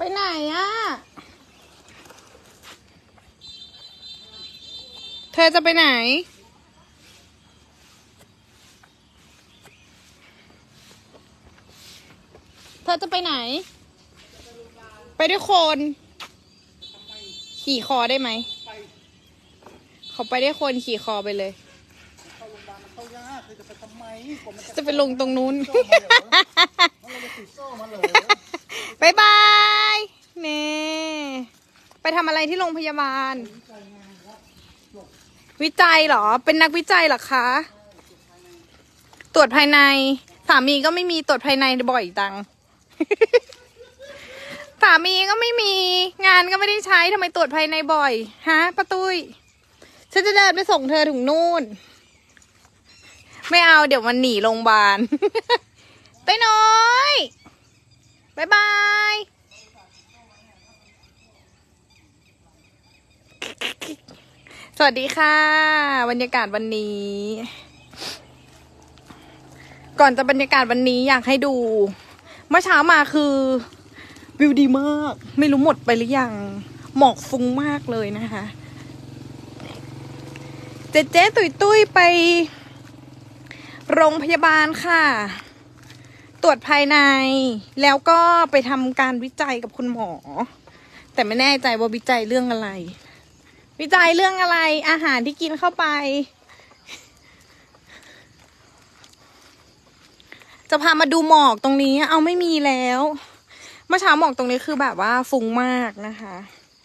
ไหนอะเธอจะไปไหนเธอจะไปไหนไปด้วยคนขี่คอได้ไหมเขาไปได้คนขี่คอไปเลยจะไปลงตรงนู้นบายบายเน่ไปทำอะไรที่โรงพยาบาลวิจัยเหรอเป็นนักวิจัยเหรอคะตรวจภายในสามีก็ไม่มีตรวจภายในบ่อยจัง สามีก็ไม่มีงานก็ไม่ได้ใช้ทำไมตรวจภายในบ่อยฮะป้าตุ้ยฉันจะเดินไปส่งเธอถึงนู่นไม่เอาเดี๋ยวมันหนีโรงพยาบาล ไปน้อยบายบายสวัสดีค่ะบรรยากาศวันนี้ก่อนจะบรรยากาศวันนี้อยากให้ดูเมื่อเช้ามาคือวิวดีมากไม่รู้หมดไปหรือยังหมอกฟุ้งมากเลยนะคะเจ๊ตุ้ยไปโรงพยาบาลค่ะตรวจภายในแล้วก็ไปทำการวิจัยกับคุณหมอแต่ไม่แน่ใจว่าวิจัยเรื่องอะไรวิจัยเรื่องอะไรอาหารที่กินเข้าไปจะพามาดูหมอกตรงนี้เอาไม่มีแล้วเมื่อเช้าหมอกตรงนี้คือแบบว่าฟุ้งมากนะคะ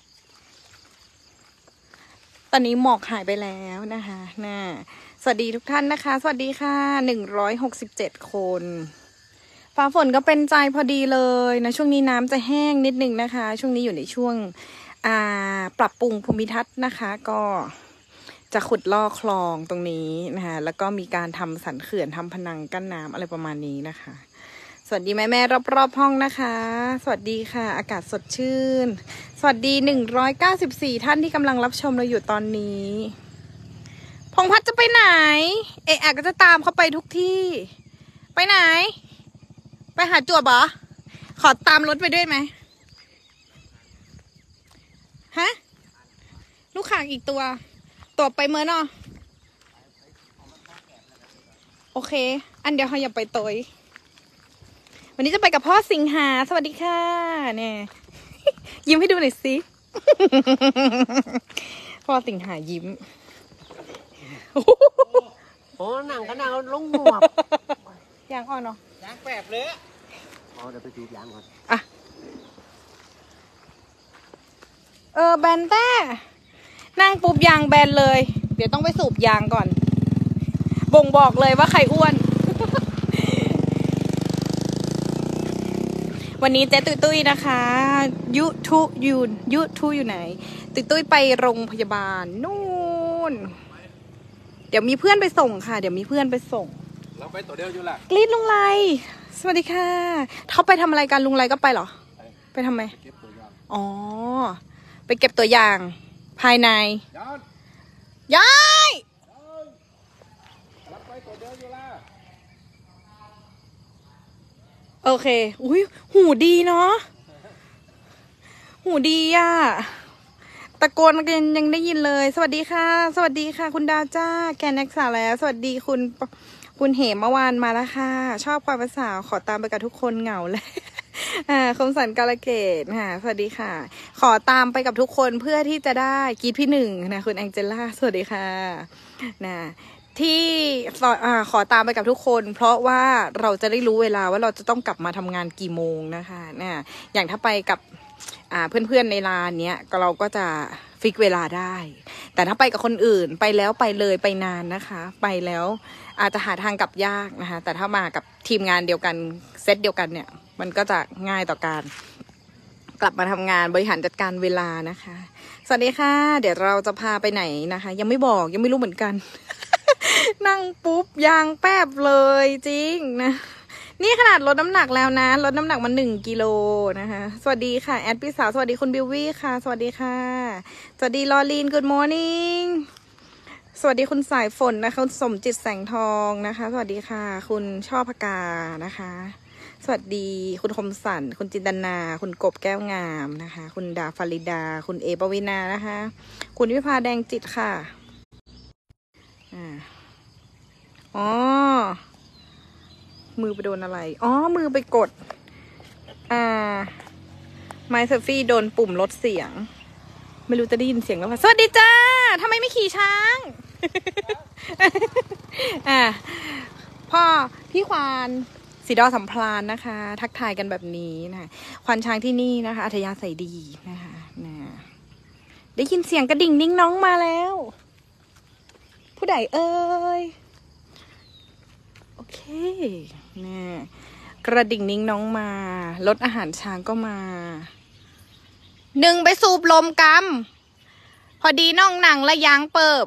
ตอนนี้หมอกหายไปแล้วนะคะสวัสดีทุกท่านนะคะสวัสดีค่ะ167คนฟ้าฝนก็เป็นใจพอดีเลยนะช่วงนี้น้ำจะแห้งนิดนึงนะคะช่วงนี้อยู่ในช่วงปรับปรุงภูมิทัศน์นะคะก็จะขุดลอกคลองตรงนี้นะคะแล้วก็มีการทำสันเขื่อนทำผนังกั้นน้ำอะไรประมาณนี้นะคะสวัสดีแม่รอบห้องนะคะสวัสดีค่ะอากาศสดชื่นสวัสดี194ท่านที่กำลังรับชมเราอยู่ตอนนี้พงษ์พัฒน์จะไปไหนเอ๊ะก็จะตามเขาไปทุกที่ไปไหนไปหาจวบเหรอขอตามรถไปด้วยไหมฮะลูกข่างอีกตัวไปเมื่อเนาะโอเคอันเดียวเขาอย่าไปตัววันนี้จะไปกับพ่อสิงหาสวัสดีค่ะเนี่ยยิ้มให้ดูหน่อยสิ พ่อสิงหายิ้มโอ้หนังก็หนังลงหัวบยางอ่อนเนาะยางแปบเลยอ๋อเดี๋ยวไปตียางก่อนอ่ะแบนแต่นั่งปุ๊บยางแบนเลยเดี๋ยวต้องไปสูบยางก่อนบ่งบอกเลยว่าใครอ้วน วันนี้เจ๊ตุ้ยนะคะยุทุอยู่ไหนตุ้ยไปโรงพยาบาลนู่นเดี๋ยวมีเพื่อนไปส่งค่ะเดี๋ยวมีเพื่อนไปส่งเราไปตัวเดียวอยู่ละกรี๊ดลุงไรสวัสดีค่ะเขาไปทำอะไรกันลุงไรก็ไปเหรอไปทำไมอ๋อไปเก็บตัวอย่างภายในย้ายรับไปตัวเดียวอยู่ละโอเคอุ้ยหูดีเนาะหูดีอ่ะตะโกนกันยังได้ยินเลยสวัสดีค่ะสวัสดีค่ะคุณดาวจ้าแกนักสาวแล้วสวัสดีคุณเหมเมื่อวานมาแล้วค่ะชอบความภาษาขอตามไปกับทุกคนเหงาเลยคมสันกาลเกตค่ะสวัสดีค่ะขอตามไปกับทุกคนเพื่อที่จะได้กีดพี่หนึ่งนะคุณแองเจล่าสวัสดีค่ะนะที่ขอตามไปกับทุกคนเพราะว่าเราจะได้รู้เวลาว่าเราจะต้องกลับมาทำงานกี่โมงนะคะเนี่ยอย่างถ้าไปกับเพื่อนๆในร้านเนี้ยเราก็จะฟิกเวลาได้แต่ถ้าไปกับคนอื่นไปแล้วไปเลยไปนานนะคะไปแล้วอาจจะหาทางกลับยากนะคะแต่ถ้ามากับทีมงานเดียวกันเซตเดียวกันเนี่ยมันก็จะง่ายต่อการกลับมาทำงานบริหารจัดการเวลานะคะสวัสดีค่ะเดี๋ยวเราจะพาไปไหนนะคะยังไม่บอกยังไม่รู้เหมือนกัน นั่งปุ๊บยางแป๊บเลยจริงนะนี่ขนาดลดน้ำหนักแล้วนะลดน้ำหนักมา1 กิโลนะคะสวัสดีค่ะแอดพี่สาวสวัสดีคุณบิววี่ค่ะสวัสดีค่ะสวัสดีลอลีน Good morning สวัสดีคุณสายฝนนะคะคุณสมจิตแสงทองนะคะสวัสดีค่ะคุณช่อพกานะคะสวัสดีคุณคมสันคุณจินตนาคุณกบแก้วงามนะคะคุณดาฟาริดาคุณเอปวินานะคะคุณวิภาแดงจิตค่ะอ๋อมือไปโดนอะไรอ๋อมือไปกดไมค์เซฟฟี่โดนปุ่มลดเสียงไม่รู้จะได้ยินเสียงแล้วค่ะสวัสดีจ้าทำไมไม่ขี่ช้าง พ่อพี่ควานสีดอสัมพลานนะคะทักทายกันแบบนี้นะคะควานช้างที่นี่นะคะอัธยาศัยดีนะคะได้ยินเสียงกระดิ่งนิ้งน้องมาแล้วผู้ใดเอ่ยโอเคนี่กระดิ่งนิ้งน้องมารถอาหารช้างก็มาหนึ่งไปสูบลมกำพอดีน้องหนังและยางเปิบ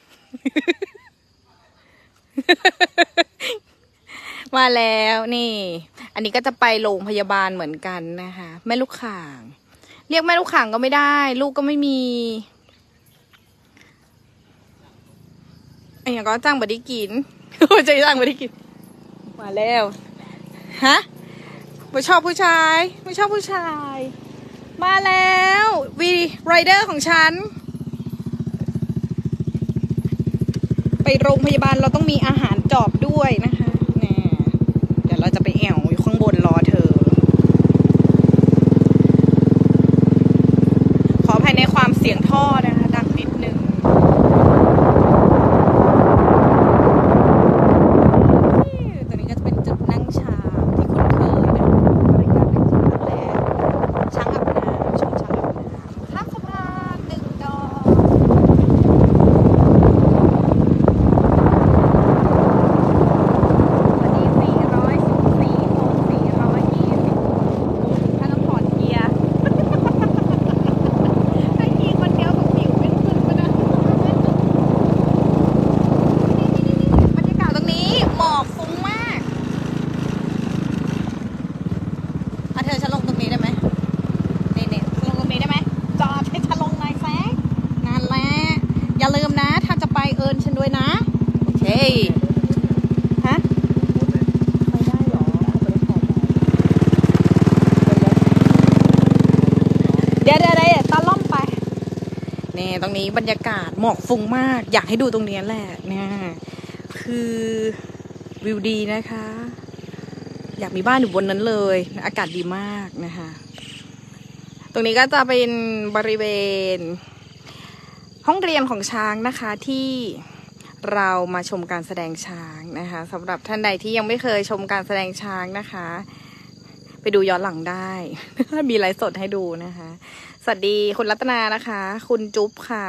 มาแล้วนี่ อันนี้ก็จะไปโรงพยาบาลเหมือนกันนะคะแม่ลูกข่างเรียกแม่ลูกข่างก็ไม่ได้ลูกก็ไม่มีไอ้อย่างก็จ้างบไดีกิน จะจ้างบไดีกินมาแล้วฮะไม่ชอบผู้ชายไม่ชอบผู้ชายมาแล้ววีไรเดอร์ของฉันไปโรงพยาบาลเราต้องมีอาหารจอบด้วยนะคะเดี๋ยวเราจะไปแอวอยู่ข้างบนรอเธอขออภัยในความเสียงท่อนะคะดังนิดนึงตัวนี้ก็จะเป็นจุดนั่งช้างที่คุ้นเคยนะบริการเป็นช้างแล้วช้างอาบน้ำชมช้างอาบน้ำข้ามสะพานหนึ่งดอกอย่าลืมนะถ้าจะไปเอิญฉันด้วยนะโอเคฮะไม่ได้หรอเดี๋ยวตาล่อมไปนี่ตรงนี้บรรยากาศหมอกฟุ้งมากอยากให้ดูตรงนี้แหละเนี่ยคือวิวดีนะคะอยากมีบ้านอยู่บนนั้นเลยอากาศดีมากนะคะตรงนี้ก็จะเป็นบริเวณห้องเรียนของช้างนะคะที่เรามาชมการแสดงช้างนะคะสำหรับท่านใดที่ยังไม่เคยชมการแสดงช้างนะคะไปดูย้อนหลังได้ มีไลฟ์สดให้ดูนะคะสวัสดีคุณรัตนานะคะคุณจุ๊บค่ะ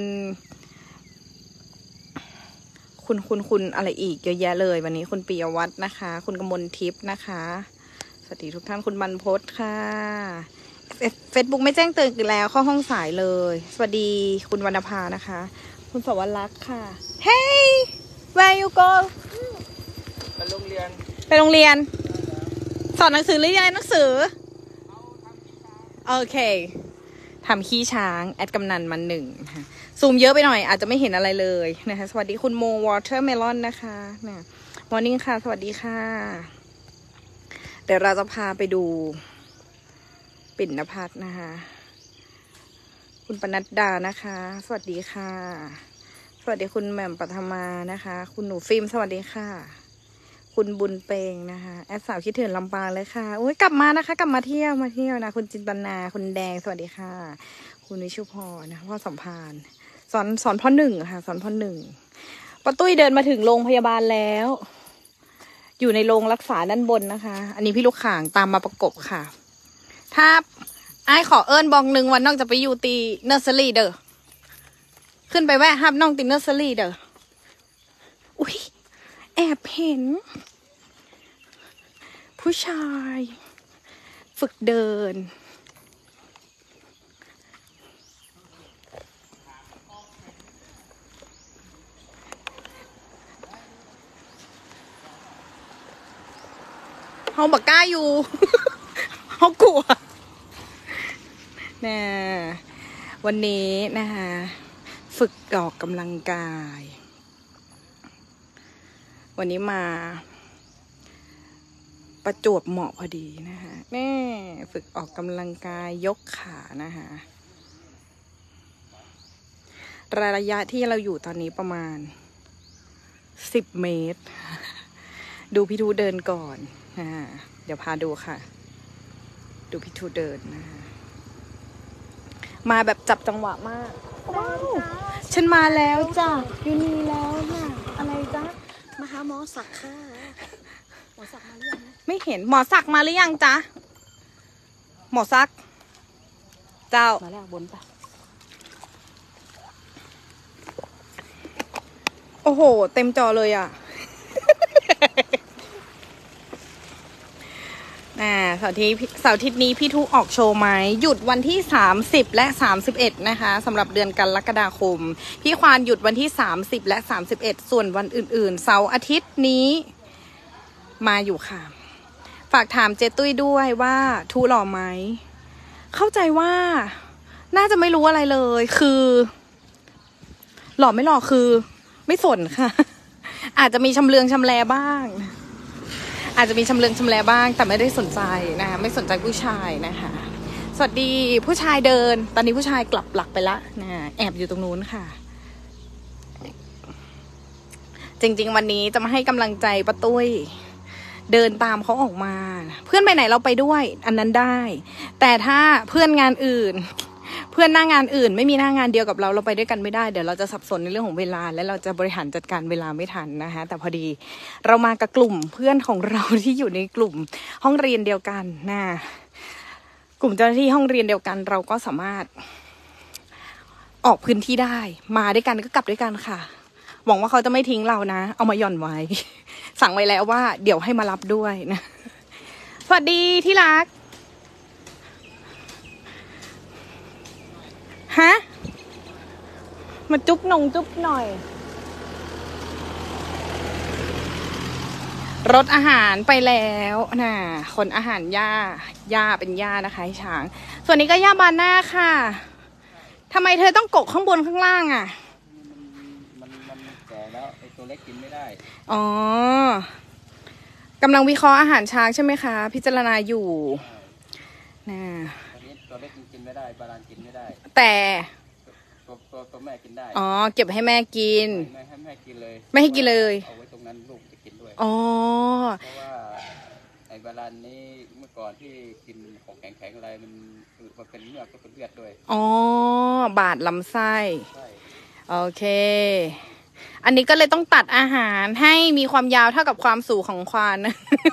คุณอะไรอีกเยอะแยะเลยวันนี้คุณปิยวัฒน์นะคะคุณกมลทิพย์นะคะสวัสดีทุกท่านคุณบรรพตค่ะFacebook ไม่แจ้งเตือนกันแล้วเข้าห้องสายเลยสวัสดีคุณวรรณภานะคะคุณสวรรค์ค่ะ Hey where you go ไปโรงเรียนสอนหนังสือหรือยังหนังสือโอเคทำขี้ช้างแอดกำนันมาหนึ่งซูมเยอะไปหน่อยอาจจะไม่เห็นอะไรเลยนะคะสวัสดีคุณโมวอเตอร์เมลอนนะคะมอร์นิ่งค่ะสวัสดีค่ะเดี๋ยวเราจะพาไปดูปิ่นนภัทรนะคะคุณปนัดดานะคะสวัสดีค่ะสวัสดีคุณแหม่มปัทมานะคะคุณหนูฟิล์มสวัสดีค่ะคุณบุญเปงนะคะแอดสาวคิดถึงลำปางเลยค่ะโอ้ยกลับมานะคะกลับมาเที่ยวนะคุณจินตนาคุณแดงสวัสดีค่ะคุณวิชุพรนะพ่อสัมพานสอนพ่อหนึ่งค่ะสอนพ่อหนึ่งป้าตุ้ยเดินมาถึงโรงพยาบาลแล้วอยู่ในโรงรักษาด้านบนนะคะอันนี้พี่ลูกข่างตามมาประกบค่ะถ้าไอ้ขอเอิญบอกหนึ่งวันน้องจะไปอยู่ตีเนอร์เซอรี่เด้อขึ้นไปแวะฮับน้องตีเนอร์เซอรี่เด้ออุ้ยแอบเห็นผู้ชายฝึกเดินเขาบักกล้าอยู่ เขากลัวนะวันนี้นะคะฝึกออกกำลังกายวันนี้มาประจวบเหมาะพอดีนะคะแม่ฝึกออกกำลังกายยกขานะคะระยะที่เราอยู่ตอนนี้ประมาณ10 เมตรดูพี่ทูเดินก่อนเดี๋ยวพาดูค่ะดูพี่ทูเดินนะคะมาแบบจับจังหวะมากว้าวฉันมาแล้วจ้ะอยู่นี่แล้วน่ะอะไรจ๊ะมาหาหมอศักดิ์ค่ะหมอศักดิ์มาหรือยังนะไม่เห็นหมอศักดิ์มาหรือยังจ๊ะหมอศักดิ์เจ้ามาแล้วบนปะโอ้โหเต็มจอเลยอ่ะเสาร์อาทิตย์นี้พี่ทุออกโชว์ไหมหยุดวันที่30และ31นะคะสำหรับเดือนกรกฎาคมพี่ควานหยุดวันที่30และ31ส่วนวันอื่นๆเสาร์อาทิตย์นี้มาอยู่ค่ะฝากถามเจตุ้ยด้วยว่าทุหล่อไหมเข้าใจว่าน่าจะไม่รู้อะไรเลยคือหล่อไม่หล่อคือไม่สนค่ะอาจจะมีชำเลืองชำแลบ้างอาจจะมีชำเลืองชำแลบ้างแต่ไม่ได้สนใจนะคะไม่สนใจผู้ชายนะคะสวัสดีผู้ชายเดินตอนนี้ผู้ชายกลับหลักไปละนะแอบอยู่ตรงนู้นค่ะจริงๆวันนี้จะมาให้กำลังใจป้าตุ้ยเดินตามเขาออกมาเพื่อนไปไหนเราไปด้วยอันนั้นได้แต่ถ้าเพื่อนงานอื่นเพื่อนหน้างานอื่นไม่มีหน้างานเดียวกับเราไปด้วยกันไม่ได้เดี๋ยวเราจะสับสนในเรื่องของเวลาและเราจะบริหารจัดการเวลาไม่ทันนะคะแต่พอดีเรามากับกลุ่มเพื่อนของเราที่อยู่ในกลุ่มห้องเรียนเดียวกันนะกลุ่มเจ้าหน้าที่ห้องเรียนเดียวกันเราก็สามารถออกพื้นที่ได้มาด้วยกันก็กลับด้วยกันค่ะหวังว่าเขาจะไม่ทิ้งเรานะเอามาหย่อนไว้สั่งไว้แล้วว่าเดี๋ยวให้มารับด้วยนะสวัสดีที่รักฮะมาจุ๊บหน่อยรถอาหารไปแล้วนะคนอาหารย่าเป็นย่านะคะช้างส่วนนี้ก็ย่าบานหน้าค่ะทำไมเธอต้องกกข้างบนข้างล่างอ่ะมันแก่แล้วไอตัวเล็กกินไม่ได้อ๋อกำลังวิเคราะห์อาหารช้างใช่ไหมคะพิจารณาอยู่นะตัวเล็กกินไม่ได้บาลานกินไม่ได้แต่ตัวแม่กินได้อ๋อเก็บให้แม่กินไม่ให้แม่กินเลยไม่ให้กินเลยเอาไว้ตรงนั้นลูกจะกินด้วยอ๋อเพราะว่าไอบาลานนี้เมื่อก่อนที่กินของแข็งๆอะไรมันเป็นเลือดก็เป็นเลือดด้วยอ๋อบาดลำไส้โอเคอันนี้ก็เลยต้องตัดอาหารให้มีความยาวเท่ากับความสูงของควาน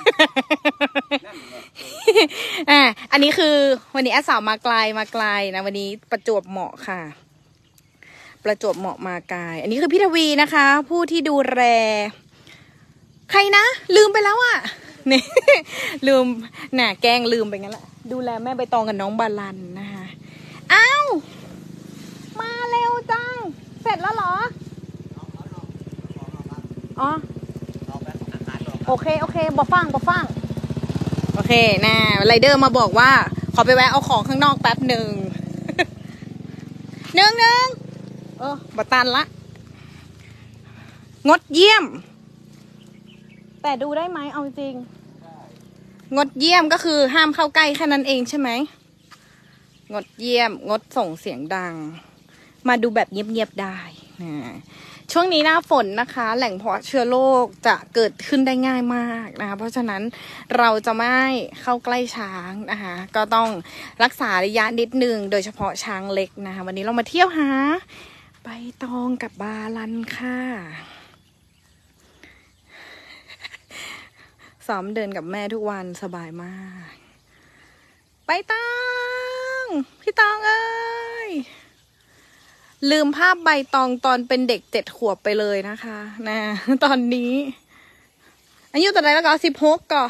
อันนี้คือวันนี้อาสาวมาไกลนะวันนี้ประจวบเหมาะค่ะประจวบเหมาะมาไกลอันนี้คือพี่ทวีนะคะผู้ที่ดูแลใครนะลืมไปแล้วอ่ะเนี่ยลืมน่ะแกล้งลืมไปงั้นแหละดูแลแม่ใบตองกับน้องบาลันนะคะอ้าวมาเร็วจังเสร็จแล้วเหรออ๋อโอเคบ่ฟังโอเคนะไรเดอร์มาบอกว่าขอไปแวะเอาของข้างนอกแป๊บหนึ่งบัตันละงดเยี่ยมแต่ดูได้ไหมเอาจริงงดเยี่ยมก็คือห้ามเข้าใกล้แค่นั้นเองใช่ไหมงดเยี่ยมงดส่งเสียงดังมาดูแบบเงียบๆได้นะช่วงนี้หน้าฝนนะคะแหล่งเพาะเชื้อโรคจะเกิดขึ้นได้ง่ายมากนะคะเพราะฉะนั้นเราจะไม่เข้าใกล้ช้างนะคะก็ต้องรักษาระยะนิดนึงโดยเฉพาะช้างเล็กนะคะวันนี้เรามาเที่ยวหาใบตองกับบาลันค่ะซ้อมเดินกับแม่ทุกวันสบายมากใบตองพี่ตองเอ้ยลืมภาพใบตองตอนเป็นเด็ก7 ขวบไปเลยนะคะนะตอนนี้อายุเท่าไหร่แล้วก็16ก่อ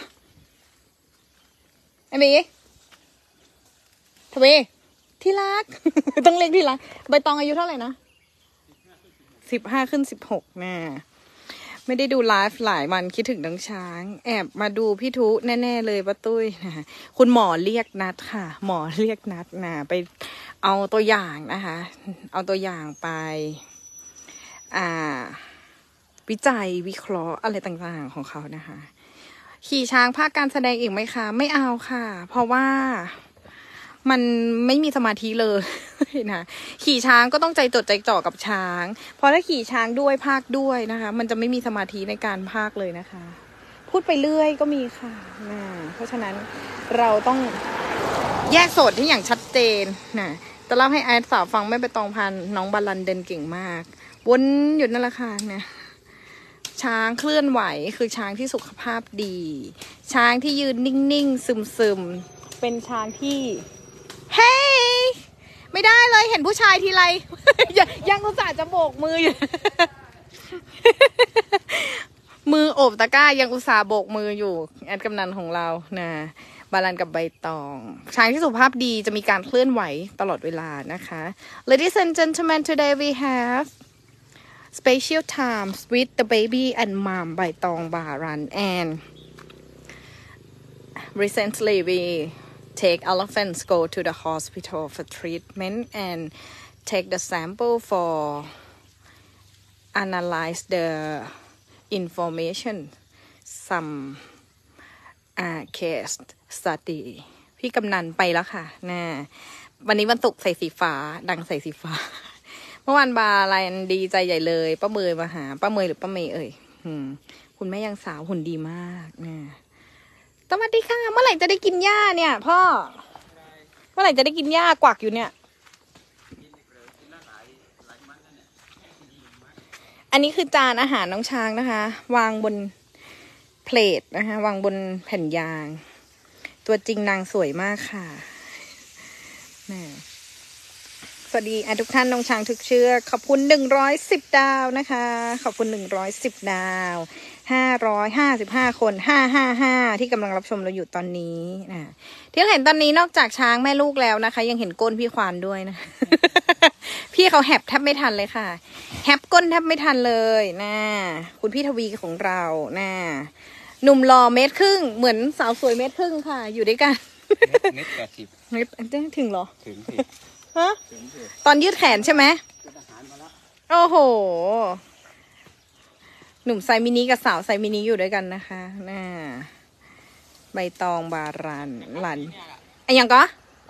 ไอ้บีทวีที่รัก ต้องเรียกที่รักใบตองอายุเท่าไหร่นะ15 ขึ้น 16นะไม่ได้ดูไลฟ์หลายวันคิดถึงน้องช้างแอบมาดูพี่ทุแน่ๆเลยป้าตุ้ยนะคุณหมอเรียกนัดค่ะหมอเรียกนัดนะไปเอาตัวอย่างนะคะเอาตัวอย่างไปวิจัยวิเคราะห์อะไรต่างๆของเขานะคะขี่ช้างภาคการแสดงอีกไหมคะ ไม่เอาค่ะ เพราะว่ามันไม่มีสมาธิเลยนะขี่ช้างก็ต้องใจจดใจจ่อกับช้างเพราะถ้าขี่ช้างด้วยภาคด้วยนะคะ มันจะไม่มีสมาธิในการภาคเลยนะคะ พูดไปเรื่อยก็มีค่ะเพราะฉะนั้นเราต้องแยกโสดที่อย่างชัดเจนนะจะเล่าให้ไอซ์สาวฟังแม่ใบตองพันน้องบาลันเดินเก่งมากวนอยู่นั่นแหละค่ะเนี่ยช้างเคลื่อนไหวคือช้างที่สุขภาพดี ช้างที่ยืนนิ่งๆซึมๆเป็นช้างที่เฮ้ hey! ไม่ได้เลยเห็นผู้ชายทีไร ยังอุตส่าห์จะโบกมืออยู่ มือโอบตะกร้ายังอุตส่าห์โบกมืออยู่แอดกำนันของเรานะบาลันกับใบตองช้างที่สุขภาพดีจะมีการเคลื่อนไหวตลอดเวลานะคะ Ladies and gentlemen today we have special times with the baby and mom ใบตองบารัน and recently we take elephants go to the hospital for treatment and take the sample for analyze the information some case study พี่กำนันไปแล้วค่ะนะวันนี้วันศุกร์ใส่สีฟ้าดังใส่สีฟ้า เมื่อวานบาลายดีใจใหญ่เลยป้าเมยมาหาป้าเมยหรือป้าเมย์เอ่ยคุณแม่ยังสาวหุ่นดีมากนะสวัสดีค่ะเมื่อไหร่จะได้กินหญ้าเนี่ยพ่อเมื่อไหร่จะได้กินหญ้ากวักอยู่เนี่ยอันนี้คือจานอาหารน้องช้างนะคะวางบนเพลทนะคะวางบนแผ่นยางตัวจริงนางสวยมากค่ะสวัสดีทุกท่านน้องช้างทุกเชือกขอบคุณ110ดาวนะคะขอบคุณ110ดาว555คน555ที่กำลังรับชมเราอยู่ตอนนี้นะที่เห็นตอนนี้นอกจากช้างแม่ลูกแล้วนะคะยังเห็นก้นพี่ควานด้วยนะ พี่เขาแฮปแทบไม่ทันเลยค่ะแฮปก้นแทบไม่ทันเลยนะคุณพี่ทวีของเรานะหนุ่มหล่อเมตรครึ่งเหมือนสาวสวยเมตรครึ่งค่ะอยู่ด้วยกันเม็ด80 เมตรถึงเหรอถึงสิฮะตอนยืดแขนใช่ไหมโอ้โหหนุ่มไซมินิกับสาวไซมินิอยู่ด้วยกันนะคะน่าใบตองบารันหลันไอ้ยังก็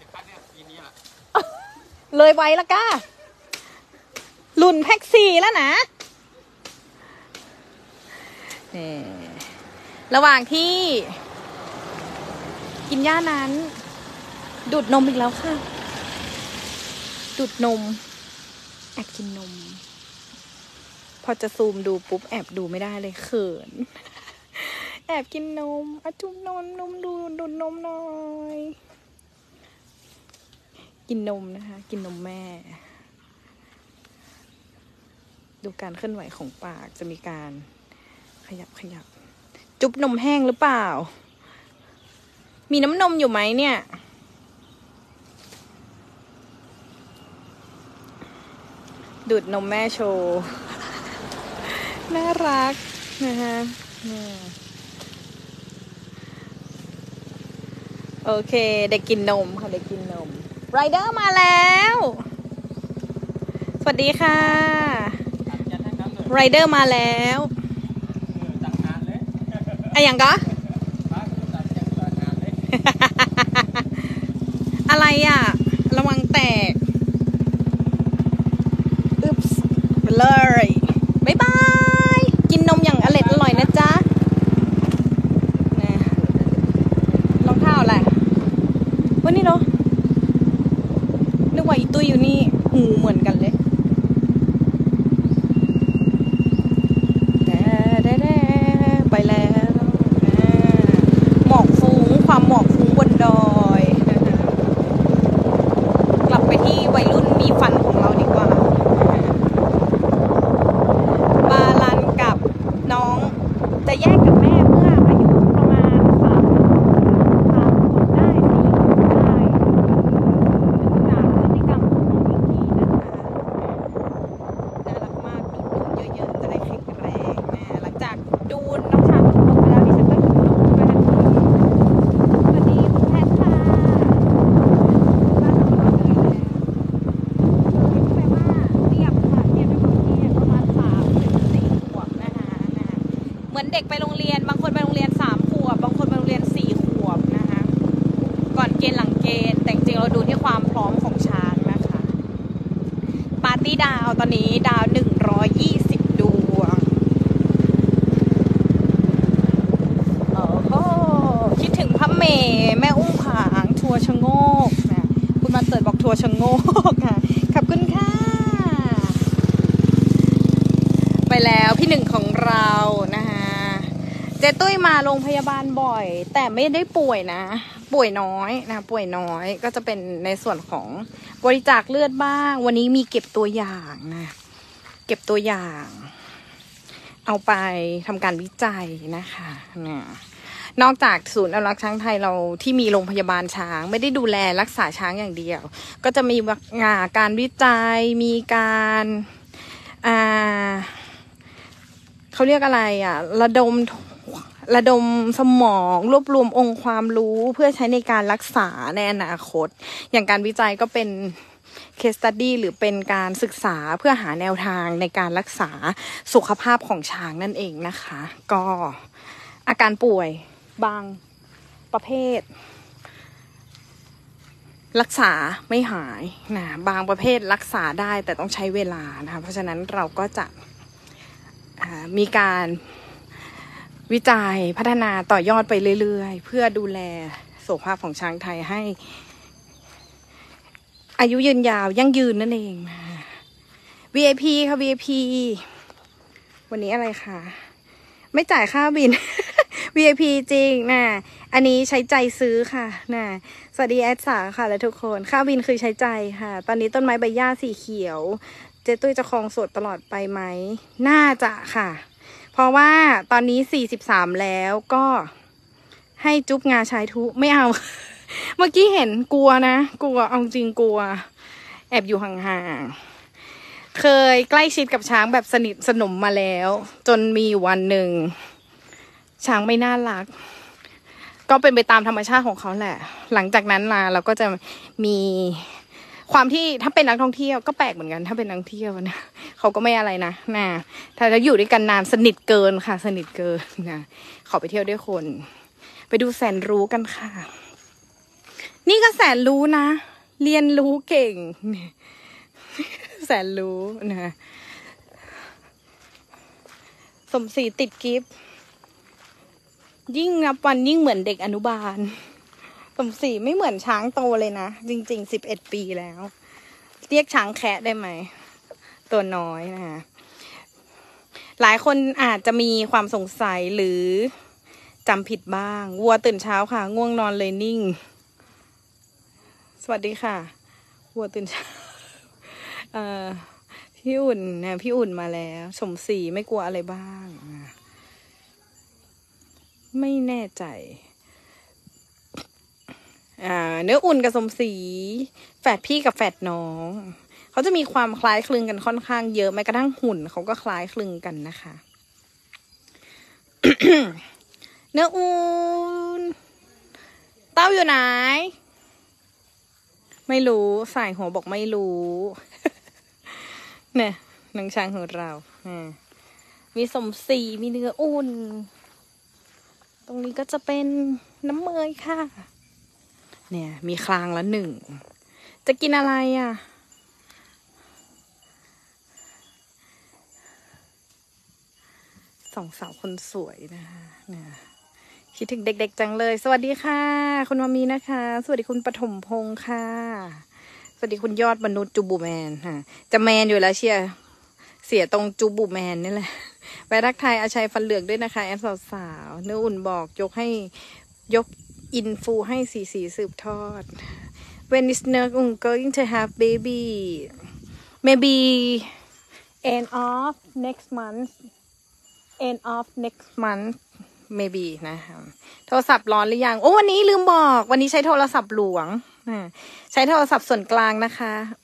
เลยไวละก้ารุ่นแพ็กซี่แล้วนะนี่ระหว่างที่กินหญ้านั้นดูดนมอีกแล้วค่ะดูดนมแอบกินนมพอจะซูมดูปุ๊บแอบดูไม่ได้เลยเขินแอบกินนมจุ๊บนมดูดนมหน่อยกินนมนะคะกินนมแม่ดูการเคลื่อนไหวของปากจะมีการขยับจุ๊บนมแห้งหรือเปล่ามีน้ำนมอยู่ไหมเนี่ยดูดนมแม่โชว์น่ารักนะคะโอเคเด็กกินนมค่ะเด็กกินนมไรเดอร์มาแล้วสวัสดีค่ะไรเดอร์มาแล้วไอ้ยังก็ อะไรอ่ะระวังแตกอึ๊บเลยบ๊ายบายกินนมอย่างอร่อยนะจ๊ะรองเท้าอะไรวันนี้เนาะนึกว่าอีตุ้ยอยู่นี่หูเหมือนกันเลยไปแล้วหมอกฟุ้งความหมอกฟุ้งบนดอยกลับไปที่วัยรุ่นมีฟันของเราดีกว่าบาลันกับน้องจะแยกกับแม่เมื่ออายุประมาณ3 ขวบได้4 ขวบได้จากพฤติกรรมของน้องอีกทีนะคะน่ารักมากดูดนมเยอะๆจะได้แข็งแรงหลังจากดูน้องช้างกินนมไปแล้วดิฉันก็กินนมด้วยนะสวัสดีคุณแพทย์ค่ะบ้านเราเลยแล้วแปลว่าเรียบค่ะเรียบด้วยความที่ประมาณ3 ถึง 4 ขวบนะคะเหมือนเด็กไปโรงเรียนบางคนไปโรงเรียน3 ขวบบางเกณฑ์หลังเกณฑ์แต่จริงๆเราดูที่ความพร้อมของช้างนะคะปาร์ตี้ดาวตอนนี้ดาว120 ดวงโอ้โหคิดถึงพระเมย์แม่อุ้งผางทัวร์ชะโงกนะคุณมาเติร์ดบอกทัวร์ชะโงกค่ะขอบคุณค่ะไปแล้วพี่หนึ่งของเรานะคะเจ๊ตุ้ยมาโรงพยาบาลบ่อยแต่ไม่ได้ป่วยนะป่วยน้อยนะป่วยน้อยก็จะเป็นในส่วนของบริจาคเลือดบ้างวันนี้มีเก็บตัวอย่างนะเก็บตัวอย่างเอาไปทำการวิจัยนะคะนะนอกจากศูนย์อนุรักษ์ช้างไทยเราที่มีโรงพยาบาลช้างไม่ได้ดูแลรักษาช้างอย่างเดียวก็จะมีการวิจัยมีการเขาเรียกอะไรระดมสมองรวบรวมองค์ความรู้เพื่อใช้ในการรักษาในอนาคตอย่างการวิจัยก็เป็น case study หรือเป็นการศึกษาเพื่อหาแนวทางในการรักษาสุขภาพของช้างนั่นเองนะคะก็อาการป่วยบางประเภทรักษาไม่หายนะบางประเภทรักษาได้แต่ต้องใช้เวลานะคะเพราะฉะนั้นเราก็จะมีการวิจัยพัฒนาต่อยอดไปเรื่อยๆเพื่อดูแลสุขภาพของช้างไทยให้อายุยืนยาวยั่งยืนนั่นเอง VIP ค่ะ VIP วันนี้อะไรคะไม่จ่ายค่าบิน VIP จริงนะอันนี้ใช้ใจซื้อค่ะนะสวัสดีแอดสาค่ะและทุกคนค่าบินคือใช้ใจค่ะตอนนี้ต้นไม้ใบหญ้าสีเขียวเจ๊ตุ้ยจะครองโสดตลอดไปไหมน่าจะค่ะเพราะว่าตอนนี้43แล้วก็ให้จุ๊บงาชายทุไม่เอา เมื่อกี้เห็นกลัวนะกลัวเอาจริงกลัวแอบอยู่ห่างๆเคยใกล้ชิดกับช้างแบบสนิทสนมมาแล้วจนมีวันหนึ่งช้างไม่น่ารักก็เป็นไปตามธรรมชาติของเขาแหละหลังจากนั้นมาเราก็จะมีความที่ถ้าเป็นนักท่องเที่ยวก็แปลกเหมือนกันถ้าเป็นนักท่องเที่ยวนะเขาก็ไม่อะไรนะถ้าจะอยู่ด้วยกันนานสนิทเกินค่ะสนิทเกินนะขอไปเที่ยวด้วยคนไปดูแสนรู้กันค่ะนี่ก็แสนรู้นะเรียนรู้เก่งแสนรู้นะสมศรีติดกิฟต์ยิ่งนับวันยิ่งเหมือนเด็กอนุบาลสมศรีไม่เหมือนช้างโตเลยนะจริงๆ11 ปีแล้วเรียกช้างแคะได้ไหมตัวน้อยนะคะหลายคนอาจจะมีความสงสัยหรือจำผิดบ้างวัวตื่นเช้าค่ะง่วงนอนเลยนิ่งสวัสดีค่ะวัวตื่นเช้าพี่อุ่นนะพี่อุ่นมาแล้วสมศรีไม่กลัวอะไรบ้างไม่แน่ใจเนื้ออุ่นกับสมศรีแฝดพี่กับแฝดน้องเขาจะมีความคล้ายคลึงกันค่อนข้างเยอะแม้กระทั่งหุ่นเขาก็คล้ายคลึงกันนะคะ เนื้ออุ่นเต้าอยู่ไหนไม่รู้สายหัวบอกไม่รู้ เนี่ยนางช้างของเรามีสมศรีมีเนื้ออุ่นตรงนี้ก็จะเป็นน้ำเมยค่ะเนี่ยมีคลางละ1จะกินอะไรสองสาวคนสวยนะคะเนี่ยคิดถึงเด็กๆจังเลยสวัสดีค่ะคุณมามีนะคะสวัสดีคุณปฐมพงษ์ค่ะสวัสดีคุณยอดมนุษย์จูบูแมนค่ะจะแมนอยู่แล้วเชียร์เสียตรงจูบูแมนนี่แหละไปรักไทยอาชัยฟันเหลืองด้วยนะคะแอดสาวๆเนื้ออุ่นบอกยกอินฟูให้สีสืบทอด When is Nerung going to have baby maybe end of next month maybe นะคะโทรศัพท์ร้อนหรือยังโอ้วันนี้ลืมบอกวันนี้ใช้โทรศัพท์หลวงใช้โทรศัพท์ส่วนกลางนะคะ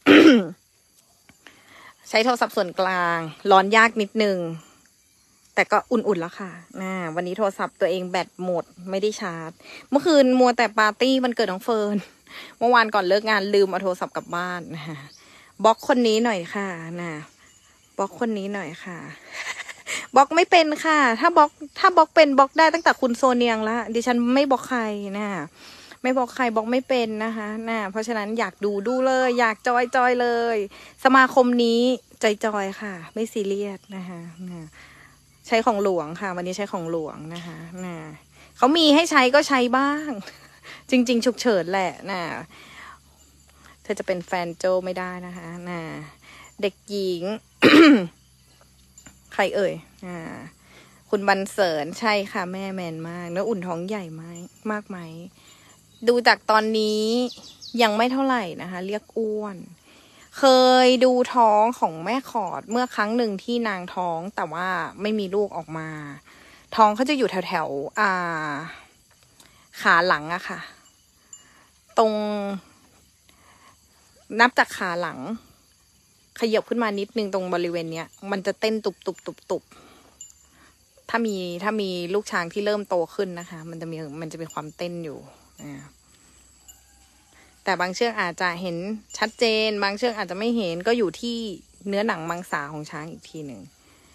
ใช้โทรศัพท์ส่วนกลางร้อนยากนิดนึงแต่ก็อุ่นๆแล้วค่ะวันนี้โทรศัพท์ตัวเองแบตหมดไม่ได้ชาร์จเมื่อคืนมัวแต่ปาร์ตี้วันเกิดน้องเฟิร์นเมื่อวานก่อนเลิกงานลืมเอาโทรศัพท์กลับบ้านนะคะบล็อกคนนี้หน่อยค่ะบล็อกคนนี้หน่อยค่ะ บล็อกไม่เป็นค่ะถ้าบล็อกเป็นบล็อกได้ตั้งแต่คุณโซเนียงแล้วดิฉันไม่บล็อกใครไม่บอกใครบอกไม่เป็นนะคะเพราะฉะนั้นอยากดูเลย อยากจอยเลย สมาคมนี้จอยค่ะไม่ซีเรียสนะคะใช้ของหลวงค่ะวันนี้ใช้ของหลวงนะคะเขามีให้ใช้ก็ใช้บ้างจริงๆฉุกเฉินแหละเธอจะเป็นแฟนโจไม่ได้นะคะเด็กหญิง ใครเอ่ยคุณบันเสริญใช่ค่ะแม่แมนมากเนื้ออุ่นท้องใหญ่ไหมมากไหมดูจากตอนนี้ยังไม่เท่าไหร่นะคะเรียกอ้วนเคยดูท้องของแม่ขอดเมื่อครั้งหนึ่งที่นางท้องแต่ว่าไม่มีลูกออกมาท้องเขาจะอยู่แถวขาหลังอะค่ะตรงนับจากขาหลังขยับขึ้นมานิดนึงตรงบริเวณเนี้ยมันจะเต้นตุบถ้ามีลูกช้างที่เริ่มโตขึ้นนะคะมันจะมีความเต้นอยู่แต่บางเชือกอาจจะเห็นชัดเจนบางเชือกอาจจะไม่เห็นก็อยู่ที่เนื้อหนังมังสาของช้างอีกทีหนึ่ง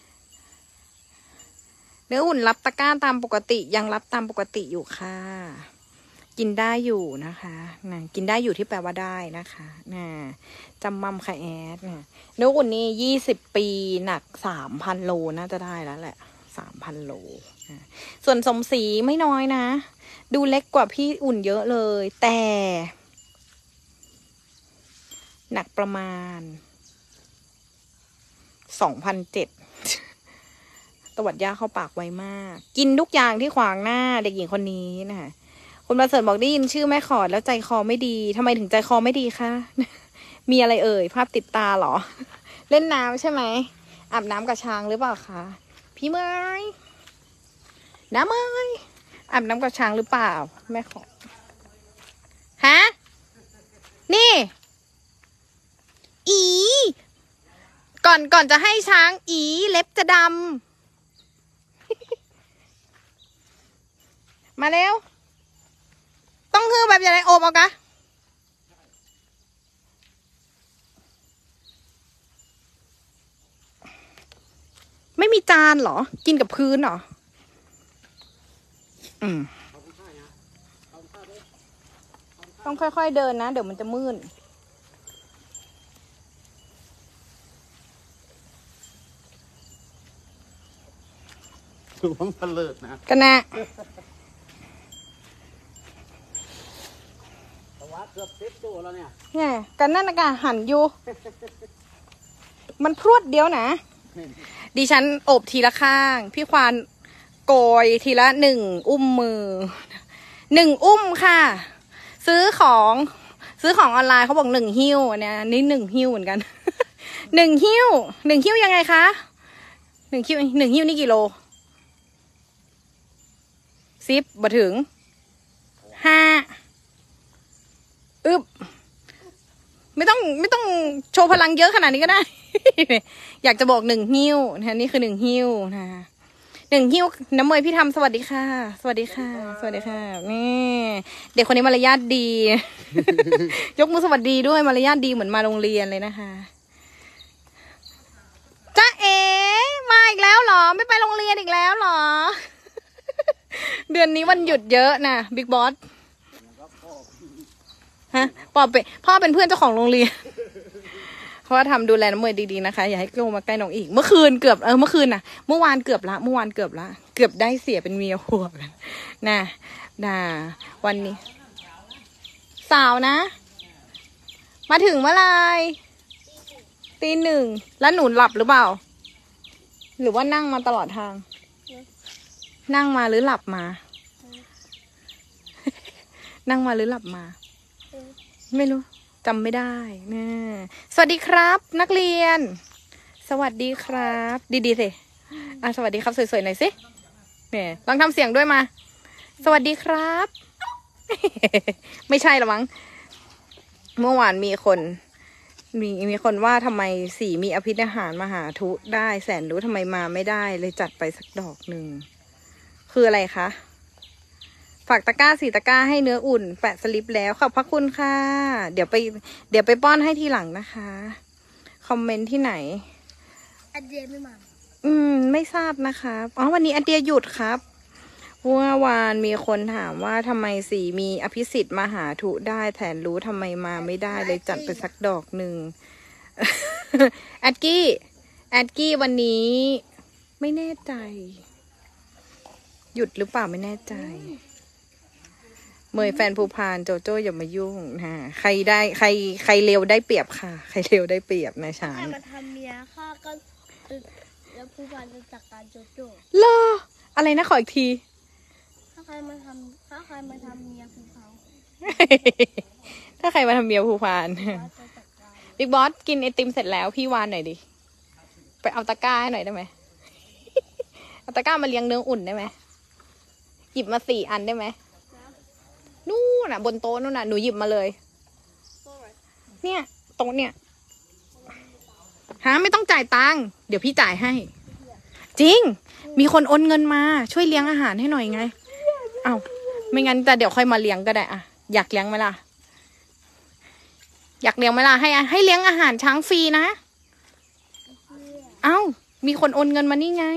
เนื้ออุ่นรับตะกร้าตามปกติยังรับตามปกติอยู่ค่ะกินได้อยู่นะคะกินได้อยู่ที่แปลว่าได้นะคะจำมั่มค่ะแอดเนื้ออุ่นนี่20 ปีหนัก 3,000 โลน่าจะได้แล้วแหละ3,000 โลส่วนสมศรีไม่น้อยนะดูเล็กกว่าพี่อุ่นเยอะเลยแต่หนักประมาณ 2,700 ตวัดยาเข้าปากไวมากกินทุกอย่างที่ขวางหน้าเด็กหญิงคนนี้นะคะคุณประเสริฐบอกได้ยินชื่อแม่ขอดแล้วใจคอไม่ดีทำไมถึงใจคอไม่ดีคะ มีอะไรเอ่ยภาพติดตาเหรอ เล่นน้ำใช่ไหมอาบน้ำกับช้างหรือเปล่าคะพี่เมยน้ำเมยอาบน้ำกับช้างหรือเปล่าแม่ขอฮะนี่อีก่อนจะให้ช้างอีเล็บจะดำ มาเร็วต้องคือแบบอย่างไรโอบเอากะไม่มีจานเหรอกินกับพื้นเหรอต้องค่อยๆเดินนะเดี๋ยวมันจะมืดถือว่ามันเลิศนะกันนะเกือบ10 ตัวแล้วเนี่ยกันนั่นนะกะหันอยู่มันพรวดเดียวนะดิฉันโอบทีละข้างพี่ควานโกยทีละ1 อุ้มมือ1 อุ้มค่ะซื้อของออนไลน์เขาบอก1 หิ้วเนี่ยนี่1 หิ้วเหมือนกัน1 หิ้วยังไงคะ1 หิ้วนี่กี่โล10บ่ถึง5อึบไม่ต้องโชว์พลังเยอะขนาดนี้ก็ได้ อยากจะบอก1 หิ้วนะนี่คือ1 หิ้วนะ1 หิ้วน้ำเมยพี่ทำสวัสดีค่ะสวัสดีค่ะนี่เด็กคนนี้มารยาทดี ยกมือสวัสดีด้วยมารยาทดีเหมือนมาโรงเรียนเลยนะคะจ๊ะเอ๋มาอีกแล้วเหรอไม่ไปโรงเรียนอีกแล้วเหรอ เดือนนี้วันหยุดเยอะนะบิ๊กบอสฮะพ่อเป็นเพื่อนเจ้าของโรงเรียน เพราะว่าทำดูแลน้ำเมยดีๆนะคะอย่าให้โกมาใกล้น้องอีกเมื่อคืนเกือบเมื่อคืนน่ะเมื่อวานเกือบได้เสียเป็นเมียผัวกันน่ะวันนี้สาวนะมาถึงเมื่อไรตี 1แล้วหนูหลับหรือเปล่าหรือว่านั่งมาตลอดทางนั่งมาหรือหลับมา นั่งมาหรือหลับมาไม่รู้จำไม่ได้นะสวัสดีครับนักเรียนสวัสดีครับดีๆสิสวัสดีครับสวยๆหน่อยสิเนี่ยลองทำเสียงด้วยมาสวัสดีครับ ไม่ใช่หรอมั้งเมื่อวานมีคนว่าทำไมสีมีอภินิหารมหาทุได้แสนรู้ทำไมมาไม่ได้เลยจัดไปสักดอกหนึ่งคืออะไรคะฝากตะกร้า4 ตะกร้าให้เนื้ออุ่นแปะสลิปแล้วขอบพระคุณค่ะเดี๋ยวไปป้อนให้ทีหลังนะคะคอมเมนต์ที่ไหนอันเดียไม่มาไม่ทราบนะคะอ๋อวันนี้อันเดียหยุดครับเมื่อวานมีคนถามว่าทำไมสีมีอภิสิทธิ์มาหาทุได้แทนรู้ทำไมมาไม่ได้เลยจัดไปสักดอกหนึ่ง แอดกี้วันนี้ไม่แน่ใจ หยุดหรือเปล่าไม่แน่ใจ เมยแฟนภูพานโจโจ้อย่ามายุ่งนะใครเร็วได้เปรียบค่ะใครเร็วได้เปรียบนะฉัถ้าน ใครมาทำเมียข้าก็แล้วผู้พันจะจัดการโจโจ้เหรออะไรนะขออีกทีถ้าใครมาทำเมียภูเขาถ้าใครมาทำเมียภูพานว่าจะจัดการบิ๊กบอสกินไอติมเสร็จแล้วพี่วานหน่อยดิไปเอาตะกร้าให้หน่อยได้ไหม เอาตะกร้ามาเลี้ยงเนื้ออุ่นได้ไหมหยิบมา4 อันได้ไหมนู่นน่ะบนโต๊ะนู่นน่ะหนูหยิบมาเลย เนี่ยโต๊ะเนี่ยฮะไม่ต้องจ่ายตังค์เดี๋ยวพี่จ่ายให้ จริง มีคนโอนเงินมาช่วยเลี้ยงอาหารให้หน่อยไง เอาไม่งั้นแต่เดี๋ยวค่อยมาเลี้ยงก็ได้อะอยากเลี้ยงไหมล่ะอยากเลี้ยงไหมล่ะให้เลี้ยงอาหารช้างฟรีนะเอ้ามีคนโอนเงินมานี่ไง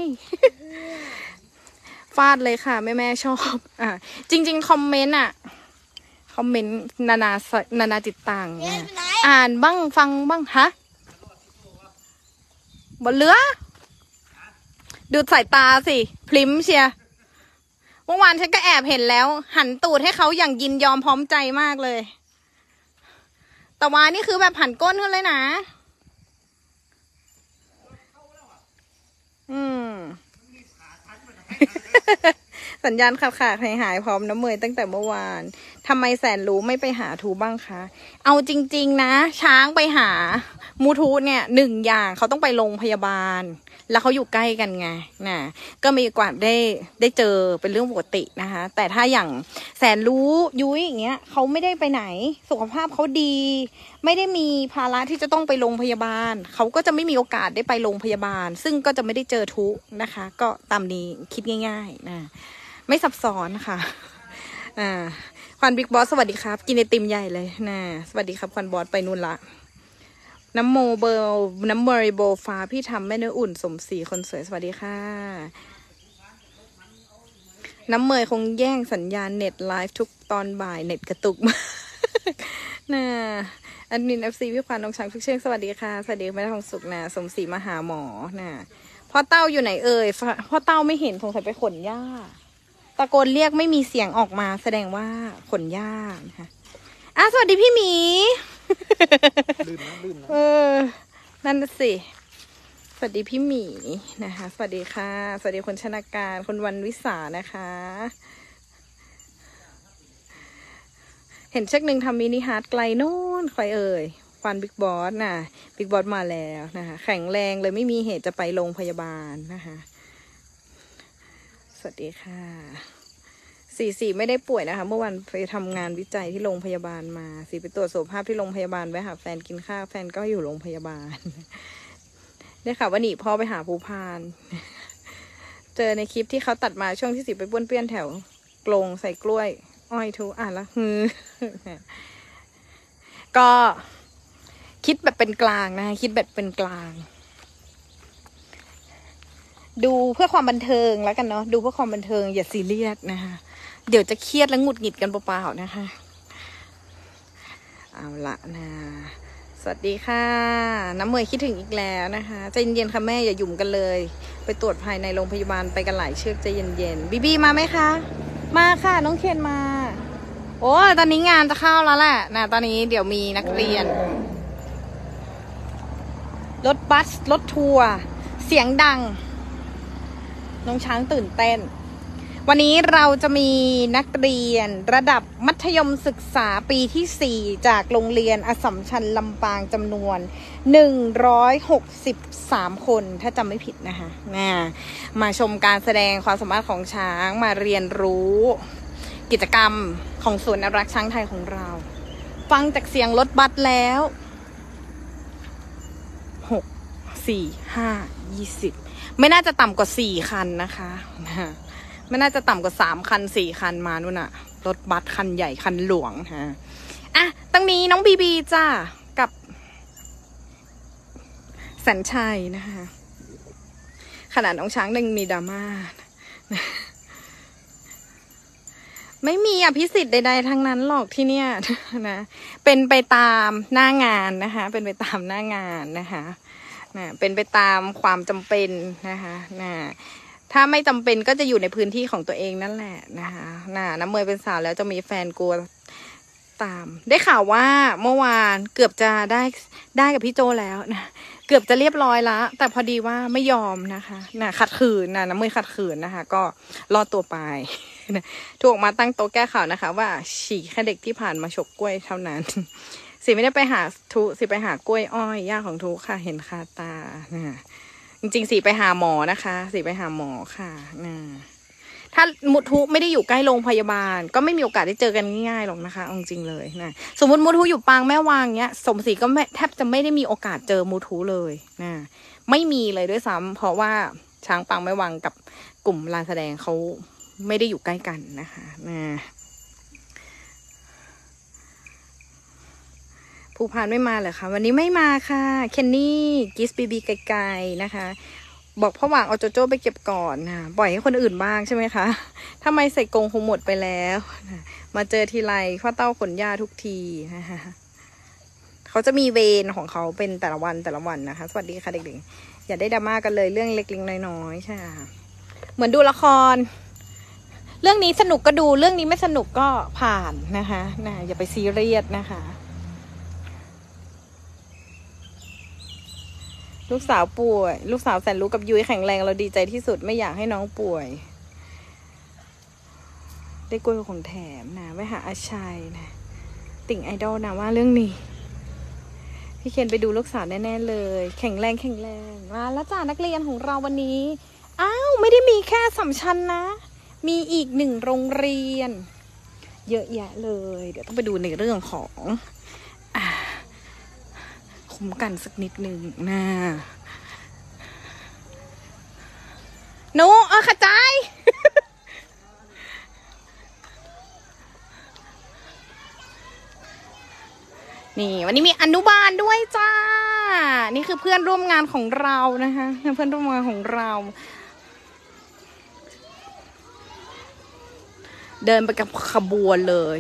ฟาดเลยค่ะแม่ชอบจริงๆคอมเมนต์นานาจิตต่างอ่านบ้างฟังบ้างฮะบนเรือดูสายตาสิพลิ้มเชียเมื่อวานฉันก็แอบเห็นแล้วหันตูดให้เขาอย่างยินยอมพร้อมใจมากเลยแต่ว่านี่คือแบบหันก้นขึ้นเลยนะสัญญาณขาดหายพร้อมน้ำเมยตั้งแต่เมื่อวานทำไมแสนรู้ไม่ไปหาทูบ้างคะเอาจริงๆนะช้างไปหามูทูเนี่ย1 อย่างเขาต้องไปโรงพยาบาลแล้วเขาอยู่ใกล้กันไงนะก็มีกว่าได้เจอเป็นเรื่องปกตินะคะแต่ถ้าอย่างแสนรู้ยุ้ยอย่างเงี้ยเขาไม่ได้ไปไหนสุขภาพเขาดีไม่ได้มีภาระที่จะต้องไปโรงพยาบาลเขาก็จะไม่มีโอกาสได้ไปโรงพยาบาลซึ่งก็จะไม่ได้เจอทุกนะคะก็ตามนี้คิดง่ายๆนะไม่ซับซ้อนค่ะควันบิ๊กบอสสวัสดีครับกินไอติมใหญ่เลยนะสวัสดีครับควันบอสไปนู่นละน้ำเมยโบฟ้าพี่ทำแม่เนื้ออุ่นสมศรีคนสวยสวัสดีค่ะน้ำเมยคงแย่งสัญญาณเน็ตไลฟ์ทุกตอนบ่ายเน็ตกระตุกมากนะอันมินเอฟซีพี่ควานน้องช้างทุกเชื่องสวัสดีค่ะสวัสดีแม่ทองสุกนะสมศรีมาหาหมอนะพ่อเต้าอยู่ไหนเอ่ยพ่อเต้าไม่เห็นสงสัยไปขนหญ้าตะโกนเรียกไม่มีเสียงออกมาแสดงว่าขนหญ้านะคะสวัสดีพี่หมีลื่นนะนั่นสิสวัสดีพี่หมีนะคะสวัสดีค่ะสวัสดีคนชนาการคนวันวิสานะคะเห็นเช็คหนึ่งทำมินิฮาร์ดไกลโน่นใครเอ่ยควันบิ๊กบอสนะบิ๊กบอสมาแล้วนะคะแข็งแรงเลยไม่มีเหตุจะไปโรงพยาบาลนะคะสวัสดีค่ะ44ไม่ได้ป่วยนะคะเมื่อวันไปทำงานวิจัยที่โรงพยาบาลมา4ไปตรวจสุขภาพที่โรงพยาบาลไว้หาแฟนกินข้าวแฟนก็อยู่โรงพยาบาลได้ค่ะวันนี้พ่อไปหาภูพานเจอในคลิปที่เขาตัดมาช่วงที่10ไปป้วนเปี้ยนแถวกรงใส่กล้วยอ้อยทูละก็คิดแบบเป็นกลางนะคิดแบบเป็นกลางดูเพื่อความบันเทิงแล้วกันเนาะดูเพื่อความบันเทิงอย่าซีเรียสนะคะเดี๋ยวจะเครียดและหงุดหงิดกันเปล่าๆนะคะเอาละนะสวัสดีค่ะน้ำเมยคิดถึงอีกแล้วนะคะใจเย็นๆค่ะแม่อย่าหยุ่มกันเลยไปตรวจภายในโรงพยาบาลไปกันหลายเชือกใจเย็นๆบีมาไหมคะมาค่ะน้องเคนมาโอ้ตอนนี้งานจะเข้าแล้วแหละนะตอนนี้เดี๋ยวมีนักเรียนรถบัสรถทัวร์เสียงดังน้องช้างตื่นเต้นวันนี้เราจะมีนักเรียนระดับมัธยมศึกษาปีที่4จากโรงเรียนอัสสัมชัญลำปางจำนวน163คนถ้าจำไม่ผิดนะคะมาชมการแสดงความสามารถของช้างมาเรียนรู้กิจกรรมของศูนย์อนุรักษ์ช้างไทยของเราฟังจากเสียงรถบัสแล้ว6 4 5 20ไม่น่าจะต่ำกว่า4คันนะคะไม่น่าจะต่ำกว่า3คัน4คันมานู่นน่ะรถบัสคันใหญ่คันหลวงฮะตั้งนี้น้องบีจ้ากับแสนชัยนะคะขนาดน้องช้างยังมีดราม่าไม่มีอภิสิทธิ์ใดๆทั้งนั้นหรอกที่เนี่ยนะเป็นไปตามหน้างานนะคะเป็นไปตามหน้างานนะคะนะเป็นไปตามความจำเป็นนะคะนะถ้าไม่จำเป็นก็จะอยู่ในพื้นที่ของตัวเองนั่นแหละนะคะน้ำเมยเป็นสาวแล้วจะมีแฟนกลัวตามได้ข่าวว่าเมื่อวานเกือบจะได้กับพี่โจแล้วนะเกือบจะเรียบร้อยละแต่พอดีว่าไม่ยอมนะคะขัดขืนน้ำเมยขัดขืนนะคะก็รอดตัวไปถูกออกมาตั้งโต๊ะแก้ข่าวนะคะว่าฉี่แค่เด็กที่ผ่านมาฉกกล้วยเท่านั้นสิไม่ได้ไปหาทุสิไปหากล้วยอ้อยย่าของทุค่ะเห็นคาตาจริงๆสิไปหาหมอนะคะสิไปหาหมอค่ะถ้ามุทุไม่ได้อยู่ใกล้โรงพยาบาลก็ไม่มีโอกาสได้เจอกันง่ายๆหรอกนะคะจริงๆเลยนะสมมติมุทุอยู่ปางแม่วางเนี้ยสมศรีก็แทบจะไม่ได้มีโอกาสเจอมุทุเลยนะไม่มีเลยด้วยซ้ำเพราะว่าช้างปางแม่วางกับกลุ่มลานแสดงเขาไม่ได้อยู่ใกล้กันนะคะผู้พานไม่มาเหรอคะวันนี้ไม่มาค่ะเคนนี่กิสบีบีไกลๆนะคะบอกพ่อหว่างเอาโจโจ้ไปเก็บก่อนนะปล่อยให้คนอื่นบ้างใช่ไหมคะทำไมใส่กรงคงหมดไปแล้วมาเจอทีไรพ่อเต้าขนยาทุกทีนะคะเขาจะมีเวรของเขาเป็นแต่ละวันนะคะสวัสดีค่ะเด็กๆอย่าได้ดราม่ากันเลยเรื่องเล็กๆน้อยๆใช่ค่ะเหมือนดูละครเรื่องนี้สนุกก็ดูเรื่องนี้ไม่สนุกก็ผ่านนะคะอย่าไปซีเรียสนะคะลูกสาวป่วยลูกสาวแสนรู้กับยุ้ยแข็งแรงเราดีใจที่สุดไม่อยากให้น้องป่วยได้กล้วยของแถมนะไปหาอาชัยนะติ่งไอดอลนะว่าเรื่องนี้พี่เคนไปดูลูกสาวแน่ๆเลยแข็งแรงมาแล้วจ้านักเรียนของเราวันนี้อ้าวไม่ได้มีแค่สำชัญนะมีอีก1โรงเรียนเยอะแยะเลยเดี๋ยวต้องไปดูในเรื่องของคุ้มกันสักนิดนึงนะหนูขจาย นี่วันนี้มีอนุบาลด้วยจ้านี่คือเพื่อนร่วมงานของเรานะคะเพื่อนร่วมงานของเราเดินไปกับขบวนเลย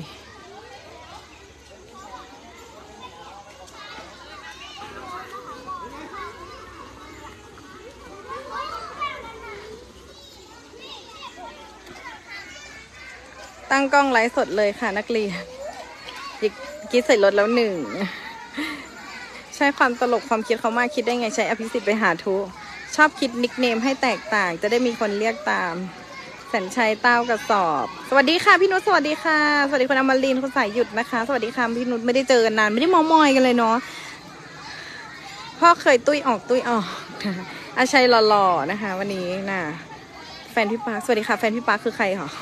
ตั้งกล้องไลฟ์สดเลยค่ะนักเรียนคิดใส่รถแล้ว1ใช้ความตลกความคิดเขามากคิดได้ไงใช้อภิสิทธิ์ไปหาทุชอบคิดนิคเนมให้แตกต่างจะได้มีคนเรียกตามแสนชัยเต้ากระสอบสวัสดีค่ะพี่นุชสวัสดีค่ะสวัสดีคุณอมรินทร์คุณสายหยุดนะคะสวัสดีค่ะพี่นุชไม่ได้เจอกันนานไม่ได้มอยกันเลยเนาะพ่อเคยตุ้ยออกอาชัยหล่อๆนะคะวันนี้นะแฟนพี่ปาสวัสดีค่ะแฟนพี่ปาคือใครคะ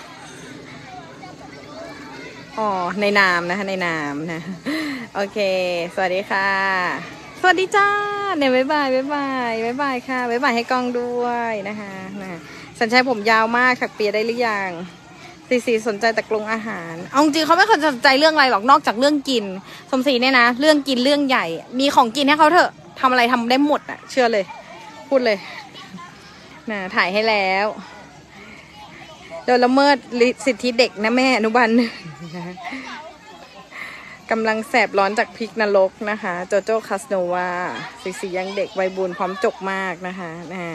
อ๋อในนามนะคะในนามนะโอเคสวัสดีค่ะสวัสดีจ้าเนี่ยบ๊ายบายค่ะบ๊ายบายให้กล้องด้วยนะคะสัญชัยผมยาวมากถักเปียได้หรือยังสีสนใจแต่กรุงอาหารเอาจริงเขาไม่เคยสนใจเรื่องอะไรหรอกนอกจากเรื่องกินสมศรีเนี่ยนะเรื่องกินเรื่องใหญ่มีของกินให้เขาเถอะทำอะไรทำได้หมดอ่ะเชื่อเลยพูดเลยนะถ่ายให้แล้วโดนละเมิดสิทธิเด็กนะแม่อนุบาลกำลังแสบร้อนจากพริกนรกนะคะโจโจ้คาสโนวาสียังเด็กวัยบุญพร้อมจกมากนะคะ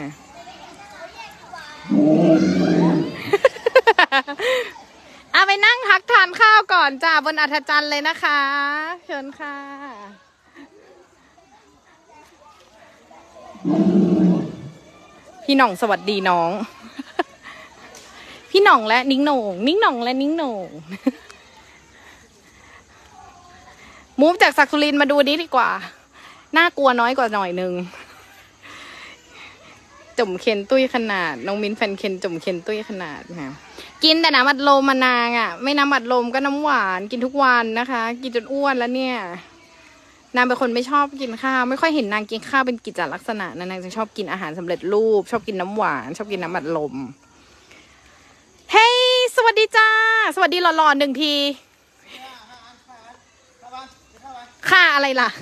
ไปนั่งพักทานข้าวก่อนจ้าบนอัฐจันทร์เลยนะคะเชิญค่ะพี่หน่องสวัสดีน้องพี่หน่องและนิ้งโหน่งมูฟจากศักดิ์สุรินทร์มาดูนี้ดีกว่าน่ากลัวน้อยกว่าหน่อยนึงจุ่มเคนตุ้ยขนาดน้องมิ้นแฟนเคนจุ่มเคนตุ้ยขนาดค่ะกินแต่น้ำอัดลมมานางอ่ะไม่น้ำอัดลมก็น้ำหวานกินทุกวันนะคะกินจนอ้วนแล้วเนี่ยนางเป็นคนไม่ชอบกินข้าวไม่ค่อยเห็นนางกินข้าวเป็นกิจลักษณะนางจะชอบกินอาหารสำเร็จรูปชอบกินน้ำหวานชอบกินน้ำอัดลมเฮ้ยสวัสดีจ้าสวัสดีหล่อๆ1 ทีค่าอะไรล่ะ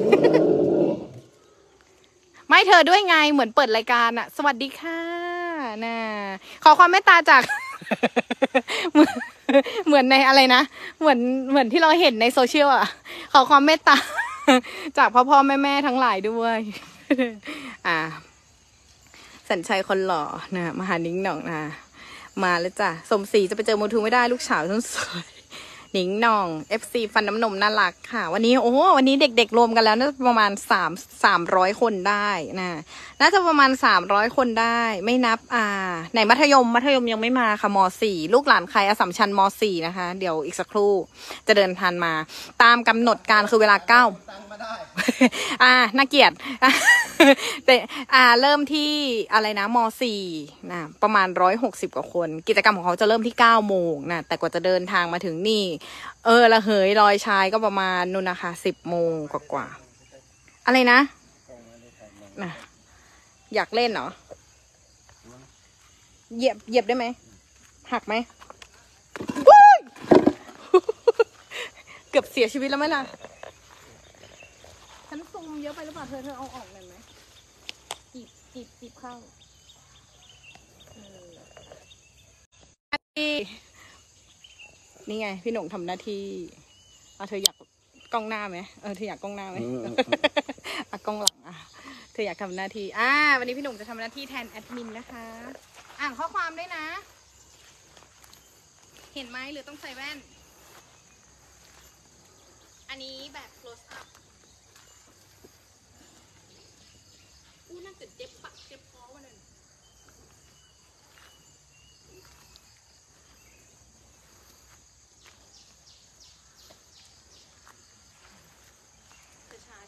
ไม่เธอด้วยไงเหมือนเปิดรายการอะสวัสดีค่ะนะขอความเมตตาจากเหมือนในอะไรนะเหมือนที่เราเห็นในโซเชียลอ่ะขอความเมตตา จากพ่อแม่ทั้งหลายด้วย สัญชัยคนหล่อนะมหานิ้งหน่องนะมาแล้วจ้ะสมศรีจะไปเจอโมทูไม่ได้ลูกสาวทั้งสวยนิ้งหน่อง FC ฟันน้ำนมน่ารักค่ะวันนี้วันนี้เด็กๆรวมกันแล้วน่าจะประมาณ300 คนได้นะน่าจะประมาณ300 คนได้ไม่นับไหนมัธยมยังไม่มาค่ะม.4 ลูกหลานใครอัสสัมชัญม.4 นะคะเดี๋ยวอีกสักครู่จะเดินทางมาตามกำหนดการคือเวลา9น่าเกลียดแต่เริ่มที่อะไรนะม.4 นะประมาณ160 กว่าคนกิจกรรมของเขาจะเริ่มที่9 โมงนะแต่กว่าจะเดินทางมาถึงนี่ละเหยลอยชายก็ประมาณนู่นนะคะ10 โมงกว่าอะไรนะอยากเล่นเหรอเหยียบได้ไหมหักไหม เกือบเสียชีวิตแล้วไหมล่ะฉันซูมเยอะไปหรือเปล่าเธอเอาออกหน่อยไหมจีบเข้านี่ไงพี่หนุ่มทำหน้าที่เธออยากกล้องหน้าไหมเธออยากกล้องหน้าไหมกล้องหลังเธออยากทำหน้าที่วันนี้พี่หนุ่มจะทำหน้าที่แทนแอดมินนะคะอ่านข้อความด้วยนะเห็นไหมหรือต้องใส่แว่นอันนี้แบบ close up น่าจะเจ็บปากเจ็บคอวันนั้นช้า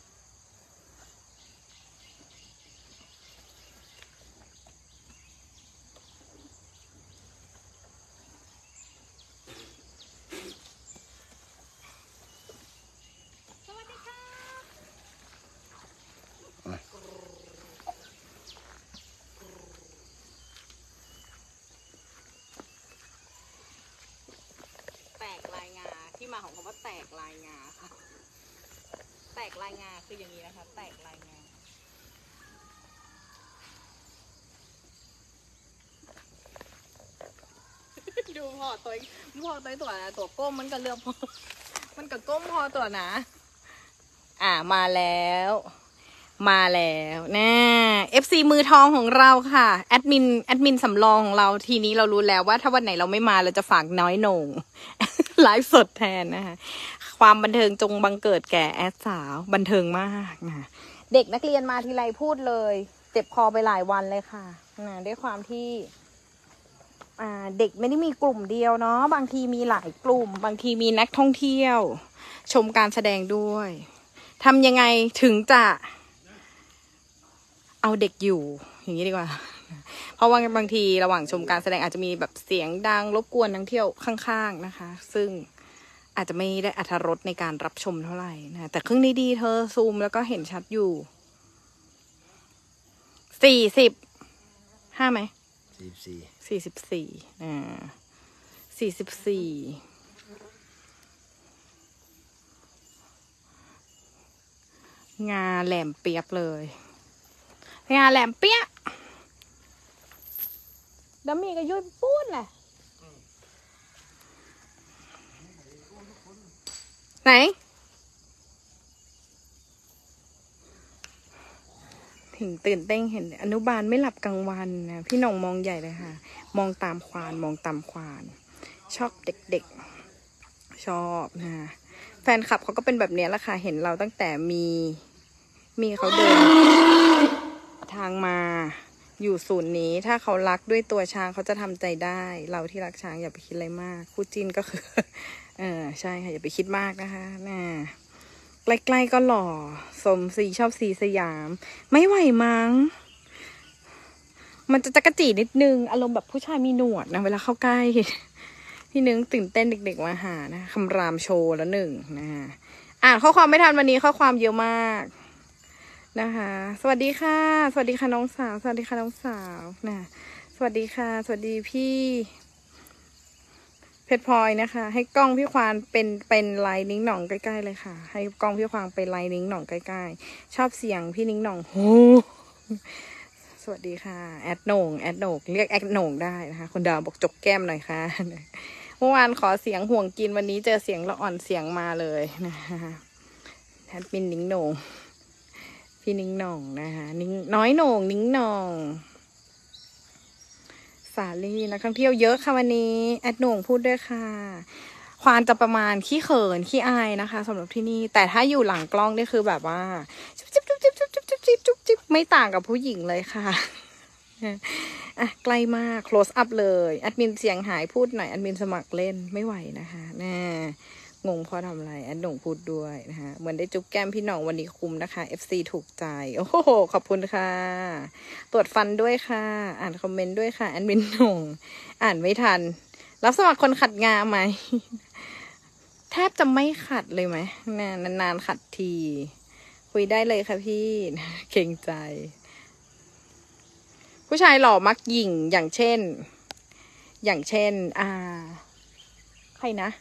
สวัสดีค่ะแตกลายงาที่มาของคำว่าแตกลายงาค่ะแตกลายงาคืออย่างนี้นะคะแตกลายงาดูพอตัวนะตัวก้มมันก็เลือกมันก็ก้มพอตัวนะมาแล้วนะ FC มือทองของเราค่ะแอดมินสำรองของเราทีนี้เรารู้แล้วว่าถ้าวันไหนเราไม่มาเราจะฝากน้อยโหน่ง ไลฟ์สดแทนนะคะความบันเทิงจงบังเกิดแก่แอดสาวบันเทิงมากนะเด็กนักเรียนมาทีไรพูดเลยเจ็บคอไปหลายวันเลยค่ะด้วยความที่เด็กไม่ได้มีกลุ่มเดียวเนาะบางทีมีหลายกลุ่มบางทีมีนักท่องเที่ยวชมการแสดงด้วยทำยังไงถึงจะเอาเด็กอยู่อย่างนี้ดีกว่าเพราะว่าบางทีระหว่างชมการแสดงอาจจะมีแบบเสียงดังรบกวนนักเที่ยวข้างๆนะคะซึ่งอาจจะไม่ได้อรรถรสในการรับชมเท่าไหร่นะแต่เครื่องนี้ดีเธอซูมแล้วก็เห็นชัดอยู่45ไหม44 งาแหลมเปียบเลยงาแหลมเปียบแล้วมีก็ยุ่ยปูนแหละไหนถึงตื่นเต้นเห็นอนุบาลไม่หลับกลางวันนะพี่น้องมองใหญ่เลยค่ะมองตามควานชอบเด็กๆชอบนะแฟนคลับเขาก็เป็นแบบนี้แหละค่ะเห็นเราตั้งแต่มีเขาเดินทางมาอยู่ศูนย์นี้ถ้าเขารักด้วยตัวช้างเขาจะทำใจได้เราที่รักช้างอย่าไปคิดอะไรมากคู่จิ้นก็คือใช่ค่ะอย่าไปคิดมากนะคะใกล้ๆก็หล่อสมศรีชอบสีสยามไม่ไหวมั้งมันจะจักรจีนิดนึงอารมณ์แบบผู้ชายมีหนวดนะเวลาเข้าใกล้พี่นึงตื่นเต้นเด็กๆมาหานะคำรามโชว์แล้ว1นะอ่านข้อความไม่ทันวันนี้ข้อความเยอะมากนะคะสวัสดีค่ะน้องสาวสวัสดีค่ะน้องสาวนะสวัสดีค่ะสวัสดีพี่เพชรพลอยนะคะให้กล้องพี่ควานเป็นไลน์นิ้งหน่องใกล้ๆเลยค่ะให้กล้องพี่ควานเป็นไลน์นิ้งหน่องใกล้ๆชอบเสียงพี่นิ้งหน่องโหสวัสดีค่ะแอดโหน่งเรียกแอดโหน่งได้นะคะคนดาวบอกจกแก้มหน่อยค่ะเมื่อวานขอเสียงห่วงกินวันนี้เจอเสียงละอ่อนเสียงมาเลยนะคะแอดมินนิ้งโหน่งพี่นิ้งหน่องนะคะนิ้งน้อยโหน่งนิ้งหน่องสาลีนักท่องเที่ยวเยอะค่ะวันนี้แอดโหน่งพูดด้วยค่ะควานจะประมาณขี้เขินขี้อายนะคะสำหรับที่นี่แต่ถ้าอยู่หลังกล้องนี่คือแบบว่าจุ๊บจิ๊บจุ๊บจิ๊บจุ๊บจิ๊บจุ๊บจิ๊บจุ๊บจิ๊บไม่ต่างกับผู้หญิงเลยค่ะอ่ะใกล้มาก close up เลยแอดมินเสียงหายพูดหน่อยแอดมินสมัครเล่นไม่ไหวนะคะแน่งงพอทำอะไรแอดหน่งพูดด้วยนะคะเหมือนได้จุ๊บแก้มพี่หน่องวันนี้คุ้มนะคะ FC ถูกใจโอ้โหขอบคุณค่ะตรวจฟันด้วยค่ะอ่านคอมเมนต์ด้วยค่ะแอดมินหน่งอ่านไม่ทันรับสมัครคนขัดงาไหม แทบจะไม่ขัดเลยไหมนานๆขัดทีคุยได้เลยค่ะพี่เกรงใจผู้ชายหล่อมักหยิ่งอย่างเช่นใครนะ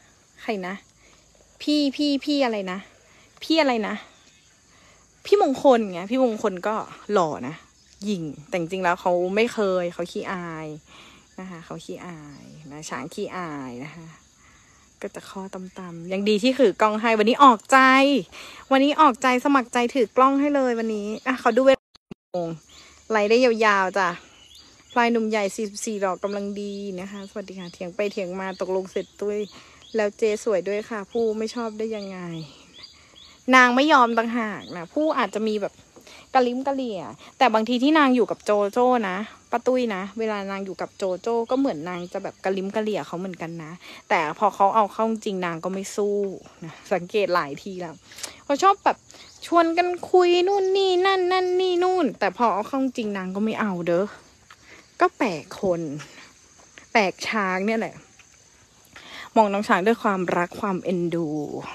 พี่อะไรนะพี่อะไรนะพี่มงคลไงพี่มงคลก็หล่อนะหยิ่งแต่จริงๆแล้วเขาไม่เคยเขาขี้อายนะคะเขาขี้อายนะช้างขี้อายนะคะก็จะข้อต่ำๆยังดีที่ถือกล้องให้วันนี้ออกใจสมัครใจถือกล้องให้เลยวันนี้อ่ะเขาดูเวลาไล่ได้ยาวๆจ้ะพลายหนุ่มใหญ่44ดอกกำลังดีนะคะสวัสดีค่ะเถียงไปเถียงมาตกลงเสร็จด้วยแล้วเจสวยด้วยค่ะผู้ไม่ชอบได้ยังไงนางไม่ยอมต่างหากนะผู้อาจจะมีแบบกะลิ้มกะเหลี่ยแต่บางทีที่นางอยู่กับโจโจ้นะป้าตุ้ยนะเวลานางอยู่กับโจโจ้ก็เหมือนนางจะแบบกะลิ้มกะเหลี่ยเขาเหมือนกันนะแต่พอเขาเอาเข้าจริงนางก็ไม่สู้นะสังเกตหลายทีแล้วเขาชอบแบบชวนกันคุยนู่นนี่นั่นนี่นู่นแต่พอเอาเข้าจริงนางก็ไม่เอาเด้อก็แปลกคนแปลกช้างเนี่ยแหละมองน้องช้างด้วยความรักความเอ็นดู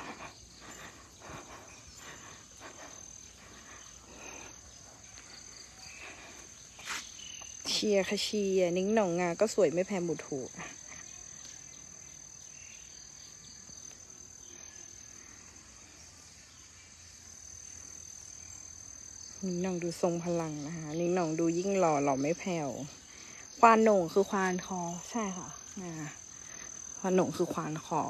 เชียร์ค่ะเชียร์นิ้งหน่องงาก็สวยไม่แพ้หมูถูกนิ้งหน่องดูทรงพลังนะคะนิ้งหน่องดูยิ่งหล่อไม่แผ่วควานโหน่งคือควานคอใช่ค่ะควานโหน่งคือควานคอ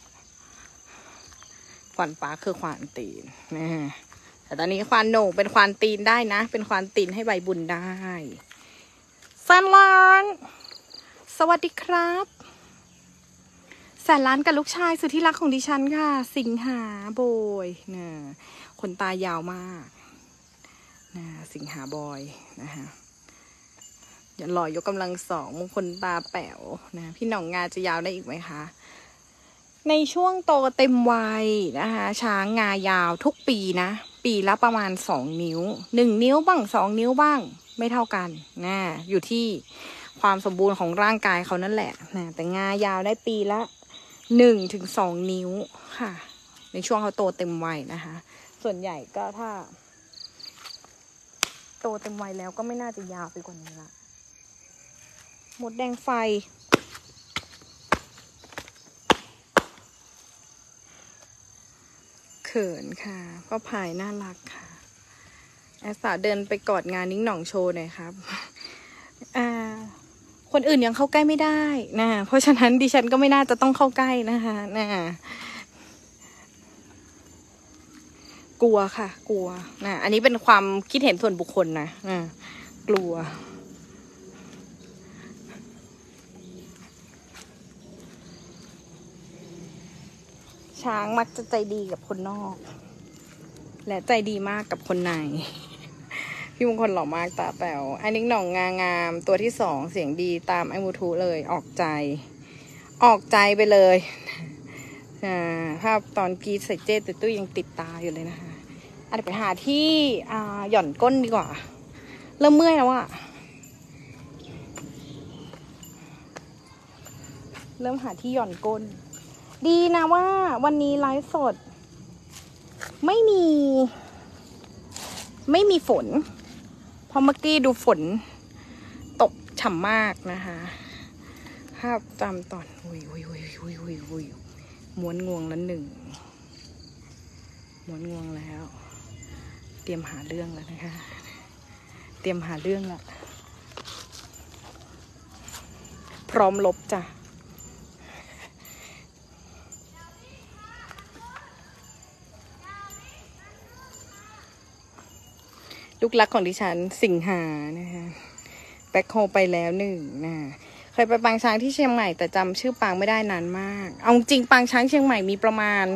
ควานปลาคือควานตีนนะแต่ตอนนี้ควานโหน่งเป็นควานตีนได้นะเป็นควานตีนให้ใบบุญได้แสนล้านสวัสดีครับแสนล้านกับลูกชายสุดที่รักของดิฉันค่ะสิงหาโบยนะขนตายาวมากนะสิงหาบอยนะคะอย่าหล่อยกกำลังสองมงคลตาแป๋วนะพี่หน่องงาจะยาวได้อีกไหมคะในช่วงโตเต็มวัยนะคะช้างงายาวทุกปีนะปีละประมาณ2 นิ้ว1 นิ้วบ้าง2 นิ้วบ้างไม่เท่ากันนะอยู่ที่ความสมบูรณ์ของร่างกายเขานั่นแหละนะแต่งายาวได้ปีละ1 ถึง 2 นิ้วค่ะในช่วงเขาโตเต็มวัยนะคะส่วนใหญ่ก็ถ้าโตเต็มวัยแล้วก็ไม่น่าจะยาวไปกว่านี้ละมดแดงไฟเขินค่ะก็พายน่ารักค่ะแอสตาเดินไปกอดงานนิ้งหน่องโชว์หน่อยครับคนอื่นยังเข้าใกล้ไม่ได้นะเพราะฉะนั้นดิฉันก็ไม่น่าจะต้องเข้าใกล้นะคะกลัวค่ะกลัวนะอันนี้เป็นความคิดเห็นส่วนบุคคลนะกลัวช้างมักจะใจดีกับคนนอกและใจดีมากกับคนในพี่มงคลหล่อมากตาแป๋วไอ้นิ้งหน่องงามตัวที่2เสียงดีตามไอ้มูทูเลยออกใจไปเลยภาพตอนกีใส่เจ๊ตุ้ยยังติดตาอยู่เลยนะคะเดี๋ยวไปหาที่หย่อนก้นดีกว่าเริ่มเมื่อยแล้วอะเริ่มหาที่หย่อนก้นดีนะว่าวันนี้ไลฟ์สดไม่มีฝนเพราะเมื่อกี้ดูฝนตกฉ่ำมากนะคะภาพจำตอนม้วนงวงละ1ม้วนงวงแล้วเตรียมหาเรื่องแล้วนะคะเตรียมหาเรื่องละพร้อมลบจ้ะลูกรักของดิฉันสิงหานะคะแบ็คโฮไปแล้ว1นะเคยไปปางช้างที่เชียงใหม่แต่จำชื่อปางไม่ได้นานมากเอาจริงปางช้างเชียงใหม่มีประมาณ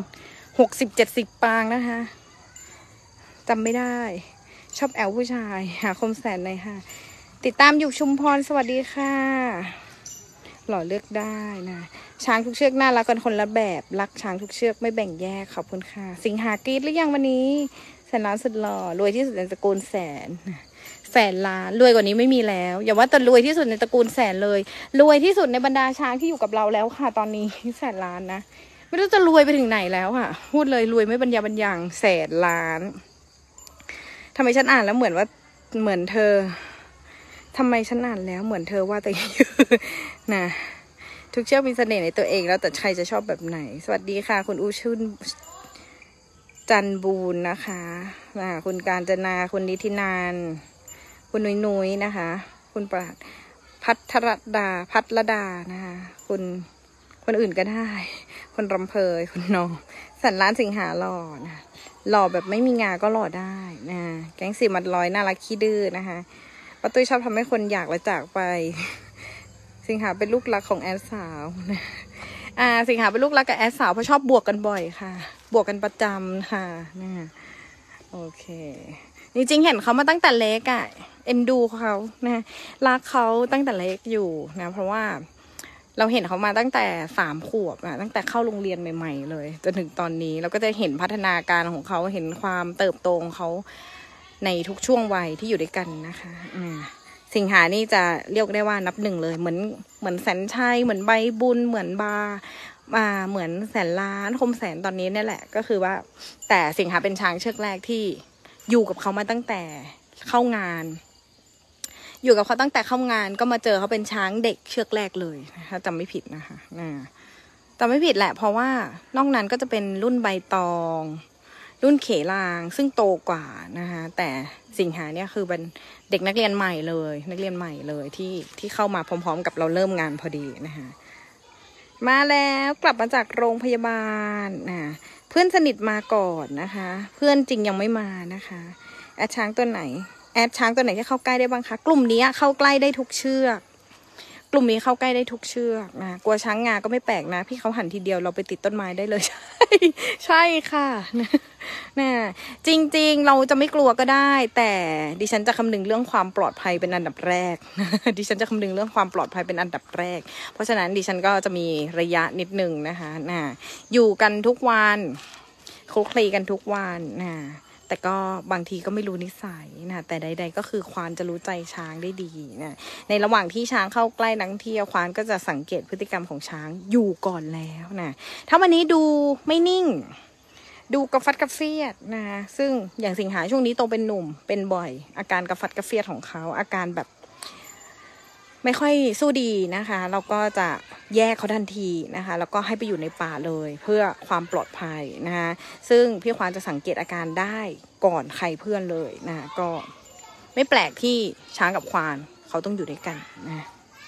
60-70 ปางนะคะจำไม่ได้ชอบแอลผู้ชายหาคมแสนเลยค่ะติดตามอยู่ชุมพรสวัสดีค่ะหล่อเลือกได้นะช้างทุกเชือกน่ารักกันคนละแบบรักช้างทุกเชือกไม่แบ่งแยกขอบคุณค่ะสิงหากรีดหรือยังวันนี้แสนล้านสุดหล่อรวยที่สุดในตระกูลแสนล้านรวยกว่านี้ไม่มีแล้วอย่าว่าแต่รวยที่สุดในตระกูลแสนเลยรวยที่สุดในบรรดาช้างที่อยู่กับเราแล้วค่ะตอนนี้แสนล้านนะไม่รู้จะรวยไปถึงไหนแล้วค่ะพูดเลยรวยไม่บรรยาบรรยังแสนล้านทำไมฉันอ่านแล้วเหมือนเธอทำไมฉันอ่านแล้วเหมือนเธอว่าแต่นะทุกเชือกมีเสน่ห์ในตัวเองแล้วแต่ใครจะชอบแบบไหนสวัสดีค่ะคุณอูชุนจันบูรณ์นะคะคุณการจนาคุณนิธินานคุณนุ้ยนะคะคุณปราดพัทรดานะคะคนอื่นก็ได้คนรำเพยคุณน้องสันล้านสิงหาหล่อนะหล่อแบบไม่มีงาก็หล่อได้นะแก๊ง4 มัดร้อยน่ารักขี้ดื้อนะคะป้าตุ้ยชอบทำให้คนอยากและจากไปสิงหาเป็นลูกรักของแอดสาวนะสิงหาเป็นลูกรักกับแอดสาวเพราะชอบบวกกันบ่อยค่ะบวกกันประจำค่ะนะโอเคจริงๆเห็นเขามาตั้งแต่เล็กอ่ะเอ็นดูเขานะรักเขาตั้งแต่เล็กอยู่นะเพราะว่าเราเห็นเขามาตั้งแต่3 ขวบอ่ะตั้งแต่เข้าโรงเรียนใหม่ๆเลยจนถึงตอนนี้เราก็จะเห็นพัฒนาการของเขาเห็นความเติบโตของเขาในทุกช่วงวัยที่อยู่ด้วยกันนะคะสิงหานี่จะเรียกได้ว่านับ1เลยเหมือนแสนชัยเหมือนใบบุญเหมือนเหมือนแสนล้านคมแสนตอนนี้เนี่ยแหละก็คือว่าแต่สิงหาเป็นช้างเชือกแรกที่อยู่กับเขามาตั้งแต่เข้างานอยู่กับเขาตั้งแต่เข้างานก็มาเจอเขาเป็นช้างเด็กเชือกแรกเลยนะคะจำไม่ผิดนะคะจำไม่ผิดแหละเพราะว่านอกนั้นก็จะเป็นรุ่นใบตองรุ่นเขลางซึ่งโตกว่านะคะแต่สิงหาเนี่ยคือเป็นเด็กนักเรียนใหม่เลยที่เข้ามาพร้อมๆกับเราเริ่มงานพอดีนะคะมาแล้วกลับมาจากโรงพยาบาลเพื่อนสนิทมาก่อนนะคะเพื่อนจริงยังไม่มานะคะแอดช้างตัวไหนที่เข้าใกล้ได้บ้างคะกลุ่มนี้เข้าใกล้ได้ทุกเชือกกลุ่มนี้เข้าใกล้ได้ทุกเชือกนะกลัวช้างงาก็ไม่แปลกนะพี่เขาหันทีเดียวเราไปติดต้นไม้ได้เลยใช่ค่ะนะจริงๆเราจะไม่กลัวก็ได้แต่ดิฉันจะคำนึงเรื่องความปลอดภัยเป็นอันดับแรกดิฉันจะคำนึงเรื่องความปลอดภัยเป็นอันดับแรกเพราะฉะนั้นดิฉันก็จะมีระยะนิดนึงนะคะอยู่กันทุกวันคลุกคลีกันทุกวันแต่ก็บางทีก็ไม่รู้นิสัยนะแต่ใดๆก็คือควานจะรู้ใจช้างได้ดีนะในระหว่างที่ช้างเข้าใกล้นักท่องเที่ยวควานก็จะสังเกตพฤติกรรมของช้างอยู่ก่อนแล้วนะถ้าวันนี้ดูไม่นิ่งดูกระฟัดกระเฟียดนะซึ่งอย่างสิงหาช่วงนี้โตเป็นหนุ่มเป็นบ่อยอาการกระฟัดกระเฟียดของเขาอาการแบบไม่ค่อยสู้ดีนะคะเราก็จะแยกเขาทันทีนะคะแล้วก็ให้ไปอยู่ในป่าเลยเพื่อความปลอดภัยนะคะซึ่งพี่ควานจะสังเกตอาการได้ก่อนใครเพื่อนเลยนะก็ไม่แปลกที่ช้างกับควานเขาต้องอยู่ด้วยกันนะ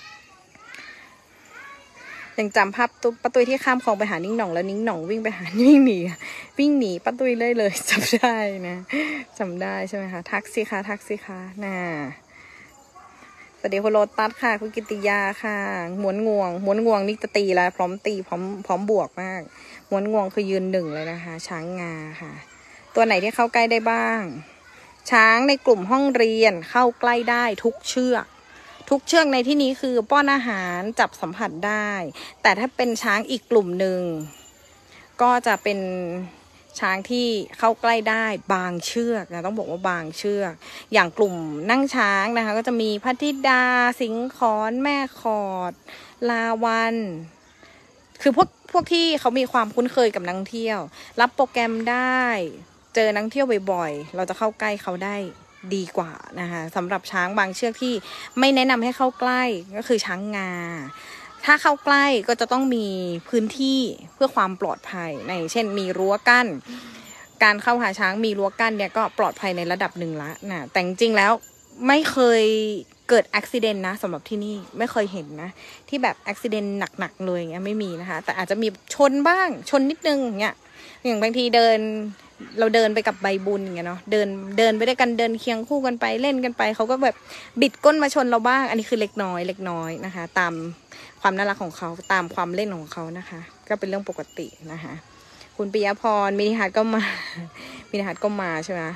ยังจำภาพป้าตุ้ยที่ข้ามคลองไปหานิ่งหน่องแล้วนิ่งหน่องวิ่งหนีป้าตุ้ยเลยจำได้นะจำได้ใช่ไหมคะทักสิคะนะสวัสดีคุณโรตัสค่ะคุณกิติยาค่ะม้วนงวงนี่จะตีแล้วพร้อมตีพร้อมบวกมากม้วนงวงคือยืน1เลยนะคะช้างงาค่ะตัวไหนที่เข้าใกล้ได้บ้างช้างในกลุ่มห้องเรียนเข้าใกล้ได้ทุกเชือกในที่นี้คือป้อนอาหารจับสัมผัสได้แต่ถ้าเป็นช้างอีกกลุ่มหนึ่งก็จะเป็นช้างที่เข้าใกล้ได้บางเชือกนะต้องบอกว่าบางเชือกอย่างกลุ่มนั่งช้างนะคะก็จะมีพัทธิดาสิงขรแม่ขอดลาวันคือพวกที่เขามีความคุ้นเคยกับนักท่องเที่ยวรับโปรแกรมได้เจอนักท่องเที่ยวบ่อยๆเราจะเข้าใกล้เขาได้ดีกว่านะคะสำหรับช้างบางเชือกที่ไม่แนะนำให้เข้าใกล้ก็คือช้างงาถ้าเข้าใกล้ก็จะต้องมีพื้นที่เพื่อความปลอดภัยในเช่นมีรั้วกั้นการเข้าหาช้างมีรั้วกั้นเนี่ยก็ปลอดภัยในระดับหนึ่งละนะแต่จริงๆแล้วไม่เคยเกิดอุบัติเหตุนะสำหรับที่นี่ไม่เคยเห็นนะที่แบบอุบัติเหตุหนักๆเลยเงี้ยไม่มีนะคะแต่อาจจะมีชนบ้างชนนิดนึงเงี้ยอย่างบางทีเดินเราเดินไปกับใบบุญอย่างเงี้ยเนาะเดินไปด้วยกันเดินเคียงคู่กันไปเล่นกันไปเขาก็แบบบิดก้นมาชนเราบ้างอันนี้คือเล็กน้อยนะคะ ตามความน่ารักของเขาตามความเล่นของเขานะคะ ก็เป็นเรื่องปกตินะคะคุณปิยพรมินิฮาร์ดก็มามินิฮาร์ดก็มาใช่ไหม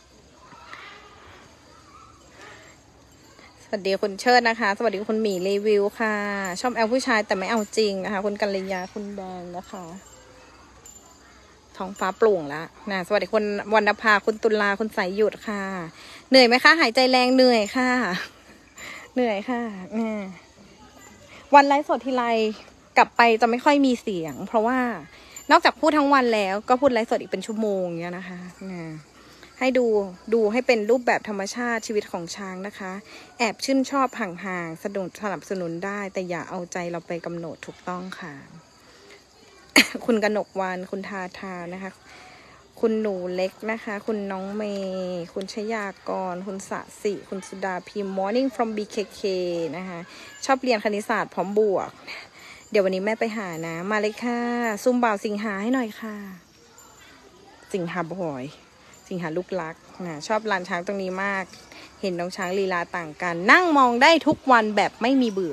สวัสดีคุณเชิดนะคะสวัสดีคุณหมีรีวิวค่ะชอบแอลผู้ชายแต่ไม่เอาจริงนะคะคุณกัลยาคุณแดงนะคะท้องฟ้าโปร่งแล้วนะสวัสดีคุณวรรณภาคุณตุลาคุณสายหยุดค่ะเหนื่อยไหมคะหายใจแรงเหนื่อยค่ะเหนื่อยค่ะวันไลฟ์สดทีไรกลับไปจะไม่ค่อยมีเสียงเพราะว่านอกจากพูดทั้งวันแล้วก็พูดไลฟ์สดอีกเป็นชั่วโมงเนี้ยนะคะให้ดูให้เป็นรูปแบบธรรมชาติชีวิตของช้างนะคะแอบชื่นชอบห่างๆสนับสนุนได้แต่อย่าเอาใจเราไปกำหนดถูกต้องค่ะ คุณกนกวรรณคุณทานะคะคุณหนูเล็กนะคะคุณน้องเมย์คุณชยากรคุณสะสิคุณสุดาพิมพ์ Morning from BKK นะคะชอบเรียนคณิตศาสตร์พร้อมบวกเดี๋ยววันนี้แม่ไปหานะมาเลยค่ะซุ่มบ่าวสิงหาให้หน่อยค่ะสิงหาบ่อยสิงหาลูกรักนะชอบลานช้างตรงนี้มากเห็นน้องช้างลีลาต่างกันนั่งมองได้ทุกวันแบบไม่มีเบื่อ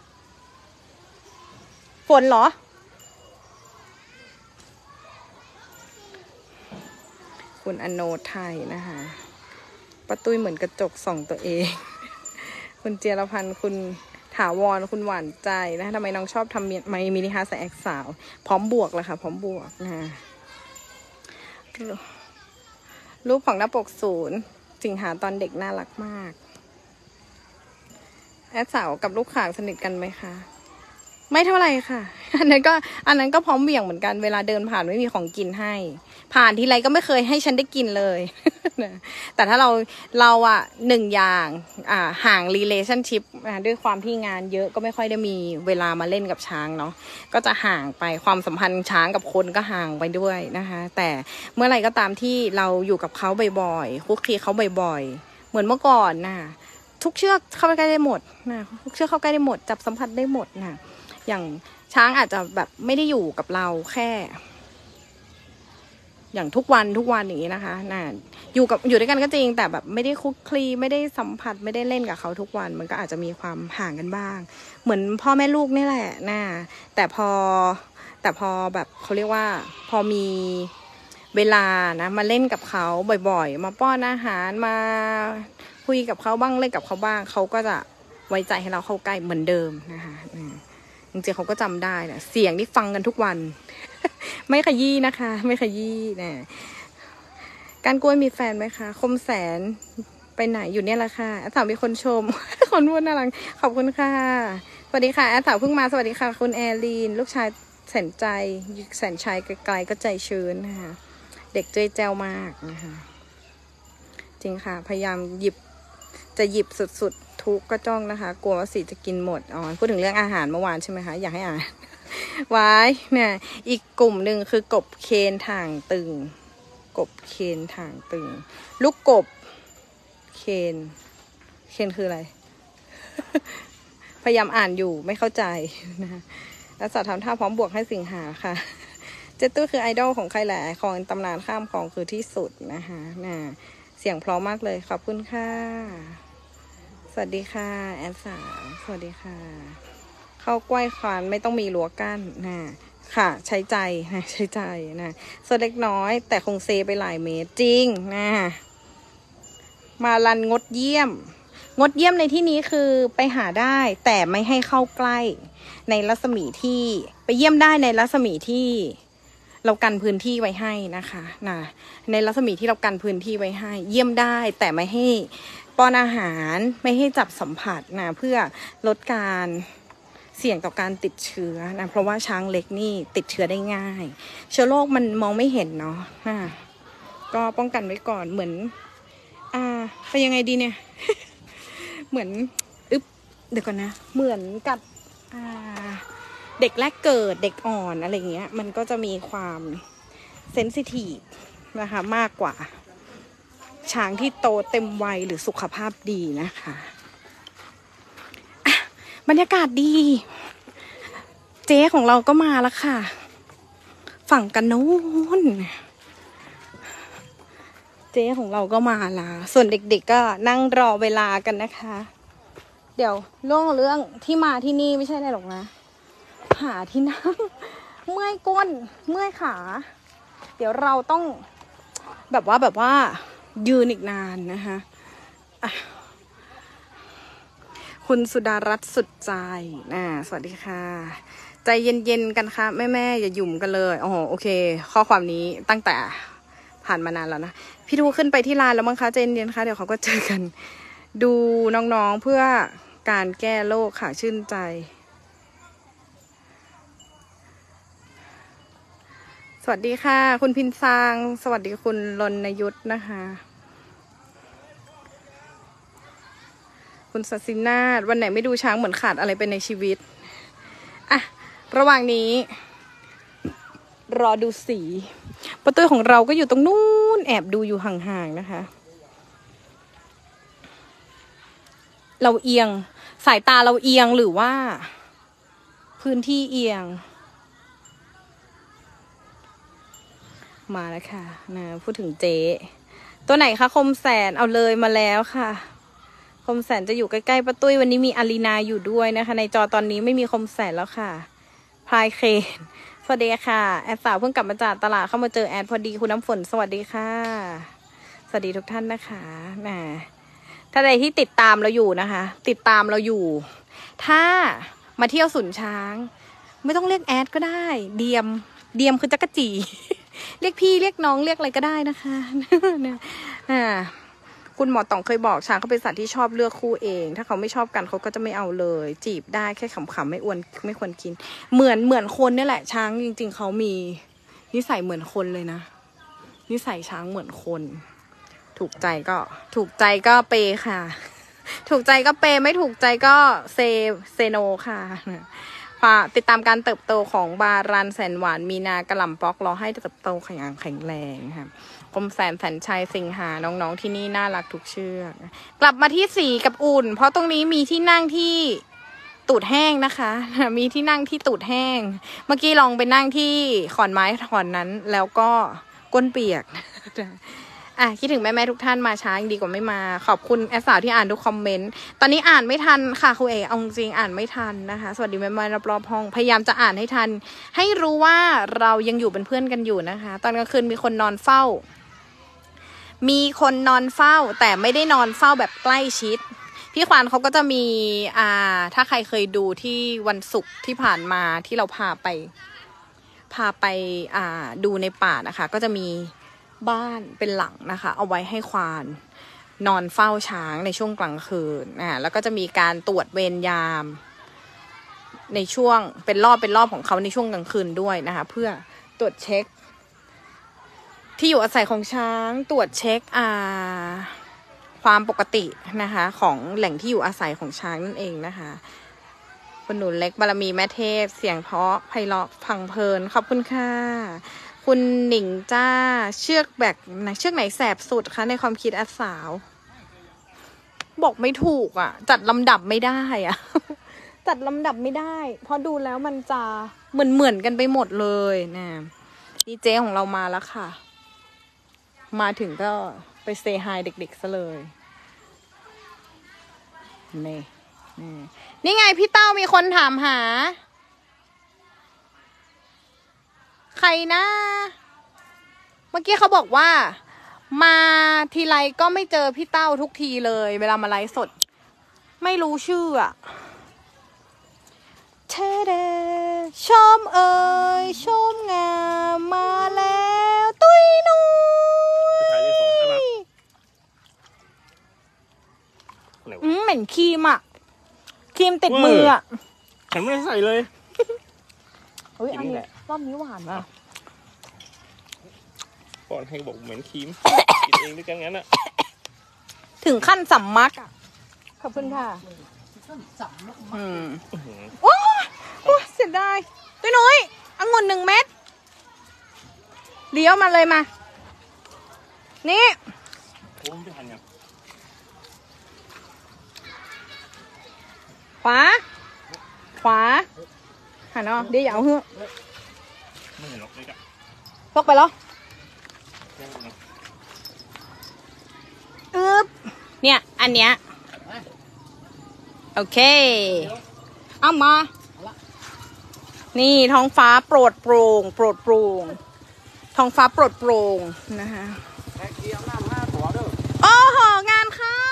ฝนเหรอคุณอโนไทยนะคะป้าตุ้ยเหมือนกระจกส่องตัวเอง คุณเจรพันธ์คุณถาวรคุณหวานใจนะทำไมน้องชอบทำมินิฮาร์ทใส่แอคสาวพร้อมบวกเลยค่ะพร้อมบวกนะรูปของหน้าปก0สิงหาตอนเด็กน่ารักมากแอดสาวกับลูกข่างสนิทกันไหมคะไม่เท่าไหร่ค่ะอันนั้นก็พร้อมเบี่ยงเหมือนกันเวลาเดินผ่านไม่มีของกินให้ผ่านทีไรก็ไม่เคยให้ฉันได้กินเลย แต่ถ้าเราอ่ะหนึ่งอย่างห่าง relationship ด้วยความที่งานเยอะก็ไม่ค่อยได้มีเวลามาเล่นกับช้างเนาะก็จะห่างไปความสัมพันธ์ช้างกับคนก็ห่างไปด้วยนะคะแต่เมื่อไหร่ก็ตามที่เราอยู่กับเขาบ่อยๆคุกคีเขาบ่อยๆเหมือนเมื่อก่อนนะทุกเชือกเข้าใกล้ได้หมดนะทุกเชือกเข้าใกล้ได้หมดจับสัมผัสได้หมดนะอย่างช้างอาจจะแบบไม่ได้อยู่กับเราแค่อย่างทุกวันอย่างนี้นะคะอยู่ด้วยกันก็จริงแต่แบบไม่ได้คุกคลีไม่ได้สัมผัสไม่ได้เล่นกับเขาทุกวันมันก็อาจจะมีความห่างกันบ้างเหมือนพ่อแม่ลูกนี่แหละนะแต่พอแบบเขาเรียกว่าพอมีเวลานะมาเล่นกับเขาบ่อยๆมาป้อนอาหารมาคุยกับเขาบ้างเล่นกับเขาบ้างเขาก็จะไว้ใจให้เราเข้าใกล้เหมือนเดิมนะคะจริงๆเขาก็จำได้นะเสียงที่ฟังกันทุกวัน ไม่ขยี้นะคะไม่ขยี้นะการกล้วยมีแฟนไหมคะคมแสนไปไหนอยู่เนี่ยแหละค่ะแอดสาวมีคนชม คนพูดน่ารักขอบคุณค่ะสวัสดีค่ะแอดสาวเพิ่งมาสวัสดีค่ะคุณแอลีนลูกชายแสนใจแสนชัยไกลๆก็ใจชื้นนะคะเด็กเจ้ยแจ้วมากนะคะจริงค่ะพยายามหยิบสุดๆทุกก็จ้องนะคะกลัวว่าสีจะกินหมดพูดถึงเรื่องอาหารเมื่อวานใช่ไหมคะอยากให้อ่านไว้เนี่ยอีกกลุ่มหนึ่งคือกบเคนถ่างตึงกบเคนถ่างตึงลูกกบเคนคืออะไร พยายามอ่านอยู่ไม่เข้าใจนะแล้วสอบถามท่าพร้อมบวกให้สิงหาค่ะเจตุ้ยคือไอดอลของใครแหละของตำนานข้ามคลองคือที่สุดนะคะเสียงเพราะมากเลยขอบคุณค่ะสวัสดีค่ะแอนสาวสวัสดีค่ะเข้ากล้วยคานไม่ต้องมีรั้วกั้นนะค่ะใช้ใจนะส่วนเล็กน้อยแต่คงเซไปหลายเมตรจริงนะมาลันงดเยี่ยมในที่นี้คือไปหาได้แต่ไม่ให้เข้าใกล้ในรัศมีที่ไปเยี่ยมได้ในรัศมีที่เรากันพื้นที่ไว้ให้นะคะในรัศมีที่เรากันพื้นที่ไว้ให้เยี่ยมได้แต่ไม่ให้ป้อนอาหารไม่ให้จับสัมผัสนะเพื่อลดการเสี่ยงต่อการติดเชื้อนะเพราะว่าช้างเล็กนี่ติดเชื้อได้ง่ายเชื้อโรคมันมองไม่เห็นเนาะก็ป้องกันไว้ก่อนเหมือนไปยังไงดีเนี่ย เหมือนเดี๋ยวก่อนนะเหมือนกับเด็กแรกเกิดเด็กอ่อนอะไรเงี้ยมันก็จะมีความเซนซิทีฟนะคะมากกว่าช้างที่โตเต็มวัยหรือสุขภาพดีนะคะบรรยากาศดีเจ๊ของเราก็มาแล้วค่ะฝั่งกันนู้นเจ๊ของเราก็มาละส่วนเด็กๆก็นั่งรอเวลากันนะคะ เดี๋ยวเรื่องที่มาที่นี่ไม่ใช่อะไรหรอกนะหาที่นั่ง เมื่อยก้นเมื่อยขา เดี๋ยวเราต้องแบบว่ายืนอีกนานนะคะคุณสุดารัตน์สุดใจสวัสดีค่ะใจเย็นๆกันค่ะแม่ๆอย่าหยุ่มกันเลยอ๋อโอเคข้อความนี้ตั้งแต่ผ่านมานานแล้วนะพี่ทูขึ้นไปที่ลานแล้วมั้งคะใจเย็นๆค่ะเดี๋ยวเขาก็เจอกันดูน้องๆเพื่อการแก้โรคค่ะชื่นใจสวัสดีค่ะคุณพินซางสวัสดีคุณรณยุทธนะคะคุณศศินาถวันไหนไม่ดูช้างเหมือนขาดอะไรไปในชีวิตอ่ะระหว่างนี้รอดูสีประตูของเราก็อยู่ตรงนู้นแอบดูอยู่ห่างๆนะคะเราเอียงสายตาเราเอียงหรือว่าพื้นที่เอียงมาแล้วค่ะนะพูดถึงเจ๊ตัวไหนคะคมแสนเอาเลยมาแล้วค่ะคมแสนจะอยู่ใกล้ๆป้าตุ้ยวันนี้มีอารีนาอยู่ด้วยนะคะในจอตอนนี้ไม่มีคมแสนแล้วค่ะพลายเคนสวัสดีค่ะแอดสาวเพิ่งกลับมาจากตลาดเข้ามาเจอแอดพอดีคุณน้ำฝนสวัสดีค่ะสวัสดีทุกท่านนะคะนะถ้าใดที่ติดตามเราอยู่นะคะติดตามเราอยู่ถ้ามาเที่ยวศูนย์ช้างไม่ต้องเรียกแอดก็ได้เดียมคือจักรจี เรียกพี่เรียกน้องเรียกอะไรก็ได้นะคะคุณหมอต่องเคยบอกช้างเขาเป็นสัตว์ที่ชอบเลือกคู่เองถ้าเขาไม่ชอบกันเขาก็จะไม่เอาเลยจีบได้แค่ขำๆไม่ควรกินเหมือนคนนี่แหละช้างจริงๆเขามีนิสัยเหมือนคนเลยนะนิสัยช้างเหมือนคนถูกใจก็เปค่ะถูกใจก็เปไม่ถูกใจก็เซโนค่ะติดตามการเติบโตของบารันแสนหวานมีนากระหล่ำป๊อกรอให้เติบโตแข็งแรงค่ะคมแสนชัยสิงหาน้องๆที่นี่น่ารักทุกเชือกกลับมาที่สีกับอุ่นเพราะตรงนี้มีที่นั่งที่ตูดแห้งนะคะมีที่นั่งที่ตูดแห้งเมื่อกี้ลองไปนั่งที่ขอนไม้ขอนนั้นแล้วก็ก้นเปียกคิดถึงแม่ๆทุกท่านมาช้ายังดีกว่าไม่มาขอบคุณแอดสาวที่อ่านทุกคอมเมนต์ตอนนี้อ่านไม่ทันค่ะครูเอเอาจริงอ่านไม่ทันนะคะสวัสดีแม่ๆรอบๆห้องพยายามจะอ่านให้ทันให้รู้ว่าเรายังอยู่เป็นเพื่อนกันอยู่นะคะตอนกลางคืนมีคนนอนเฝ้าแต่ไม่ได้นอนเฝ้าแบบใกล้ชิดพี่ควานเขาก็จะมีถ้าใครเคยดูที่วันศุกร์ที่ผ่านมาที่เราพาไปดูในป่านะคะก็จะมีบ้านเป็นหลังนะคะเอาไว้ให้ควานนอนเฝ้าช้างในช่วงกลางคืนแล้วก็จะมีการตรวจเวรยามในช่วงเป็นรอบของเขาในช่วงกลางคืนด้วยนะคะเพื่อตรวจเช็คที่อยู่อาศัยของช้างตรวจเช็คความปกตินะคะของแหล่งที่อยู่อาศัยของช้างนั่นเองนะคะคุณหนูเล็กบารมีแม่เทพเสียงเพราะไพเราะฟังเพลินขอบคุณค่ะคุณหนิงจ้าเชือกไหนแสบสุดคะในความคิดแอดสาวบอกไม่ถูกจัดลำดับไม่ได้จัดลำดับไม่ได้เพราะดูแล้วมันจะเหมือนกันไปหมดเลยนะดีเจของเรามาแล้วค่ะมาถึงก็ไปเซฮายเด็กๆซะเลยนี่ไงพี่เต้ามีคนถามหาใครนะเมื่อกี้เขาบอกว่ามาทีไรก็ไม่เจอพี่เต้าทุกทีเลยเวลามาไลฟ์สดไม่รู้ชื่อเทเดชมเอ่ยชมงามมาแล้วตุ้ยนุ้ยเหม็นครีมครีมติดมือฉันไม่ได้ใส่เลยอันนี้รอบนี้หวานก่อนให้บอกเหมือนครีมกินเองด้วยกันงั้นถึงขั้นสำมักขอบคุณค่ะโอ้เสียดายตุ้ยนุ้ยองุ่น1 เม็ดเลี้ยวมาเลยมานี่โอ้ไม่ทันยังขวาหันเนาะเดี๋ยวอย่าเอาเหือไม่เห็นหรอกเลยจ้ะพกไปแล้วเนี่ย อันเนี้ย โอเค เอามา นี่ท้องฟ้าโปรดโปร่งท้องฟ้าโปรดโปร่งนะคะแท็กเกียร์น้ำ5 ตัวเด้อโอ้โห งานเข้า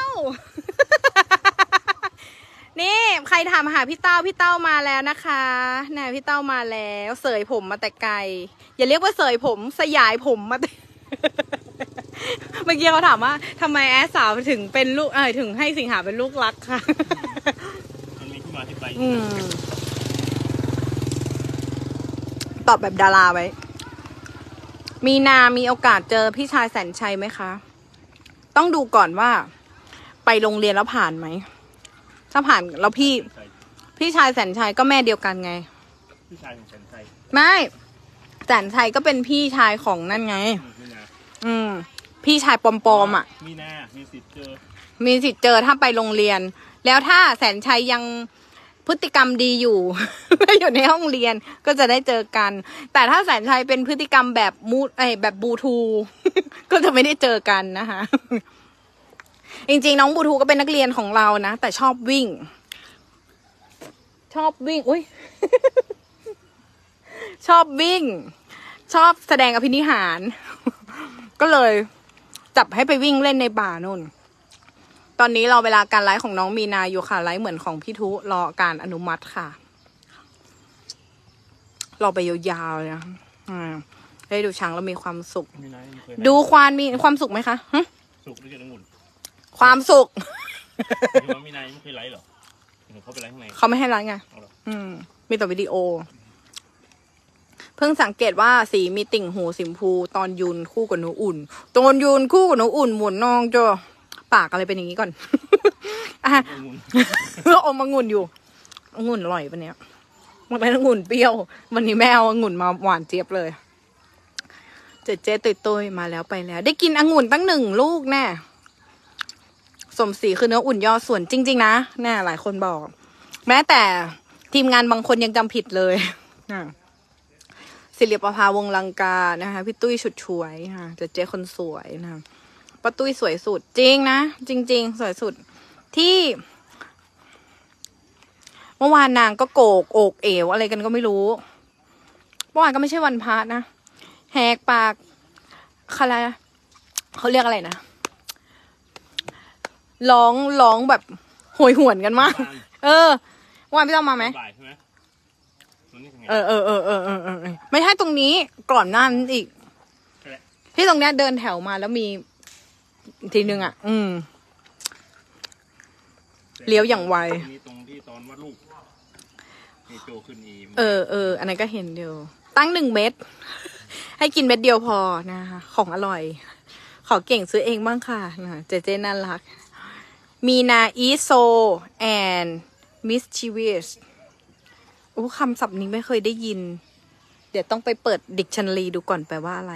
นี่ใครถามหาพี่เต้ามาแล้วนะคะเนี่ยพี่เต้ามาแล้วเสยผมมาแต่ไกลอย่าเรียกว่าเสยผมสยายผมมาแต่ เมื่อกี้เขาถามว่าทำไมแอสสาวถึงเป็นลูกถึงให้สิงหาเป็นลูกรักค่ะมันมีที่มาที่ไปตอบแบบดาราไว้ มีนามีโอกาสเจอพี่ชายแสนชัยไหมคะ ต้องดูก่อนว่า ไปโรงเรียนแล้วผ่านไหม ถ้าผ่านแล้วพี่ชายแสนชัยก็แม่เดียวกันไงพี่ชายของแสนชัยไม่แสนชัยก็เป็นพี่ชายของนั่นไงมีนาพี่ชายปอมๆอ่ะมีนามีสิทธิ์เจอมีสิทธิ์เจอถ้าไปโรงเรียน แล้วถ้าแสนชัยยังพฤติกรรมดีอยู่ อยู่ในห้องเรียนก็จะได้เจอกัน แต่ถ้าแสนชัยเป็นพฤติกรรมแบบแบบบูทู ก็จะไม่ได้เจอกันนะคะ จริงๆน้องบูทูก็เป็นนักเรียนของเรานะแต่ชอบวิ่งอุ้ย ชอบวิ่ง ชอบแสดงอภินิหาร ก็เลยจับให้ไปวิ่งเล่นในป่านู่น ตอนนี้เราเวลาการไลฟ์ของน้องมีนาอยู่ค่ะไลฟ์เหมือนของพี่ทุรอการอนุมัติค่ะรอไปยาวๆเลยนะได้ดูช้างแล้วมีความสุขมีนาไม่เคยดูควานมีความสุขไหมคะสุกหรือจะองุ่นความสุขเดี๋ยวมีนาไม่เคยไลฟ์หรอเห็นเขาไปไลฟ์ข้างในเขาไม่ให้ไลฟ์ไงเอาหรอมีแต่วิดีโอ เพิ่งสังเกตว่าสีมีติ่งหูสีชมพูตอนยืนคู่กับหนูอุ่นตอนยืนคู่กับหนูอุ่นหมุนนองจ้ะปากอะไรเป็นอย่างนี้ก่อนองุ่นอมองุ่นอยู่องุ่นอร่อยปะเนี่ยมันเป็นองุ่นเปรี้ยววันนี้แม่เอาองุ่นมาหวานเจี๊ยบเลยเจ๊ตุยมาแล้วไปแล้วได้กินองุ่นตั้ง1 ลูกแน่สมศรีคือเนื้ออุ่นย่อส่วนจริงๆนะแน่หลายคนบอก แม้แต่ทีมงานบางคนยังจำผิดเลยศิริประภาวงศ์ลังกานะคะพี่ตุ้ยชุดช่วยค่ะเจ๊คนสวยนะคะป้าตุ้ยสวยสุดจริงนะจริงๆสวยสุดที่เมื่อวานนางก็โกกอกเอวอะไรกันก็ไม่รู้เมื่อวานก็ไม่ใช่วันพระนะแหกปากอะไรเขาเรียกอะไรนะร้องแบบโหยหวนกันมากเมื่อวานพี่ต้องมาไหมบ่ายใช่ไหมตรงนี้เป็นไงไม่ใช่ตรงนี้ก่อนหน้านั้นอีกที่ตรงเนี้ยเดินแถวมาแล้วมีอีกทีนึงอ่ะเลี้ยวอย่างไวมีตรงที่ตอนวาดรูปมีโจขึ้นอีอันนั้นก็เห็นเดียวตั้ง1 เม็ด ให้กินเม็ดเดียวพอนะคะของอร่อย ขอเก่งซื้อเองบ้างค่ะนะเจ๊น่ารักมีนาอีโซแอนมิสชิวิสคำศัพท์นี้ไม่เคยได้ยินเดี๋ยวต้องไปเปิดดิกชันนารีดูก่อนแปลว่าอะไร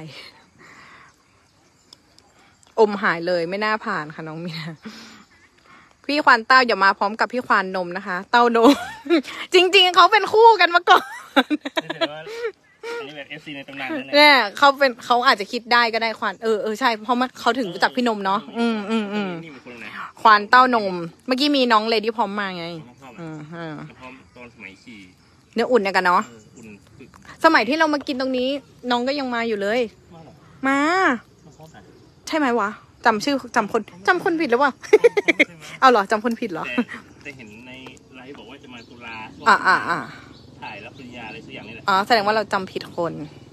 อมหายเลยไม่น่าผ่านค่ะน้องมีนาพี่ควานเต้าอย่ามาพร้อมกับพี่ควานนมนะคะ เต้านม จริงๆเขาเป็นคู่กันมาก่อนนี่แสดงว่าอันนี้แบบ FC ในตำนานนั่นแหละเนี่ยเขาอาจจะคิดได้ก็ได้ควานใช่เพราะเขาถึงรู้จักพี่นมเนาะนี่มันคนไหนควานเต้านมเมื่อกี้มีน้องเลดี้พร้อมมาไงน้องชอบพร้อมตอนสมัยขี่เนื้ออุ่นเนี่ยกันเนาะอุ่นตึกสมัยที่เรามากินตรงนี้ น้องก็ยังมาอยู่เลยมาหรอมามาพร้อมกันใช่ไหมวะจำคนผิดหรือเปล่า เอาเหรอจำคนผิดเหรอแต่เห็นในไลฟ์บอกว่าจะมาตุลาถ่ายรับปริญญาอะไรสักอย่างนี่แหละแสดงว่าเราจำผิดคน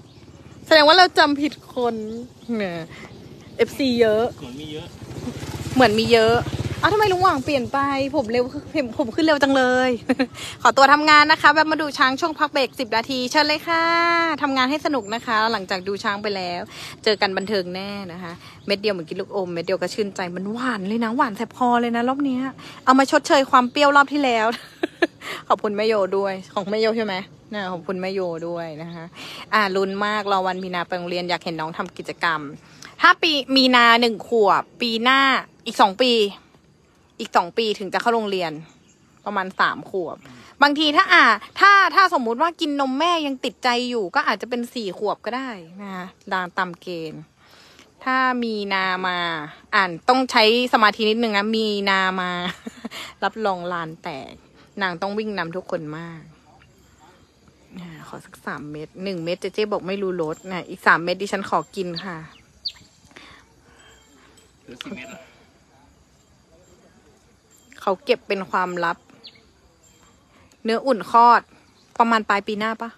เนี่ย FC เยอะเหมือนมีเยอะทำไมลุงหว่างเปลี่ยนไปผมขึ้นเร็วจังเลย ขอตัวทำงานนะคะแบบมาดูช้างช่วงพักเบรก10 นาทีเชิญเลยค่ะทำงานให้สนุกนะคะ หลังจากดูช้างไปแล้ว เจอกันบันเทิงแน่นะคะเม็ดเดียวเหมือนกินลูกอมเม็ดเดียวก็ชื่นใจมันหวานเลยนะหวานแสบคอเลยนะรอบนี้เอามาชดเชยความเปรี้ยวรอบที่แล้ว ขอบคุณแม่โยด้วยของแม่โยใช่ไหมขอบคุณแม่โยด้วยนะคะลุ้นมากรอวันมีนาไปโรงเรียนอยากเห็นน้องทำกิจกรรมถ้าปีมีนา1 ขวบปีหน้าอีก2 ปีถึงจะเข้าโรงเรียนประมาณ3 ขวบบางทีถ้าสมมุติว่ากินนมแม่ยังติดใจอยู่ก็อาจจะเป็น4 ขวบก็ได้นะคะตามเกณฑ์ถ้ามีนามา อ่านต้องใช้สมาธินิดนึงนะมีนามา รับรองลานแตกนางต้องวิ่งนำทุกคนมากขอสัก3 เม็ด1 เม็ดเจ๊บอกไม่รู้รสนะอีก3 เม็ดดิฉันขอกินค่ะหรือ10 เมตรล่ะเขาเก็บเป็นความลับ เนื้ออุ่นคลอด ประมาณปลายปีหน้าปะ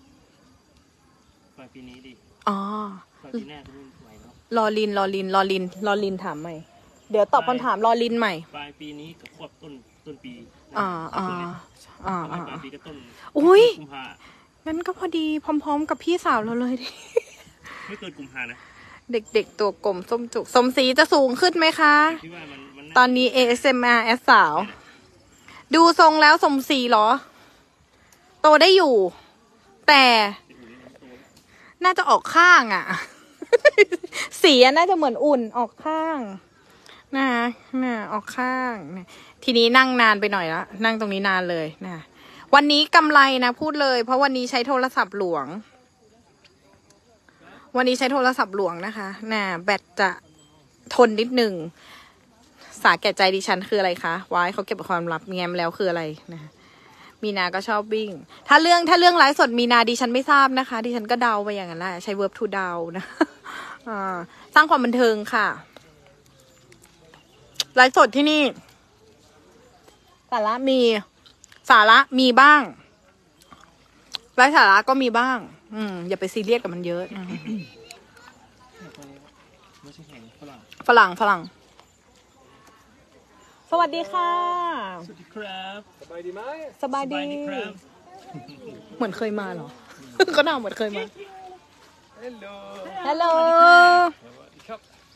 ปลายปีนี้ดิอ๋อปลายปีหน้าก็ไม่ไหวแล้วรอลินถามใหม่ เดี๋ยวตอบคำถามรอลินใหม่ปลายปีนี้กับควบต้นปีอ่าปลายปีก็ต้นอุ้ยกุมภางั้นก็พอดีพร้อมๆกับพี่สาวเราเลยดิไม่เกินกุมภานะเด็กๆตัวกลมส้มจุกสมศรีจะสูงขึ้นไหมคะที่ว่ามันตอนนี้ ASMR แอดสาว ดูทรงแล้วสมศรีเหรอ โตได้อยู่ แต่น่าจะออกข้างอ่ะ สีน่าจะเหมือนอุ่นออกข้างนะออกข้างนะทีนี้นั่งนานไปหน่อยละนั่งตรงนี้นานเลยนะวันนี้กำไรนะพูดเลยเพราะวันนี้ใช้โทรศัพท์หลวง วันนี้ใช้โทรศัพท์หลวงนะคะนะแบตจะทนนิดหนึ่งสาแก่ใจดิฉันคืออะไรคะไว้เขาเก็บความลับแง้มแล้วคืออะไรนะมีนาก็ชอบวิ่งถ้าเรื่องไลฟ์สดมีนาดิฉันไม่ทราบนะคะดิฉันก็เดาไปอย่างนั้นแหละใช้เวิร์บทูเดานะ สร้างความบันเทิงค่ะไลฟ์สดที่นี่สาระมีบ้างไร้สาระก็มีบ้างอย่าไปซีเรียสกับมันเยอะนะไม่ใช่แข่งฝรั่งฝรั่งสวัสดีค่ะสวัสดีครับสบายดีไหมสบายดีครับเหมือนเคยมาเหรอ ก็น่าเหมือนเคยมาฮัลโหล Hello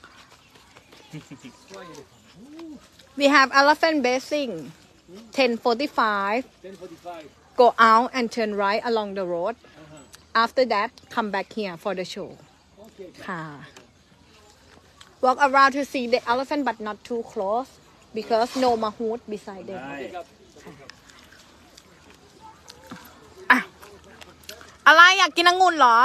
we have elephant bathing 10:45 10:45 go out and turn right along the road after that come back here for the show ค่ะ walk around to see the elephant but not too close because no mahout beside them อะอะไรอยากกินองุ่นเหรอ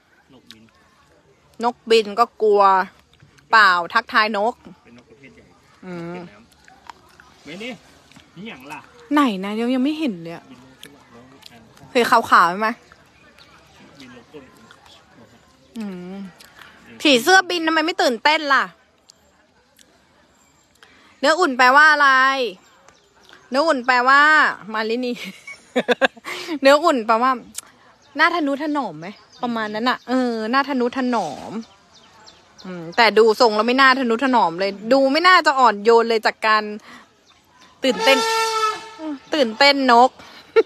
นกบินนกบินก็กลัว เปล่าทักทายนกเป็นนกประเภทใหญ่อืมเป็นน้ำเมนี่นี่อย่างล่ะไหนนะยังไม่เห็นเลยอะบินลงขึ้นมาลงอ่านเคยขาวๆไหมบินลงต้นอืมผีเสื้อบินทำไมไม่ตื่นเต้นล่ะ เนื้ออุ่นแปลว่าอะไร เนื้ออุ่นแปลว่า มาลินี เนื้ออุ่นแปลว่าหน้าทะนุถนอมไหมประมาณนั้นอะหน้าทะนุถนอมแต่ดูทรงแล้วไม่น่าทะนุถนอมเลย ดูไม่น่าจะอ่อนโยนเลยจากการตื่นเต้นนก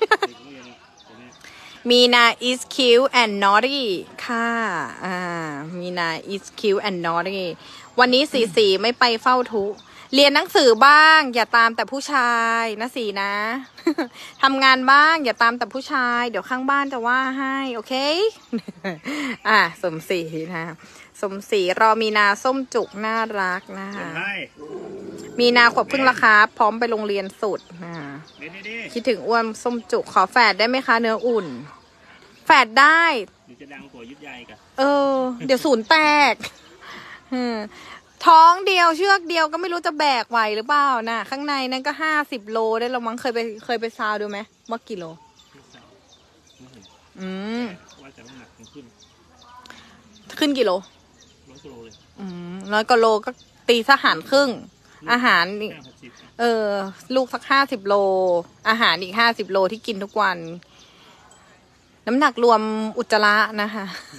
มีนา is cute and naughty ค่ะมีนา is cute and naughty วันนี้สีไม่ไปเฝ้าทุเรียนหนังสือบ้างอย่าตามแต่ผู้ชายนะสีนะ ทำงานบ้างอย่าตามแต่ผู้ชายเดี๋ยวข้างบ้านจะว่าให้โอเค สมศรีนะสมศรีรอมีนาส้มจุกน่ารักนะคะใช่มีนาขวบครึ่งแล้วครับพร้อมไปโรงเรียนสุดดีคิดถึงอ้วนส้มจุกขอแฝดได้ไหมคะเนื้ออุ่นแฝดได้หรือจะดังกว่ายุทธใหญ่กันเดี๋ยวศูนย์แตกท้องเดียวเชือกเดียวก็ไม่รู้จะแบกไหวหรือเปล่านะข้างในนั้นก็50 โลได้แล้วมั้งเคยไปซาวดูไหมว่ากี่โลว่าจะน้ำหนักขึ้นกี่โล 100 กิโลเลย 100 กิโลก็ตีสหารครึ่งอาหารนี่ลูกสัก50 โลอาหารอีก50 โลที่กินทุกวันน้ำหนักรวมอุจจาระนะคะ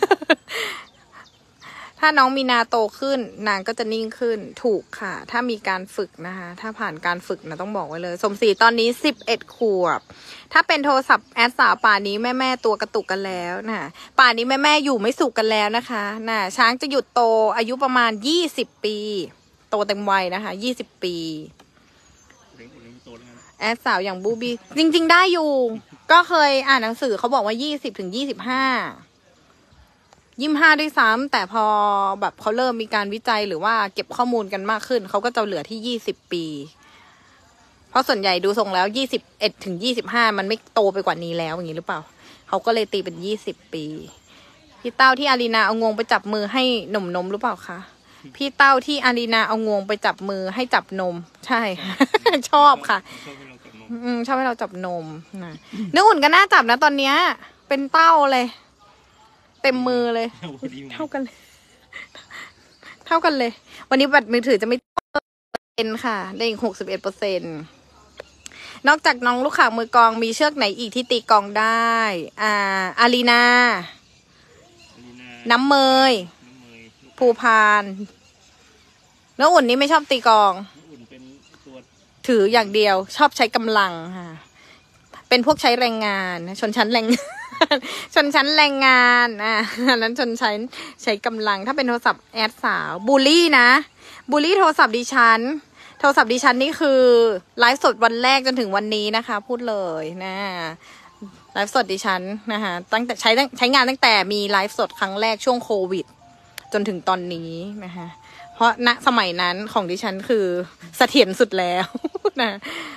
ถ้าน้องมีนาโตขึ้นนางก็จะนิ่งขึ้นถูกค่ะถ้ามีการฝึกนะคะถ้าผ่านการฝึกนะต้องบอกไว้เลยสมศรีตอนนี้11 ขวบถ้าเป็นโทรศัพท์แอดสาวป่านี้แม่ตัวกระตุกกันแล้วนะป่านี้แม่อยู่ไม่สุขกันแล้วนะคะนะช้างจะหยุดโตอายุประมาณ20 ปีโตเต็มวัยนะคะ20 ปีแอดสาวอย่างบูบี้จริงๆได้อยู่ก็เคยอ่านหนังสือเขาบอกว่า20 ถึง 25ด้วยซ้ำแต่พอแบบเขาเริ่มมีการวิจัยหรือว่าเก็บข้อมูลกันมากขึ้นเขาก็จะเหลือที่20 ปีเพราะส่วนใหญ่ดูทรงแล้ว21 ถึง 25มันไม่โตไปกว่านี้แล้วอย่างนี้หรือเปล่าเขาก็เลยตีเป็น20 ปีพี่เต้าที่อารีนาเอางวงไปจับมือให้หนุ่มนมหรือเปล่าคะพี่เต้าที่อารีนาเอางวงไปจับมือให้จับนม ใช่ค่ะ ชอบค่ะชอบให้เราจับนมชอบให้เราจับนมนะเนื้ออุ่นก็น่าจับนะตอนเนี้ย เป็นเต้าเลย เต็มมือเลย เท่ากันเลย เท่ากันเลย วันนี้บัตรมือถือจะไม่เป็นค่ะ ได้อีก61%นอกจากน้องลูกข่างมือกลองมีเชือกไหนอีกที่ตีกลองได้ อารีนา น้ำเมย ภูพานเนื้ออุ่นนี่ไม่ชอบตีกลองอุ่นเป็นตัวถืออย่างเดียวชอบใช้กำลังค่ะ เป็นพวกใช้แรงงานชนชั้นแรง ชนชั้นแรงงานอันนั้นชนชั้นใช้กำลังถ้าเป็นโทรศัพท์แอดสาวบูลลี่นะบูลลี่โทรศัพท์ดิฉันโทรศัพท์ดิฉันนี่คือไลฟ์สดวันแรกจนถึงวันนี้นะคะ พูดเลยนะไลฟ์สดดิฉันนะคะตั้งแต่ใช้งานตั้งแต่มีไลฟ์สดครั้งแรกช่วงโควิดจนถึงตอนนี้นะคะเพราะณสมัยนั้นของดิฉันคือเสถียรสุดแล้ว นะ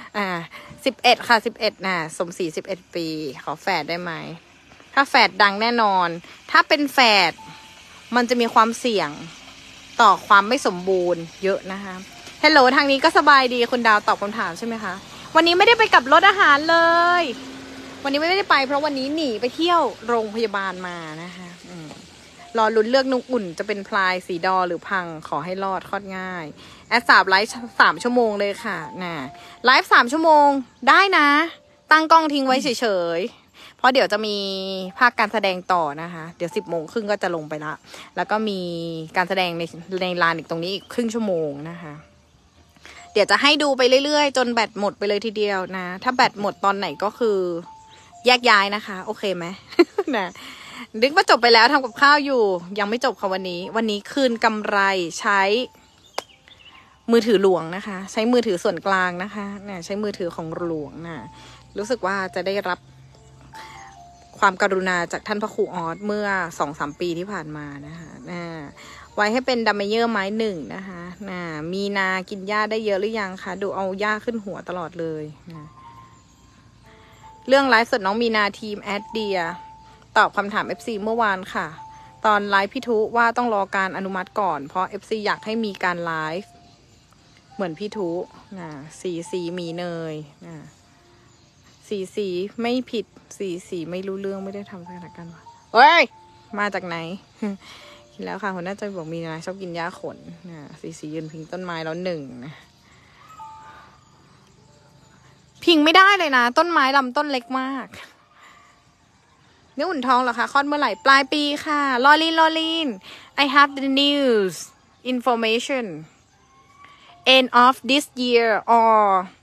11ค่ะ11นะสมศรี11 ปีขอแฝดได้ไหมถ้าแฝดดังแน่นอนถ้าเป็นแฝดมันจะมีความเสี่ยงต่อความไม่สมบูรณ์เยอะนะคะฮัลโหลทางนี้ก็สบายดีคุณดาวตอบคำถามใช่ไหมคะวันนี้ไม่ได้ไปกับรถอาหารเลยวันนี้ไม่ได้ไปเพราะวันนี้หนีไปเที่ยวโรงพยาบาลมานะคะรอลุ้นเลือกนุ่งอุ่นจะเป็นพลายสีดอหรือพังขอให้รอดคลอดง่ายแอด3ไลฟ์3 ชั่วโมงเลยค่ะนะไลฟ์3 ชั่วโมงได้นะตั้งกล้องทิ้งไว้เฉยๆเพราะเดี๋ยวจะมีภาคการแสดงต่อนะคะเดี๋ยว10:30ก็จะลงไปละแล้วก็มีการแสดงในลานอีกตรงนี้อีกครึ่งชั่วโมงนะคะเดี๋ยวจะให้ดูไปเรื่อยๆจนแบตหมดไปเลยทีเดียวนะถ้าแบตหมดตอนไหนก็คือแยกย้ายนะคะโอเคไหม นะนึกว่าจบไปแล้วทำกับข้าวอยู่ยังไม่จบค่ะวันนี้คืนกำไรใช้มือถือหลวงนะคะใช้มือถือส่วนกลางนะคะเนี่ยใช้มือถือของหลวงนะรู้สึกว่าจะได้รับความกรุณาจากท่านพระครูออสเมื่อ 2-3 ปีที่ผ่านมานะคะไว้ให้เป็นดัมเมเยอร์ไม้1นะคะมีนากินหญ้าได้เยอะหรือยังคะดูเอาหญ้าขึ้นหัวตลอดเลยนะเรื่องไลฟ์สดน้องมีนาทีมแอดเดียตอบคำถาม FC เมื่อวานค่ะตอนไลฟ์พี่ทุว่าต้องรอการอนุมัติก่อนเพราะ FC อยากให้มีการไลฟ์เหมือนพี่ทุสีมีเนยสีไม่ผิดสีไม่รู้เรื่องไม่ได้ทำสถานการณ์เฮ้ยมาจากไหน กินแล้วค่ะคนน่าจะบอกมีนะชอบกินหญ้าขนสียืนพิงต้นไม้แล้ว1นะพิงไม่ได้เลยนะต้นไม้ลำต้นเล็กมากเนื้ออุ่นท้องเหรอคะคลอดเมื่อไหร่ปลายปีค่ะลอลิน I have the news information end of this year or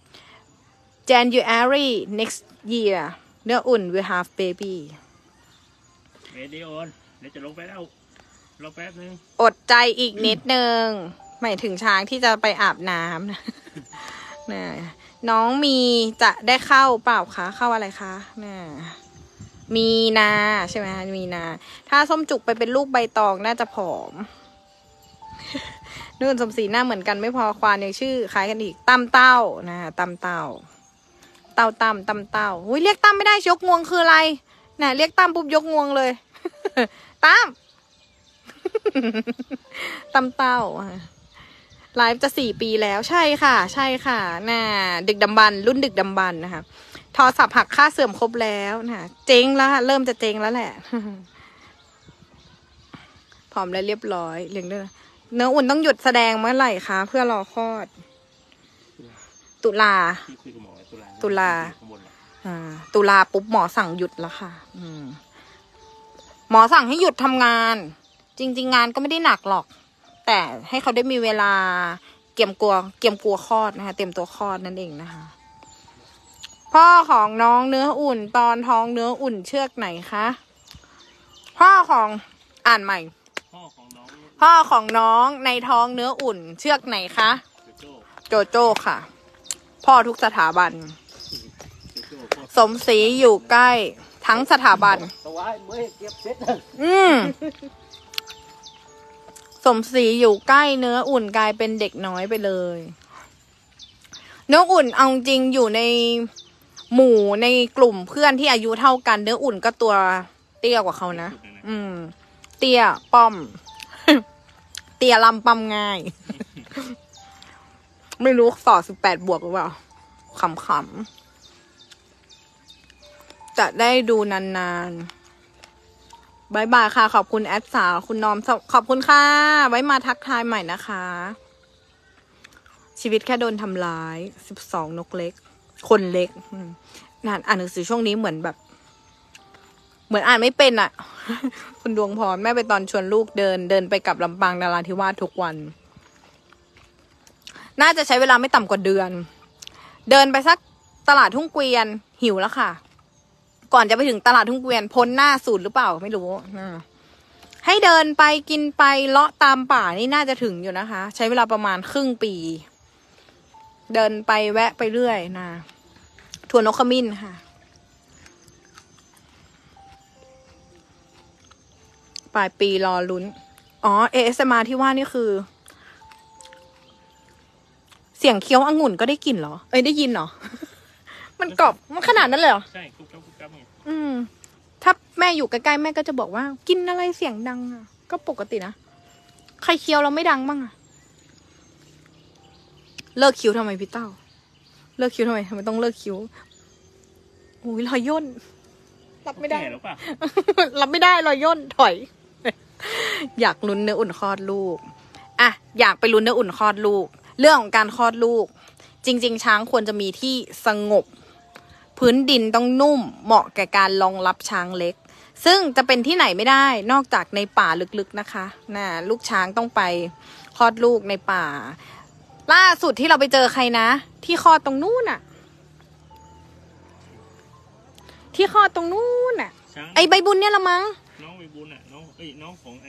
January next year เนื้ออุ่น will have baby เมดิโอนเดี๋ยวจะลงไปแล้วรอแป๊บนึงอดใจอีกนิดนึงหมายถึงช้างที่จะไปอาบน้ำนะน้องมีจะได้เข้าเปล่าคะเข้าอะไรคะมีนาใช่ไหมมีนาถ้าส้มจุกไปเป็นลูกใบตองน่าจะผอมนู่นสมศรีหน้าเหมือนกันไม่พอควานยังชื่อคล้ายกันอีกตั้มเต้าตั้มเต้าอุ้ยเรียกตั้มไม่ได้ยกงวงคืออะไรเรียกตั้มปุ๊บยกงวงเลยตั้ม ตั้มเต้าไลฟ์จะ4 ปีแล้วใช่ค่ะดึกดำบรรรุ่นดึกดำบรรนะคะโทรศัพท์หักค่าเสื่อมครบแล้วนะเจ๊งแล้วเริ่มจะเจ๊งแล้วแหละ พร้อมแล้วเรียบร้อยเลี้ยงด้วยเนื้ออุ่นต้องหยุดแสดงเมื่อไหร่คะเพื่อรอคลอดตุลาปุ๊บหมอสั่งหยุดแล้วค่ะหมอสั่งให้หยุดทำงานจริงๆงานก็ไม่ได้หนักหรอกแต่ให้เขาได้มีเวลาเกียมกลัวคลอดนะคะเตรียมตัวคลอดนั่นเองนะคะพ่อของน้องเนื้ออุ่นตอนท้องเนื้ออุ่นเชือกไหนคะพ่อของอ่านใหม่พ่อของน้องในท้องเนื้ออุ่นเชือกไหนคะโจโจ้ค่ะพ่อทุกสถาบันสมศรีอยู่ใกล้ทั้งสถาบันสมศรีอยู่ใกล้เนื้ออุ่นกลายเป็นเด็กน้อยไปเลยเนื้ออุ่นเอาจริงอยู่ในหมู่ในกลุ่มเพื่อนที่อายุเท่ากันเนื้ออุ่นก็ตัวเตี้ยกว่าเขานะเตี้ยป้อมเตียลำปั๊มง่าย ไม่รู้ต่อ18 บวกหรือเปล่าขำๆจะได้ดูนานๆบายบายค่ะขอบคุณแอดสาวคุณนอมขอบคุณค่ะไว้มาทักทายใหม่นะคะชีวิตแค่โดนทำร้าย12 นกเล็กคนเล็กอ่านหนังสือช่วงนี้เหมือนแบบเหมือนอ่านไม่เป็นอ่ะ คุณดวงพรแม่ไปตอนชวนลูกเดินไปกับลำปางนราธิวาสทุกวันน่าจะใช้เวลาไม่ต่ำกว่าเดือนเดินไปสักตลาดทุ่งเกวียนหิวแล้วค่ะก่อนจะไปถึงตลาดทุ่งเกวียนพ้นหน้าศูนย์หรือเปล่าไม่รู้ให้เดินไปกินไปเลาะตามป่านี่น่าจะถึงอยู่นะคะใช้เวลาประมาณครึ่งปีเดินไปแวะไปเรื่อยนะถั่วนกขมิ้นค่ะปลายปีรอลุ้นอ๋อ ASMR ที่ว่านี่คือเสียงเคี้ยวองุ่นก็ได้กลิ่นเหรอได้ยินเหรอ มันกรอบมันขนาดนั้นเลยเหรอใช่กุ๊บกับกุ๊บกับไงถ้าแม่อยู่ใกล้ๆแม่ก็จะบอกว่ากินอะไรเสียงดังอ่ะก็ปกตินะใครเคี้ยวเราไม่ดังบ้างอ่ะเลิกคิ้วทำไมพี่เต้าเลิกคิ้วทำไมต้องเลิกคิ้วโอ้ยรอยย่นรับไม่ได้หรือเปล่ารับไม่ได้รอยย่นถอย อยากลุ้นเนื้ออุ่นคลอดลูกอ่ะอยากไปลุ้นเนื้ออุ่นคลอดลูกเรื่องของการคลอดลูกจริงๆช้างควรจะมีที่สงบพื้นดินต้องนุ่มเหมาะแก่การรองรับช้างเล็กซึ่งจะเป็นที่ไหนไม่ได้นอกจากในป่าลึกๆนะคะลูกช้างต้องไปคลอดลูกในป่าล่าสุดที่เราไปเจอใครนะที่คลอดตรงนู้นน่ะที่คลอดตรงนู้นน่ะไอใบบุญเนี่ยละมั้งน้องใบบุญอ่ะน้องของ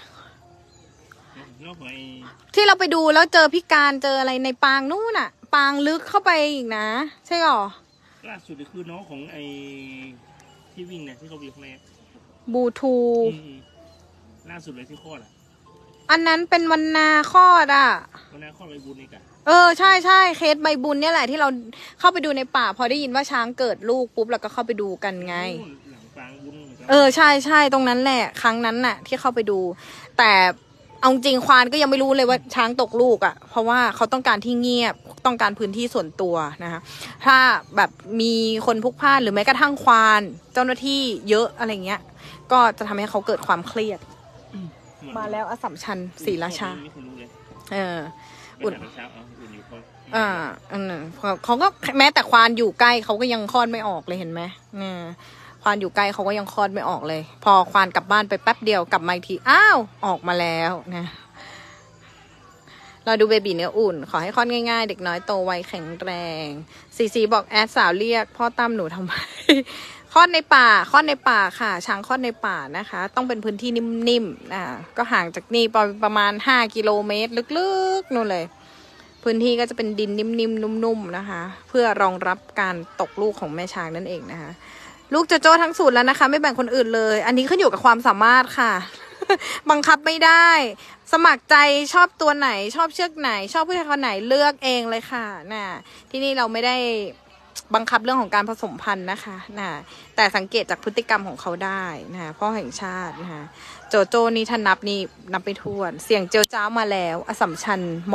น้องของที่เราไปดูแล้วเจอพิการเจออะไรในปางนู้นน่ะปางลึกเข้าไปอีกนะใช่หรอล่าสุดคือน้องของที่วิ่งเนี่ยที่เขาวิ่งในบูทูล่าสุดเลยที่คลอดอ่ะอันนั้นเป็นวันนาคลอดอ่ะวันนาคลอดใบบุญนี่กันใช่เคสใบบุญเนี่ยแหละที่เราเข้าไปดูในป่าพอได้ยินว่าช้างเกิดลูกปุ๊บเราก็เข้าไปดูกันไงหลังปางบุญใช่ตรงนั้นแหละครั้งนั้นน่ะที่เข้าไปดูแต่เอาจริงควานก็ยังไม่รู้เลยว่าช้างตกลูกอ่ะเพราะว่าเขาต้องการที่เงียบต้องการพื้นที่ส่วนตัวนะคะถ้าแบบมีคนพลุกพล่านหรือแม้กระทั่งควานเจ้าหน้าที่เยอะอะไรเงี้ยก็จะทำให้เขาเกิดความเครียดมาแล้วอัสสัมชัญศรีราชาอุ่นเขาก็แม้แต่ควานอยู่ใกล้เขาก็ยังคลอดไม่ออกเลยเห็นไหมควานอยู่ใกล้เขาก็ยังคลอดไม่ออกเลยพอควานกลับบ้านไปแป๊บเดียวกลับมาอีกทีอ้าวออกมาแล้วนะเราดูเบบีเนื้ออุ่นขอให้คลอดง่ายๆเด็กน้อยโตไวแข็งแรงซีบอกแอดสาวเรียกพ่อตั้มหนูทำไมคลอดในป่าค่ะช้างคลอดในป่านะคะต้องเป็นพื้นที่นิ่มๆก็ห่างจากนี่ประมาณ5 กิโลเมตรลึกๆนู่นเลยพื้นที่ก็จะเป็นดินนิ่มๆนุ่มๆนะคะเพื่อรองรับการตกลูกของแม่ช้างนั่นเองนะคะลูกโจโจ้ทั้งสูตรแล้วนะคะไม่แบ่งคนอื่นเลยอันนี้ขึ้นอยู่กับความสามารถค่ะ บังคับไม่ได้สมัครใจชอบตัวไหนชอบเชือกไหนชอบผู้ชายคนไหนเลือกเองเลยค่ะที่นี่เราไม่ได้บังคับเรื่องของการผสมพันธุ์นะคะแต่สังเกตจากพฤติกรรมของเขาได้พ่อแห่งชาติโจโจ้นี่ท่านนับไปทั่วเสียงเจียวจ้าวมาแล้วอัสสัมชัญม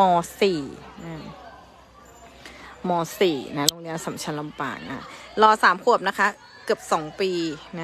.4 นะโรงเรียนอัสสัมชัญลำปางรอ3 ขวบนะคะเกือบ2 ปี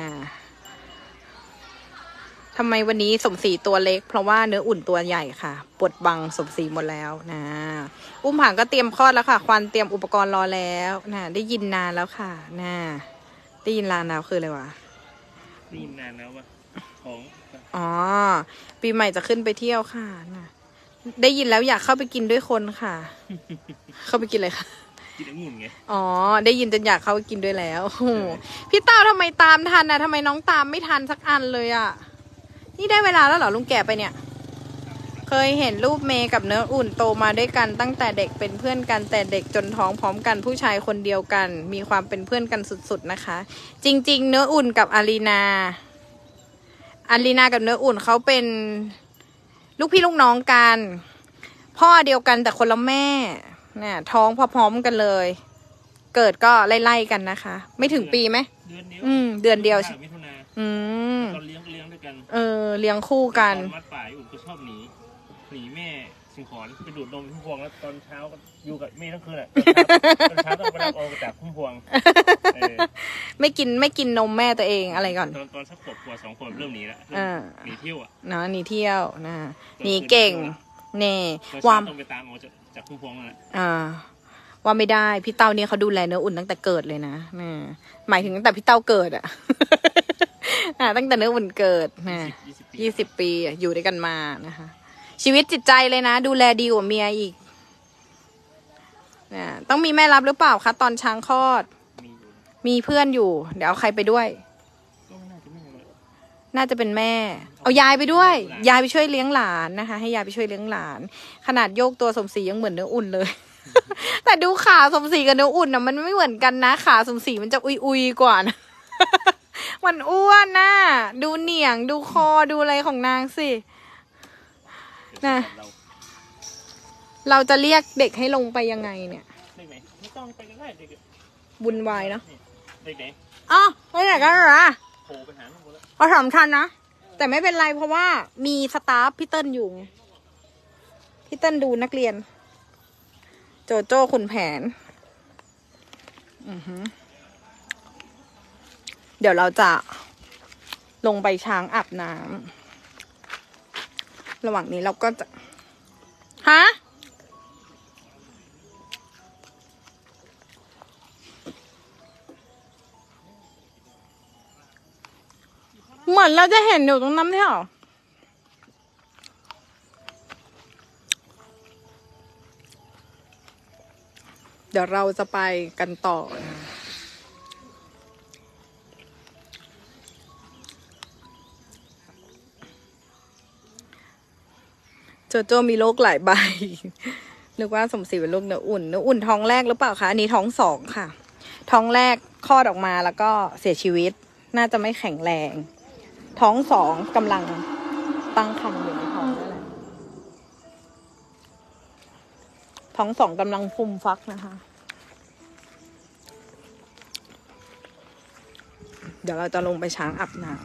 ทำไมวันนี้สมศรีตัวเล็กเพราะว่าเนื้ออุ่นตัวใหญ่ค่ะปวดบังสมศรีหมดแล้วอุ้มผางก็เตรียมคลอดแล้วค่ะควันเตรียมอุปกรณ์รอแล้วได้ยินนานแล้วค่ะได้ยินนานแล้วคืออะไรวะได้ยินนานแล้ววะของปีใหม่จะขึ้นไปเที่ยวค่ะได้ยินแล้วอยากเข้าไปกินด้วยคนค่ะ เข้าไปกินเลยค่ะกินองุ่นไงได้ยินจนอยากเข้าไปกินด้วยแล้วพี่เต้าทำไมตามทันทำไมน้องตามไม่ทันสักอันเลยนี่ได้เวลาแล้วเหรอลุงแก่ไปเนี่ยเคยเห็นรูปเมย์กับเนื้ออุ่นโตมาด้วยกันตั้งแต่เด็กเป็นเพื่อนกันแต่เด็กจนท้องพร้อมกันผู้ชายคนเดียวกันมีความเป็นเพื่อนกันสุดๆนะคะจริงๆเนื้ออุ่นกับอารีนากับเนื้ออุ่นเขาเป็นลูกพี่ลูกน้องกันพ่อเดียวกันแต่คนละแม่ท้องพร้อมๆกันเลยเกิดก็ไล่ๆกันนะคะไม่ถึงปีไหมเดือนเดียวใช่ตอนเลี้ยงด้วยกันเลี้ยงคู่กันมัดป่าอุ่นก็ชอบหนีหนีแม่สิงขอนไปดูดนมพุ่มพวงแล้วตอนเช้าก็อยู่กับแม่ทั้งคืนแหละตอนเช้าต้องไปรับเอาจากพุ่มพวงไม่กินนมแม่ตัวเองอะไรก่อนตอนสักขวบกว่า2 ขวบเริ่มหนีแล้วหนีเที่ยวเนาะหนีเที่ยวนะหนีเก่งเน่วามต้องไปตามเอาจากพุ่มพวงนั่นแหละว่าไม่ได้พี่เต้าเนี่ยเขาดูแลเนื้ออุ่นตั้งแต่เกิดเลยนะหมายถึงตั้งแต่พี่เต้าเกิดอ่ะตั้งแต่เนื้ออุ่นเกิดนะ20 ปีอยู่ด้วยกันมานะคะชีวิตจิตใจเลยนะดูแลดีกว่าเมียอีกต้องมีแม่รับหรือเปล่าคะตอนช้างคลอดมีเพื่อนอยู่เดี๋ยวเอาใครไปด้วยน่าจะเป็นแม่เอายายไปด้วยยายไปช่วยเลี้ยงหลานนะคะให้ยายไปช่วยเลี้ยงหลานขนาดโยกตัวสมศรียังเหมือนเนื้ออุ่นเลย แต่ดูขาสมศรีกับเนื้ออุ่นมันไม่เหมือนกันนะขาสมศรีมันจะอุยกว่านะ มันอ้วนนะดูเหนียงดูคอดูอะไรของนางสินะเราจะเรียกเด็กให้ลงไปยังไงเนี่ยเด็กไหนไม่ต้องไปก็ได้เด็กบุญวายเนาะเด็กไหนอ๋อไปไหนกันเหรอโผล่ไปหาลูกแล้วเอาสำคัญนะแต่ไม่เป็นไรเพราะว่ามีสตาฟพี่เติ้ลอยู่พี่เติ้ลดูนักเรียนโจโจ้ขุนแผนเดี๋ยวเราจะลงไปช้างอาบน้ำระหว่างนี้เราก็จะฮะเหมือนเราจะเห็นอยู่ตรงนั้นใช่หรอเดี๋ยวเราจะไปกันต่อนะโจโจมีโรคหลายใบนึกว่าสมศรีเป็นโรคเนื้ออุ่นท้องแรกหรือเปล่าคะอันนี้ท้อง2ค่ะท้องแรกคลอดออกมาแล้วก็เสียชีวิตน่าจะไม่แข็งแรงท้อง2กำลังตั้งครรภ์อยู่ในท้องนั่นแหละท้อง2กำลังฟูมฟักนะคะเดี๋ยวเราจะลงไปช้างอาบน้ำ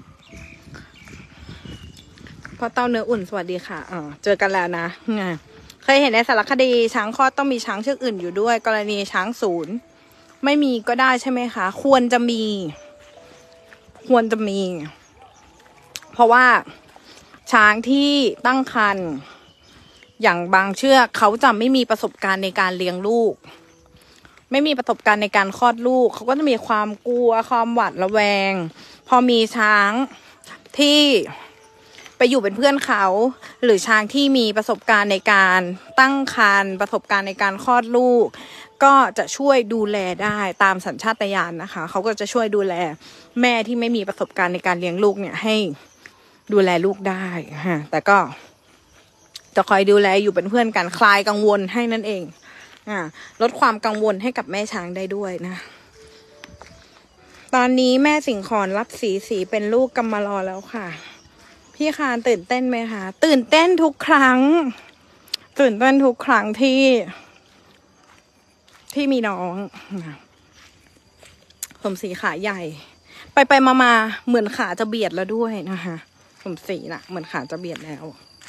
พ่อเต้าเนื้ออุ่นสวัสดีค่ะเจอกันแล้วนะเคยเห็นในสารคดีช้างคลอดต้องมีช้างเชือกอื่นอยู่ด้วยกรณีช้างศูนย์ไม่มีก็ได้ใช่ไหมคะควรจะมีเพราะว่าช้างที่ตั้งครรภ์อย่างบางเชือกเขาจะไม่มีประสบการณ์ในการเลี้ยงลูกไม่มีประสบการณ์ในการคลอดลูกเขาก็จะมีความกลัวความหวาดระแวงพอมีช้างที่ไปอยู่เป็นเพื่อนเขาหรือช้างที่มีประสบการณ์ในการตั้งครรภ์ประสบการณ์ในการคลอดลูกก็จะช่วยดูแลได้ตามสัญชาตญาณนะคะเขาก็จะช่วยดูแลแม่ที่ไม่มีประสบการณ์ในการเลี้ยงลูกเนี่ยให้ดูแลลูกได้แต่ก็จะคอยดูแลอยู่เป็นเพื่อนกันคลายกังวลให้นั่นเองลดความกังวลให้กับแม่ช้างได้ด้วยนะตอนนี้แม่สิงขรรับสีเป็นลูกกำมะลอแล้วค่ะพี่คานตื่นเต้นไหมคะตื่นเต้นทุกครั้งที่มีน้องสมศรีขาใหญ่ไปมาเหมือนขาจะเบียดแล้วด้วยนะคะสมศรีน่ะเหมือนขาจะเบียดแล้ว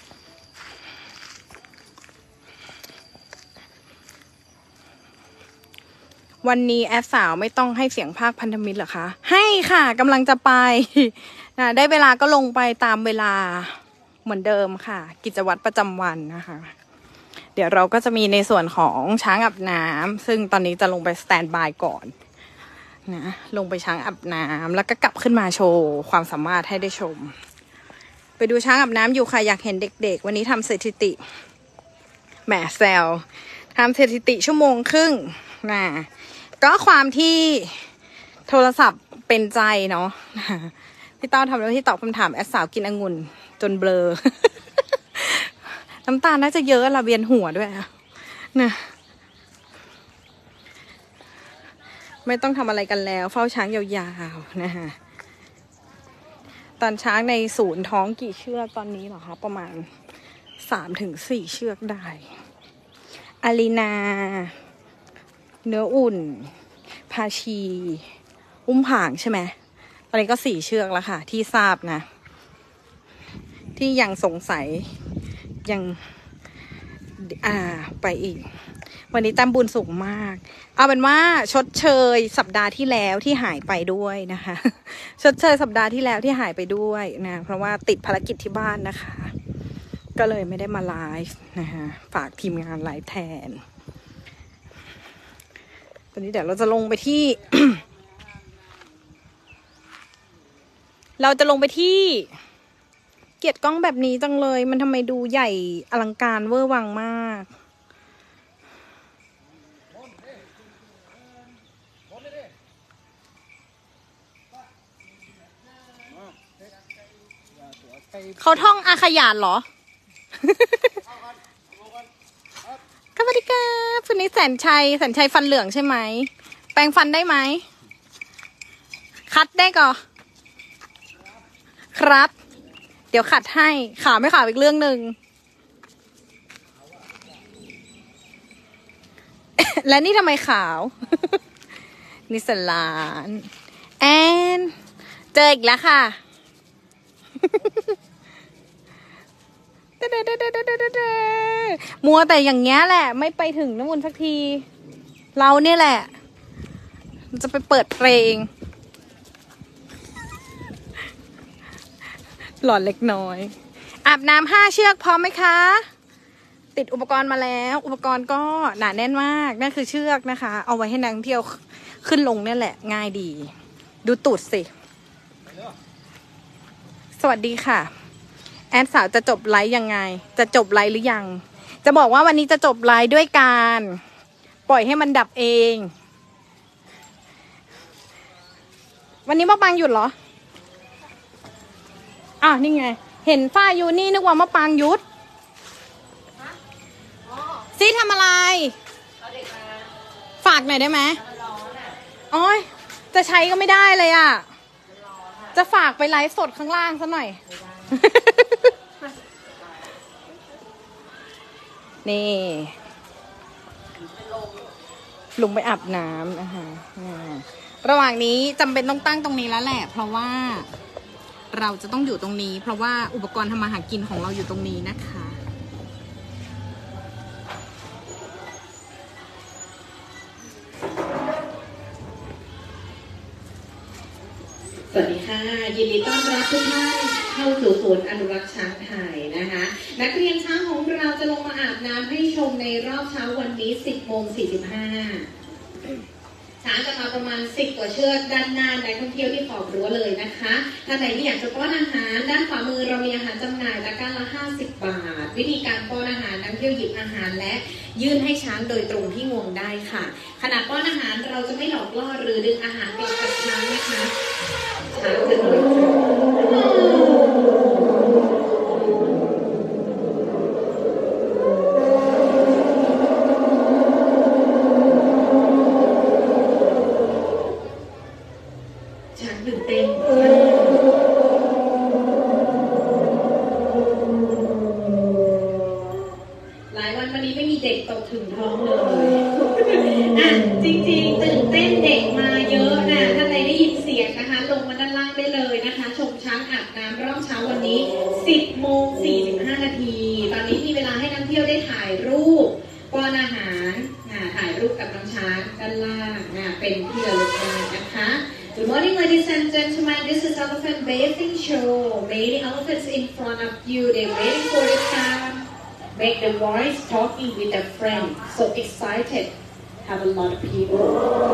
วันนี้แอดสาวไม่ต้องให้เสียงภาคพันธมิตรเหรอคะให้ค่ะกำลังจะไปได้เวลาก็ลงไปตามเวลาเหมือนเดิมค่ะกิจวัตรประจำวันนะคะเดี๋ยวเราก็จะมีในส่วนของช้างอาบน้ำซึ่งตอนนี้จะลงไปสแตนบายก่อนนะลงไปช้างอาบน้ำแล้วก็กลับขึ้นมาโชว์ความสามารถให้ได้ชมไปดูช้างอาบน้ำอยู่ค่ะอยากเห็นเด็กๆวันนี้ทำสถิติแหมแซวทำสถิติ1.5 ชั่วโมงนะก็ความที่โทรศัพท์เป็นใจเนาะพี่เต้าทำแล้วที่ตอบคำถามแอดสาวกินองุ่นจนเบลอ น้ำตาลน่าจะเยอะละเวียนหัวด้วยนะไม่ต้องทำอะไรกันแล้วเฝ้าช้างยาวๆนะคะตอนช้างในศูนย์ท้องกี่เชือกตอนนี้เหรอคะประมาณ 3-4 เชือกได้อารีนาเนื้ออุ่นพาชีอุ้มผางใช่ไหมตอนนี้ก็4 เชือกแล้วค่ะที่ทราบนะที่ยังสงสัยยังไปอีกวันนี้แต้มบุญสูงมากเอาเป็นว่าชดเชยสัปดาห์ที่แล้วที่หายไปด้วยนะคะชดเชยสัปดาห์ที่แล้วที่หายไปด้วยนะเพราะว่าติดภารกิจที่บ้านนะคะก็เลยไม่ได้มาไลฟ์นะคะฝากทีมงานไลฟ์แทนตอนนี้เดี๋ยวเราจะลงไปที่ เราจะลงไปที่เกลียดกล้องแบบนี้จังเลยมันทำไมดูใหญ่อลังการเวอร์วังมากเขาท่องอาขยานเหรอ สวัสดีค่ะคุณนี้แสนชัยฟันเหลืองใช่ไหมแปรงฟันได้ไหมคัดได้ก่อครับเดี๋ยวขัดให้ขาวไม่ขาวอีกเรื่องหนึ่ง และนี่ทำไมขาว นิสลานแอนเจออีกแล้วค่ะ มัวแต่อย่างเงี้ยแหละไม่ไปถึงน้ำมันสักทีเราเนี่ยแหละจะไปเปิดเพลงหลอนเล็กน้อยอาบน้ำ5 เชือกพร้อมไหมคะติดอุปกรณ์มาแล้วอุปกรณ์ก็หนาแน่นมากนั่นคือเชือกนะคะเอาไว้ให้นักท่องเที่ยวขึ้นลงเนี่ยแหละง่ายดีดูตูดสิสวัสดีค่ะแอนสาวจะจบไลฟ์ยังไงจะจบไลฟ์หรือยังจะบอกว่าวันนี้จะจบไลฟ์ด้วยการปล่อยให้มันดับเองวันนี้มะปางหยุดเหรออ้าวนี่ไงเห็นฝ้าอยู่นี่นึกว่ามะปางหยุดซีทำอะไรฝากหน่อยได้ไหมโอ้ยจะใช้ก็ไม่ได้เลยอ่ะจะฝากไปไลฟ์สดข้างล่างซะหน่อย นี่ลุงไปอาบน้ำนะคะระหว่างนี้จำเป็นต้องตั้งตรงนี้แล้วแหละเพราะว่าเราจะต้องอยู่ตรงนี้เพราะว่าอุปกรณ์ทำมาหากินของเราอยู่ตรงนี้นะคะสวัสดีค่ะยินดีต้อนรับทุกท่านเข้าสู่ศูนย์อนุรักษ์ช้างไทยนะคะนักเรียนช้างของเราจะลงมาอาบน้ำให้ชมในรอบเช้าวันนี้ 10:45 ช้างจะมาประมาณ10 กว่าเชือกด้านหน้านักท่องเที่ยวที่ขอบรั้วเลยนะคะท่านไหนที่อยากจะป้อนอาหารด้านขวามือเรามีอาหารจำหน่ายตะกร้าละ50 บาทวิธีการป้อนอาหารนักท่องเที่ยวหยิบอาหารและยื่นให้ช้างโดยตรงที่งวงได้ค่ะขณะป้อนอาหารเราจะไม่หลอกล่อหรือดึงอาหารกลับจากช้างนะคะช้างจะตื่นเต้นหลายวันวันนี้ไม่มีเด็กตกถึงท้องเลยอ่ะจริงๆตื่นเต้นเด็กมาเยอะนะท่านใดได้ยินเสียงนะคะลงมาด้านล่างได้เลยนะคะชมช้างอาบน้ำรอบเช้าวันนี้ 10:45 นาทีตอนนี้มีเวลาให้นักเที่ยวได้ถ่ายรูปป้อนอาหารถ่ายรูปกับน้องช้างด้านล่างเป็นที่ระลึกได้นะคะ Good morning, ladies and gentlemen. This is Elephant Bathing Show. Many elephants in front of you. They're waiting for the time. Make the voice talking with a friend. So excited. Have a lot of people.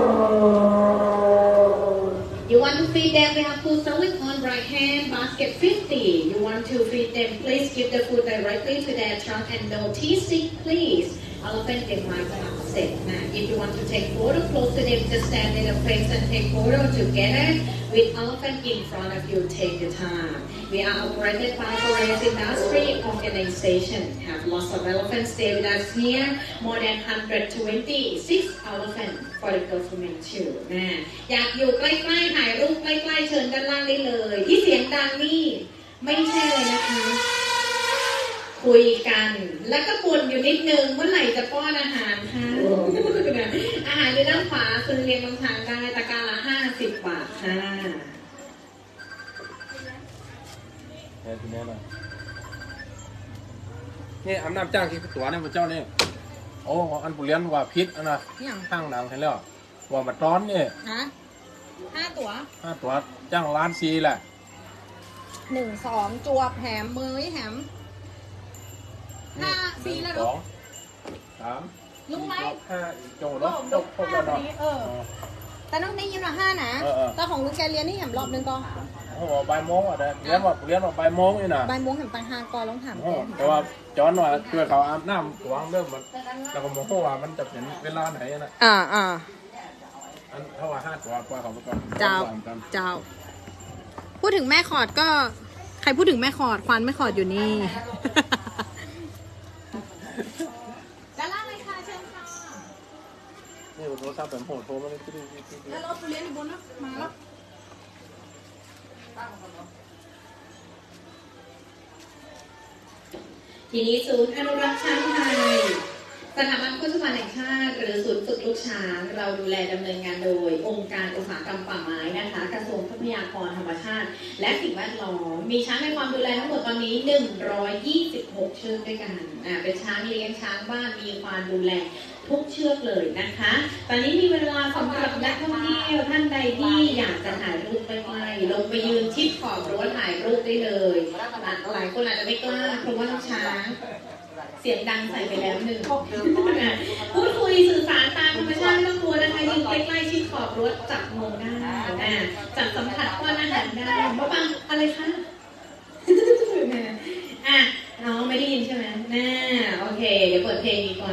You want to feed them? We have food selling on right hand. Basket 50. You want to feed them? Please give the food directly to their trunk and no teasing, please. Elephant, they might be upset. Now, if you want to take photo close to them, just stand in a place and take photo together with elephant in front of you. Take the time. We are operated by Forest Industry Organization. Have lots of elephants stay with us here. More than 126 elephants for the government too. อยากอยู่ใกล้ๆถ่ายรูปใกล้ๆเชิญด้านล่างได้เลยที่เสียงดังนี่ไม่ใช่เลยนะคะคุยกันแล้วก็บ่นอยู่นิดนึงเมื่อไหร่จะป้อนอาหารคะอาหารอยู่ด้านขวาซื้อเลี้ยงน้องช้างได้ตะกร้าละ50 บาทค่ะนี่อำนาจจ้างกี่ตัวเนี่ยพระเจ้านี่โอ้อันผู้เลี้ยงว่าพิษอันน่ะอย่างข้างหนังเห็นแล้วว่ามาต้อนนี่ฮะ5 ตัว 5 ตัวจ้างล้านซีแหละ 1 2จวบแหมมือแหม5 4แล้วสเนาะองสามลุงไหม 5อีกโจเนาะจบครบแล้วเนาะแต่น้องได้ยินว่า5 นะ แต่ของลุงแกเรียนนี่แหมรอบนึงก็โอ้โหบ่ายโมงอ่ะเด้เลี้ยงว่าบ่ายโมงนี่น่ะบ่ายโมงแหมต่างหากก่อนลองถามโอ้แกแต่ว่าจอนว่าช่วยเขาอาบน้ำตัวเริ่มมันแล้วก็โมโหว่ามันจะเป็นเวลาไหนนะอ่าอันเท่าว่า5 ตัวกว่าเขาไปก่อนเจ้า เจ้า พูดถึงแม่ขอดก็ ใครพูดถึงแม่ขอดควานแม่ขอดอยู่นี่ด้านล่างเลยค่ะเชิญค่ะนี่โทรศัพท์แบบโหดโทรมาเลยที่แล้วเราเรียนอยู่บนนะมาแล้วทีนี้ศูนย์อนุรักษ์ช้างไทยสถาบันโฆษบาลแห่งชาติหรือศูนย์ฝึกลูกช้างเราดูแลดำเนินงานโดย องค์การอุตสาหกรรมป่าไม้นะคะกระทรวงทรัพยากรธรรมชาติ และสิ่งแวดล้อมมีช้างในความดูแลทั้งหมดตอนนี้126 เชือกด้วยกันเป็นช้างเลี้ยงช้างบ้านมีความดูแลทุกเชือกเลยนะคะตอนนี้มีเวลาสำหรับนักท่องเที่ยวท่านใดที่อยากจะถ่ายรูปใกล้ๆลงไปยืนชิดขอบรั้วถ่ายรูปได้เลยหลายคนอาจจะไม่กล้าเพราะว่าช้างเสียงดังใส่ไปแล้ว1พูดคุยสื่อสารตามธรรมชาติไม่ต้องกลัวนะคะยืนใกล้ๆชิดขอบรั้วจับมองได้จับสัมผัสก้อนอาหารได้เพราะบางอะไรคะน้องไม่ได้ยินใช่ไหมโอเคเดี๋ยวเปิดเพลงดีกว่า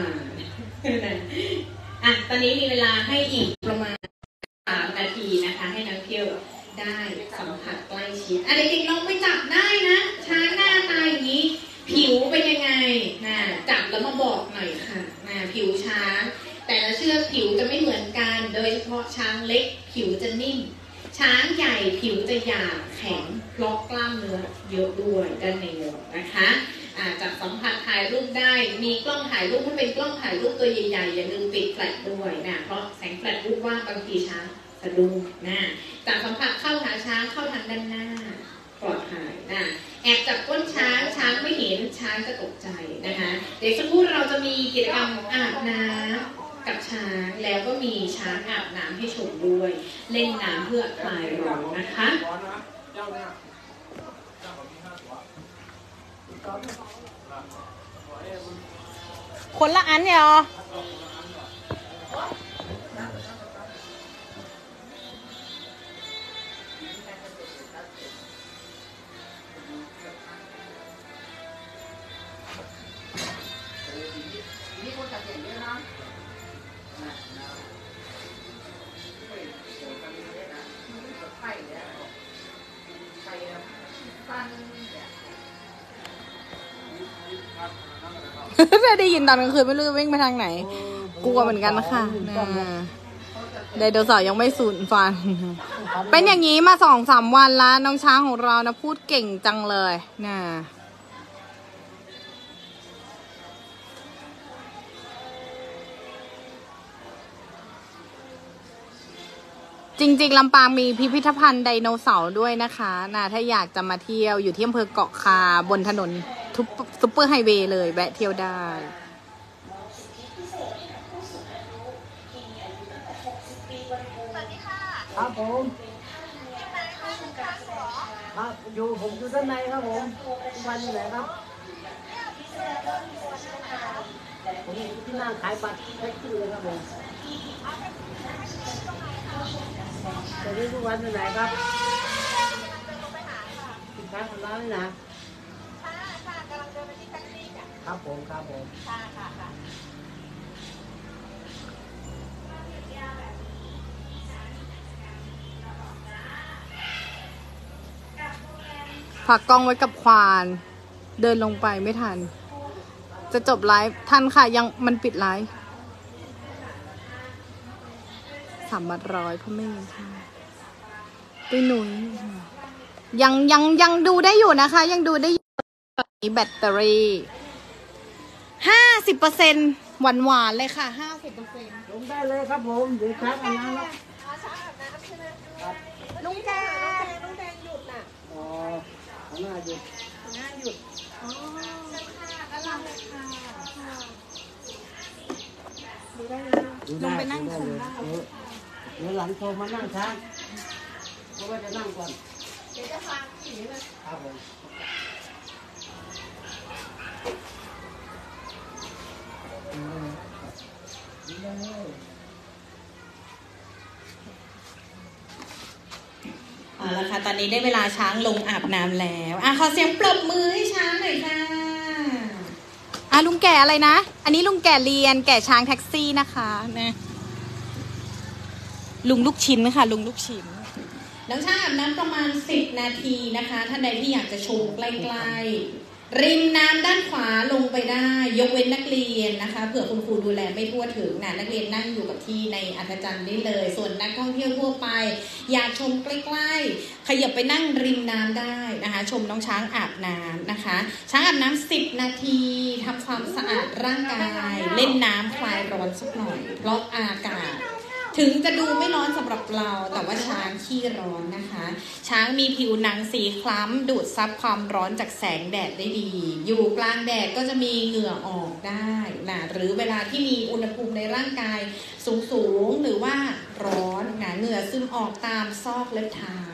ตอนนี้มีเวลาให้อีกประมาณ3 นาทีนะคะให้นักเที่ยวได้สัมผัสใกล้ชิดเด็กๆลองไปจับได้นะช้างหน้าตาอย่างนี้ผิวเป็นยังไงจับแล้วมาบอกหน่อยค่ะผิวช้างแต่ละเชือกผิวจะไม่เหมือนกันโดยเฉพาะช้างเล็กผิวจะนิ่มช้างใหญ่ผิวจะหยาบแข็งเพราะกล้ามเนื้อเยอะด้วยด้านในเนื้อนะคะจับสัมผัสถ่ายรูปได้มีกล้องถ่ายรูปถ้าเป็นกล้องถ่ายรูปตัวใหญ่ๆอย่าลืมปิดแฟลชด้วยเพราะแสงแฟลชรูปว่าบางทีช้างสะดุ้งจับสัมผัสเข้าหาช้างเข้าทางด้านหน้าปลอดภัยแอบจับก้นช้างช้างไม่เห็นช้างจะตกใจนะคะเดี๋ยวสักครู่เราจะมีกิจกรรมอาบน้ำกับช้างแล้วก็มีช้างอาบน้ำให้ชมด้วยเล่นน้ำเพื่อคลายร้อนนะคะคนละอันเนี่ยได้ยินตอนกลางคืนไม่รู้วิ่งไปทางไหนกลัวเหมือนกันนะคะไดโนเสาร์ยังไม่สูญพันธุ์เป็นอย่างนี้มา2-3 วันแล้วน้องช้างของเรานะพูดเก่งจังเลยจริงๆลำปางมีพิพิธภัณฑ์ไดโนเสาร์ด้วยนะคะถ้าอยากจะมาเที่ยวอยู่ที่อำเภอเกาะคาบนถนนซุปเปอร์ไฮเวย์เลยแวะเที่ยวได้ครับผมครับผมอยู่ด้านในครับผมวันอยู่ไหนครับผมที่นั่งขายบัตรแท็กซี่เลยครับผมตอนนี้ทุกวันอยู่ไหนครับสินค้าของร้านนี่นะครับผมครับผมฝากกล้องไว้กับควานเดินลงไปไม่ทันจะจบไลฟ์ทันค่ะยังมันปิดไลฟ์300พ่อแม่ค่ะตุ้ยหนุยยังดูได้อยู่นะคะยังดูได้อยู่มีแบตเตอรี่50%หวานเลยค่ะ50% ลงได้เลยครับผมเดี๋ยวช้ากันนะลุงแดงหยุดน่ะอ๋อหน้าหยุดอ๋อรับเลยค่ะดูได้เลยลงไปนั่งชมได้เดี๋ยวหลังโทรมานั่งช้างเพราะว่าจะนั่งก่อนเดี๋ยวจะฟังผีเลยครับผมเอาละค่ะตอนนี้ได้เวลาช้างลงอาบน้ำแล้วขอเสียงปรบมือให้ช้างหน่อยค่ะลุงแก่อะไรนะ อันนี้ลุงแก่เรียนแก่ช้างแท็กซี่นะคะนะลุงลูกชิ้นค่ะลุงลูกชิ้นน้องช้างอาบน้ำประมาณ10 นาทีนะคะท่านใดที่อยากจะชมใกล้ๆริมน้ำด้านขวาลงไปได้ยกเว้นนักเรียนนะคะเผื่อคุณครูดูแลไม่ทั่วถึงนะนักเรียนนั่งอยู่กับที่ในอัศจรรย์ได้เลยส่วนนักท่องเที่ยวทั่วไปอยากชมใกล้ๆขยับไปนั่งริมน้ำได้นะคะชมน้องช้างอาบน้ำนะคะช้างอาบน้ำ10 นาทีทำความสะอาดร่างกายเล่นน้ำคลายร้อนสักหน่อยเพราะอากาศถึงจะดูไม่ร้อนสำหรับเราแต่ว่าช้างขี้ร้อนนะคะช้างมีผิวหนังสีคล้ำดูดซับความร้อนจากแสงแดดได้ดีอยู่กลางแดดก็จะมีเหงื่อออกได้นะหรือเวลาที่มีอุณหภูมิในร่างกายสูงหรือว่าร้อนนะเหงื่อซึมออกตามซอกเล็บเท้า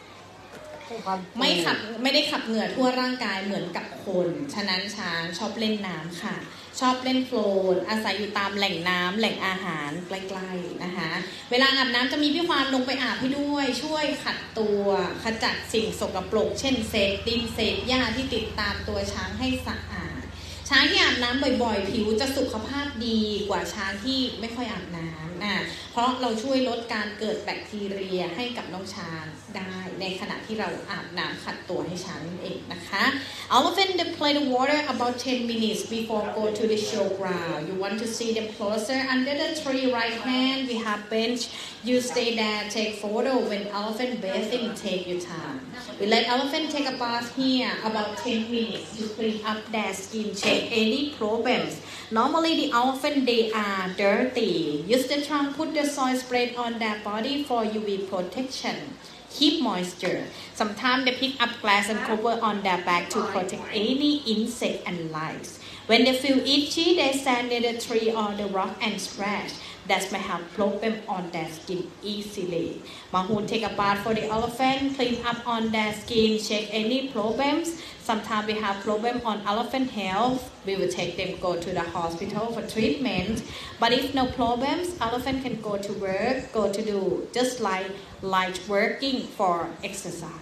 ไม่ได้ขับเหงื่อทั่วร่างกายเหมือนกับคนฉะนั้นช้างชอบเล่นน้ำค่ะชอบเล่นโคลนอาศัยอยู่ตามแหล่งน้ำแหล่งอาหารใกล้ๆนะคะเวลาอาบน้ำจะมีพี่ควานลงไปอาบให้ด้วยช่วยขัดตัวขจัดสิ่งสกปรกเช่นเศษดินเศษหญ้าที่ติดตามตัวช้างให้สะอาดช้างที่อาบน้ำบ่อยๆผิวจะสุขภาพดีกว่าช้างที่ไม่ค่อยอาบน้ำนะเพราะเราช่วยลดการเกิดแบคทีเรียให้กับน้องช้างได้ในขณะที่เราอาบน้ำขัดตัวให้ช้างนั่นเองนะคะ Elephant they play the water about 10 minutes before go to the showground. You want to see them closer under the tree right hand we have bench. You stay there take photo when elephant bathing take your time. We let elephant take a bath here about 10 minutes to clean up their skin check any problems. Normally the elephant they are dirty. Use the trunk put the soil spray on their body for UV protection. Keep moisture. Sometimes they pick up grass and cover on their back to protect any insect and lice. When they feel itchy, they stand near the tree or the rock and scratch. That may have problem on their skin easily. Mahoon take a bath for the elephant, clean up on their skin, check any problems. Sometimes we have problem on elephant health. We will take them go to the hospital for treatment. But if no problems, elephant can go to work, go to do just like light working for exercise.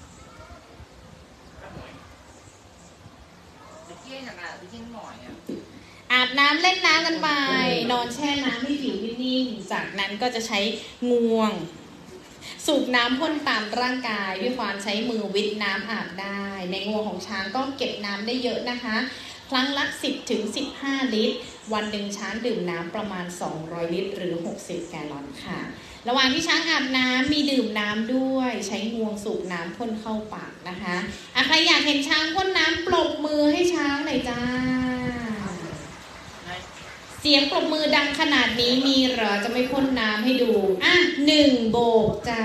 อาบน้ำเล่นน้ำกันไปนอนแช่น้ำให้ผิวนิ่งๆจากนั้นก็จะใช้งวงสูบน้ำพ่นตามร่างกายด้วยความใช้มือวิดน้ำอาบได้ในงวงของช้างก็เก็บน้ำได้เยอะนะคะครั้งละ10 ถึง 15 ลิตรวันหนึ่งช้างดื่มน้ำประมาณ200 ลิตรหรือ60 แกลลอนค่ะระหว่างที่ช้างอาบน้ำมีดื่มน้ำด้วยใช้งวงสูบน้ำพ่นเข้าปากนะคะใครอยากเห็นช้างพ่นน้ำปรบมือให้ช้างหน่อยจ้าเสียงปรบมือดังขนาดนี้มีเหรอจะไม่พ่นน้ำให้ดู1 โบกจ้า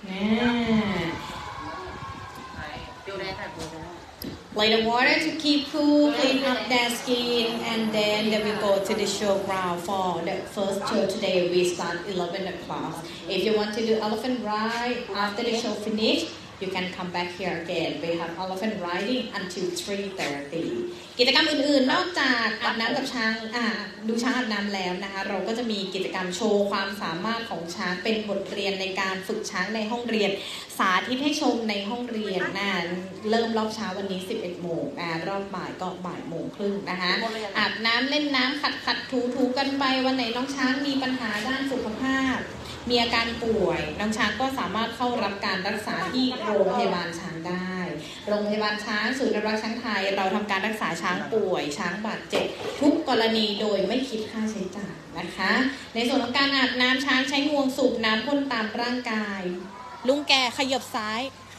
Play the water to keep cool, clean up their skin, and then they will go to the showground for the first show today. We start 11 o'clock. If you want to do elephant ride after the show finish, you can come back here again. We have elephant riding until 3:30. กิจกรรมอื่นๆนอกจากอาบน้ำกับช้างดูช้างอาบน้ำแล้วนะคะเราก็จะมีกิจกรรมโชว์ความสามารถของช้างเป็นบทเรียนในการฝึกช้างในห้องเรียนสาธิตให้ชมในห้องเรียนเริ่มรอบเช้าวันนี้ 11 โมงรอบบ่ายก็บ่ายโมงครึ่งนะคะอาบน้ำเล่นน้ำขัดถูกันไปวันไหนน้องช้างมีปัญหาด้านสุขภาพมีอาการป่วยน้องช้างก็สามารถเข้ารับการรักษาที่โรงพยาบาลช้างได้โรงพยาบาลช้างศูนย์อนุรักษ์ช้างไทยเราทำการรักษาช้างป่วยช้างบาดเจ็บทุกกรณีโดยไม่คิดค่าใช้จ่ายนะคะในส่วนของการอาบน้ำช้างใช้งวงสูบน้ำพ่นตามร่างกายลุงแกขยับซ้าย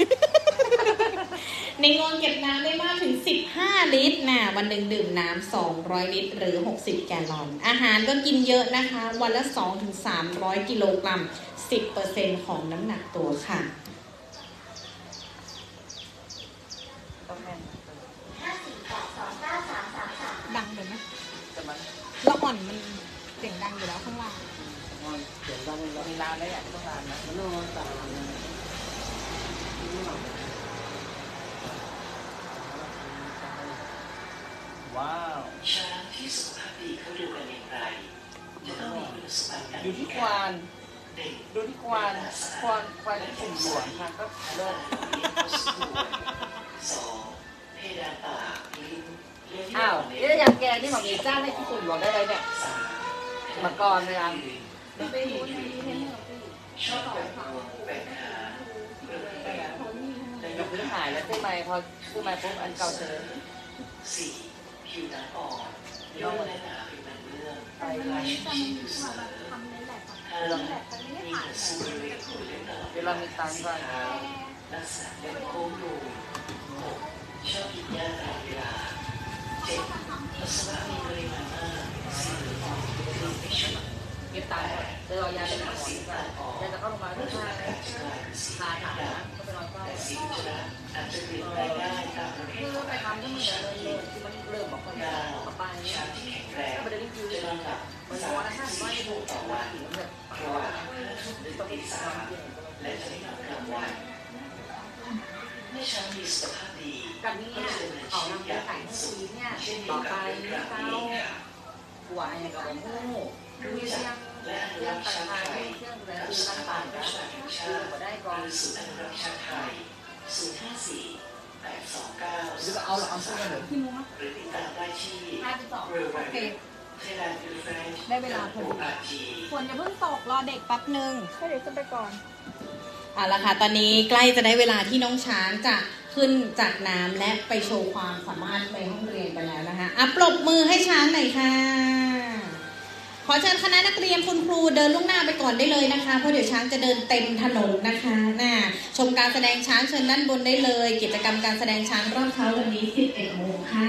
ในงวงเก็บน้ำได้มากถึง15 ลิตรวันหนึ่งดื่มน้ำ200 ลิตรหรือ60 แกลลอนอาหารก็กินเยอะนะคะวันละ 2-300 กิโลกรัม 10% ของน้ำหนักตัวค่ะ5482933 แล้วอ่อนมันเสียงดังอยู่แล้วข้างล่างเสียงดังเลยมีร้านได้อย่างต้องร้านนะมันนอนตาว้าวช้างที่สุขภาพดีเขาดูกันอย่างไรจะต้องมีคุณสมบัติอยู่ที่ควานดูที่ควานที่กลุ่มหลวงค่ะก็เริ่มสองเพดานปากลิ้นเลี้ยงอ้าวนี่ยำแกงที่หมอมีจ้างให้ที่กลุ่มหลวงได้เลยเนี่ยสามมาก่อนเลยอ่ะชอบแบบงวงแบกขาเรื่องแบกยกพื้นหายแล้วซื้อไม้พอซื้อไม้ปุ๊บอันเก่าเจอสี่ผิวหนังอ่อนย่นและหนาเป็นมันเรื่องไปไงที่ดูเสมอห้ามีกระสุนบริเวณหัวเล็บตลอดเวลามีตังค์ก็เท้าลักษณะเป็นโค้งดูหกชอบกินยาตลอดเวลาเจ็ดปัสสาวะมีปริมาณมากสี่ไม่ชอบเก็บตังค์ก่อนเจอเอายาเป็นหมอนดีกว่าแกจะเข้าโรงพยาบาลทุกวันพาถามนะก็ไปนอนเฝ้าสีอุจจาระอาจจะเปลี่ยนแปลงได้ตามประเภทของไปอาหารทำที่มันเลยที่มันเริ่มบอกคนจะมาไปเนี่ยช้างที่แข็งแรงไม่ได้รีวิวจะนอนหลับมันสาร้อมนห้าสิบสี่วันชั่วโมงต่อวันแบบเพราะว่า5 ทุ่มถึงตี 3และจะไม่นอนกลางวันเมื่อช้างมีสุขภาพดีกับนี้ก็จะดำเนินเขาชีวิตนำอไปย่างใส่เป็นให้สุชีขเนี่ยเช่นเดียต่อวไปกับนี่เรื่องเต้านี้ค่ะหัวไอ้กับหูดูรู้เรื่จัอก งและอนุเรื่อรังกษ์ต่าช้างงไทๆยเรื่องอะไรกับคือสต่างถาๆบันนะราชาแห่งชาคือติมาได้หก่อนรือศูนย์อนุรักษ์ช้างไทย054 829 หรือเอาเราเอาสู้กันเลยพี่มูมั้ยหรือติดตามได้ที่ 52โอเคได้เวลาพอดีฝนจะเพิ่งตกรอเด็กแป๊บนึงก็เดี๋ยวจะไปก่อนเอาละค่ะตอนนี้ใกล้จะได้เวลาที่น้องช้างจะขึ้นจากน้ำและไปโชว์ความสามารถในห้องเรียนไปแล้วนะคะปรบมือให้ช้างหน่อยค่ะ ขอเชิญคณะนักเรียนคุณครูเดินล่วงหน้าไปก่อนได้เลยนะคะเพราะเดี๋ยวช้างจะเดินเต็มถนนนะคะชมการแสดงช้างเชิญด้านบนได้เลย กิจกรรมการแสดงช้างรอบเช้าวันนี้ 11 โมงค่ะ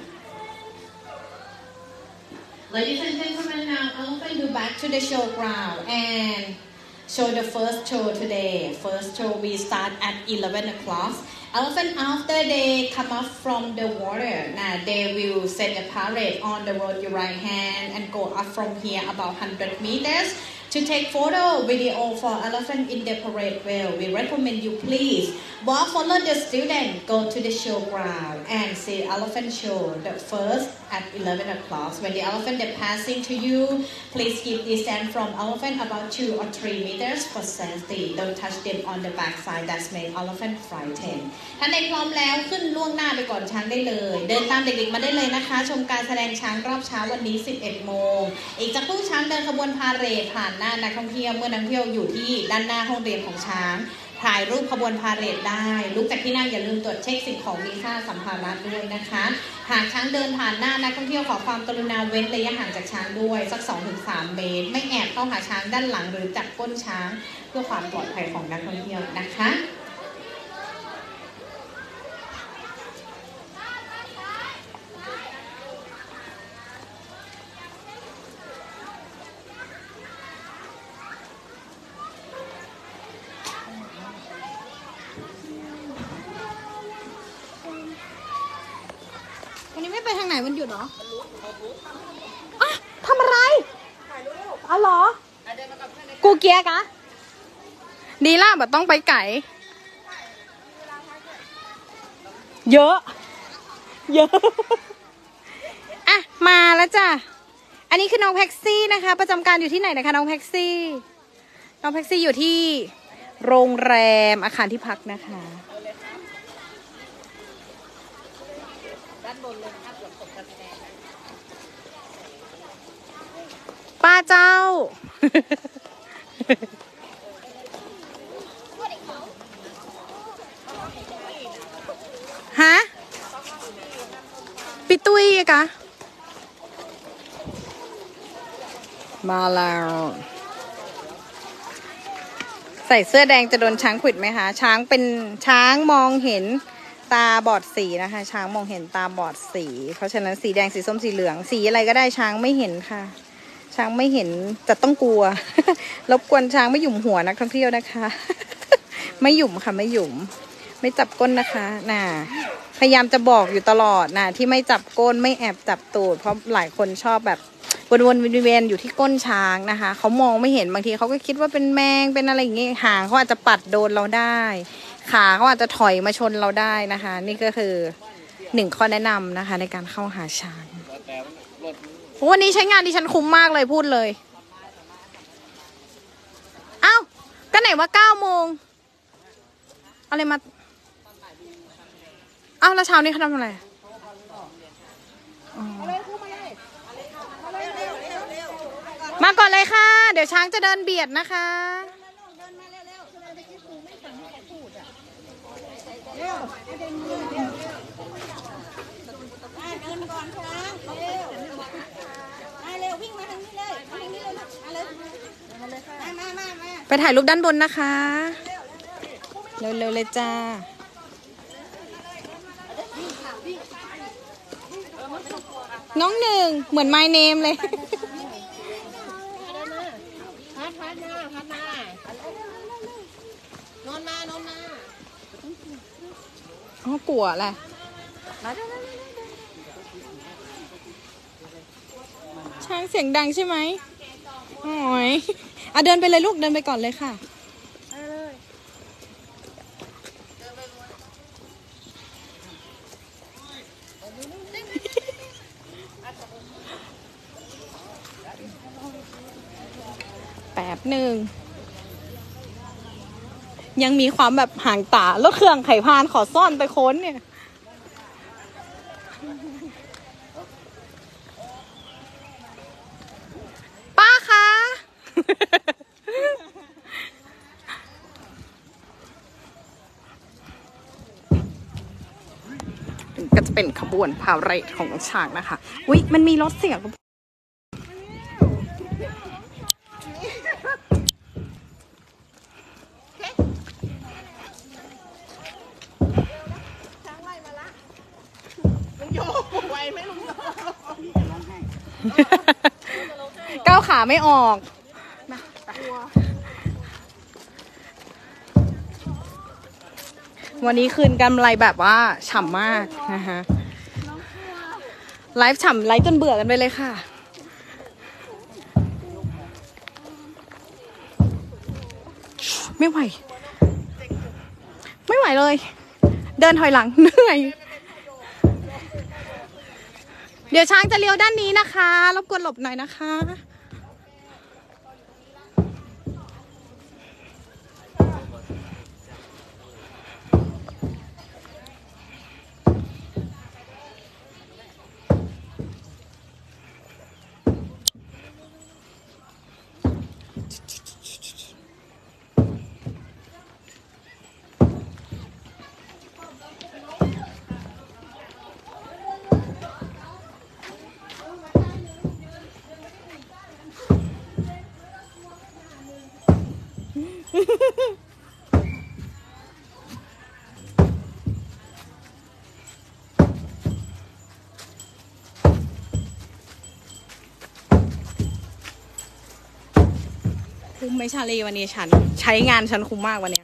Ladies and gentlemen, now elephant go back to the showground and show the first show today. First show we start at 11 o'clock. Elephant after they come up from the water, now they will set a parade on the road your right hand and go up from here about 100 meters. To take photo, video for elephant in the parade well, we recommend you please walk follow the student, go to the showground and see elephant show the first at 11 o'clock. When the elephant is passing to you, please keep distance from elephant about 2 or 3 meters for safety. Don't touch them on the backside. That's make elephant frightened. ท่านใดพร้อมแล้วขึ้นล่วงหน้าไปก่อนช้างได้เลย เดินตามเด็กๆมาได้เลยนะคะ ชมการแสดงช้างรอบเช้าวันนี้ 11 โมง อีกจากครู่ช้างเดินขบวนพาเหรดผ่านหน้านักท่องเที่ยวเมื่อนักท่องเที่ยวอยู่ที่ด้านหน้าห้องเรียนของช้างถ่ายรูปขบวนพาเหรดได้ลุกจากที่นั่งอย่าลืมตรวจเช็คสิ่งของมีค่าสัมภาระด้วยนะคะหากช้างเดินผ่านหน้านักท่องเที่ยวขอความกรุณาเว้นระยะห่างจากช้างด้วยสัก 2-3 เมตรไม่แอบเข้าหาช้างด้านหลังหรือจับก้นช้างเพื่อความปลอดภัยของนักท่องเที่ยวนะคะวันนี้ไม่ไปทางไหนวันหยุดเหรออะทำอะไรอ๋อเหรอ กูเกียร์กะ ดีล่ะแบบต้องไปไก่ เยอะ เยอะ อ่ะ มาแล้วจ้ะ อันนี้คือน้องแพ็กซี่นะคะ ประจำการอยู่ที่ไหนนะคะน้องแพ็กซี่ น้องแพ็กซี่อยู่ที่โรงแรมอาคารที่พักนะคะด้านบนเลยนะครับหลังตกการแสดงป้าเจ้า ฮะปิตุ้ยกะมาแล้ว ใส่เสื้อแดงจะโดนช้างขวิดไหมคะ ช้างเป็นช้างมองเห็นตาบอดสีนะคะ ช้างมองเห็นตาบอดสี เพราะฉะนั้นสีแดงสีส้มสีเหลืองสีอะไรก็ได้ช้างไม่เห็นค่ะ ช้างไม่เห็นจะต้องกลัว รบกวนช้างไม่หยุมหัวนักท่องเที่ยวนะคะ ไม่หยุมค่ะไม่หยุมไม่จับก้นนะคะน่ะพยายามจะบอกอยู่ตลอดนะที่ไม่จับก้นไม่แอบจับตูดเพราะหลายคนชอบแบบวนๆเวียนๆอยู่ที่ก้นช้างนะคะเขามองไม่เห็นบางทีเขาก็คิดว่าเป็นแมงเป็นอะไรอย่างเงี้ยหางเขาอาจจะปัดโดนเราได้ขาเขาอาจจะถอยมาชนเราได้นะคะ นี่ก็คือ1 ข้อแนะนำนะคะในการเข้าหาช้างวันนี้ใช้งานดิฉันคุ้มมากเลยพูดเลยอ้าวก็ไหนว่า9 โมงอะไรมาอ้าวแล้วเช้านี้เขาทำอะไรมาก่อนเลยค่ะเดี๋ยวช้างจะเดินเบียดนะคะไปถ่ายรูปด้านบนนะคะเร็วๆเลยจ้าน้อง1เหมือน my name เลยพัดมานอนมาอ๋อกลัวแหละช้างเสียงดังใช่ไหมโอ้ยเดินไปเลยลูกเดินไปก่อนเลยค่ะแป๊บหนึ่งยังมีความแบบห่างตาแล้วเครื่องไข่พานขอซ่อนไปค้นเนี่ยป้าคะ ก็จะเป็นขบวนพาเหรดของช้างนะคะอุ๊ยมันมีรถเสียงก้าวขาไม่ออกวันนี้คืนกำไรแบบว่าฉ่ำมากนะคะไลฟ์ฉ่ำไลฟ์จนเบื่อกันไปเลยค่ะไม่ไหวเลยเดินถอยหลังเหนื่อยเดี๋ยวช้างจะเลี้ยวด้านนี้นะคะรบกวนหลบหน่อยนะคะคุ้มไหมชาลีวันนี้ฉันใช้งานฉันคุ้มมากวันเนี้ย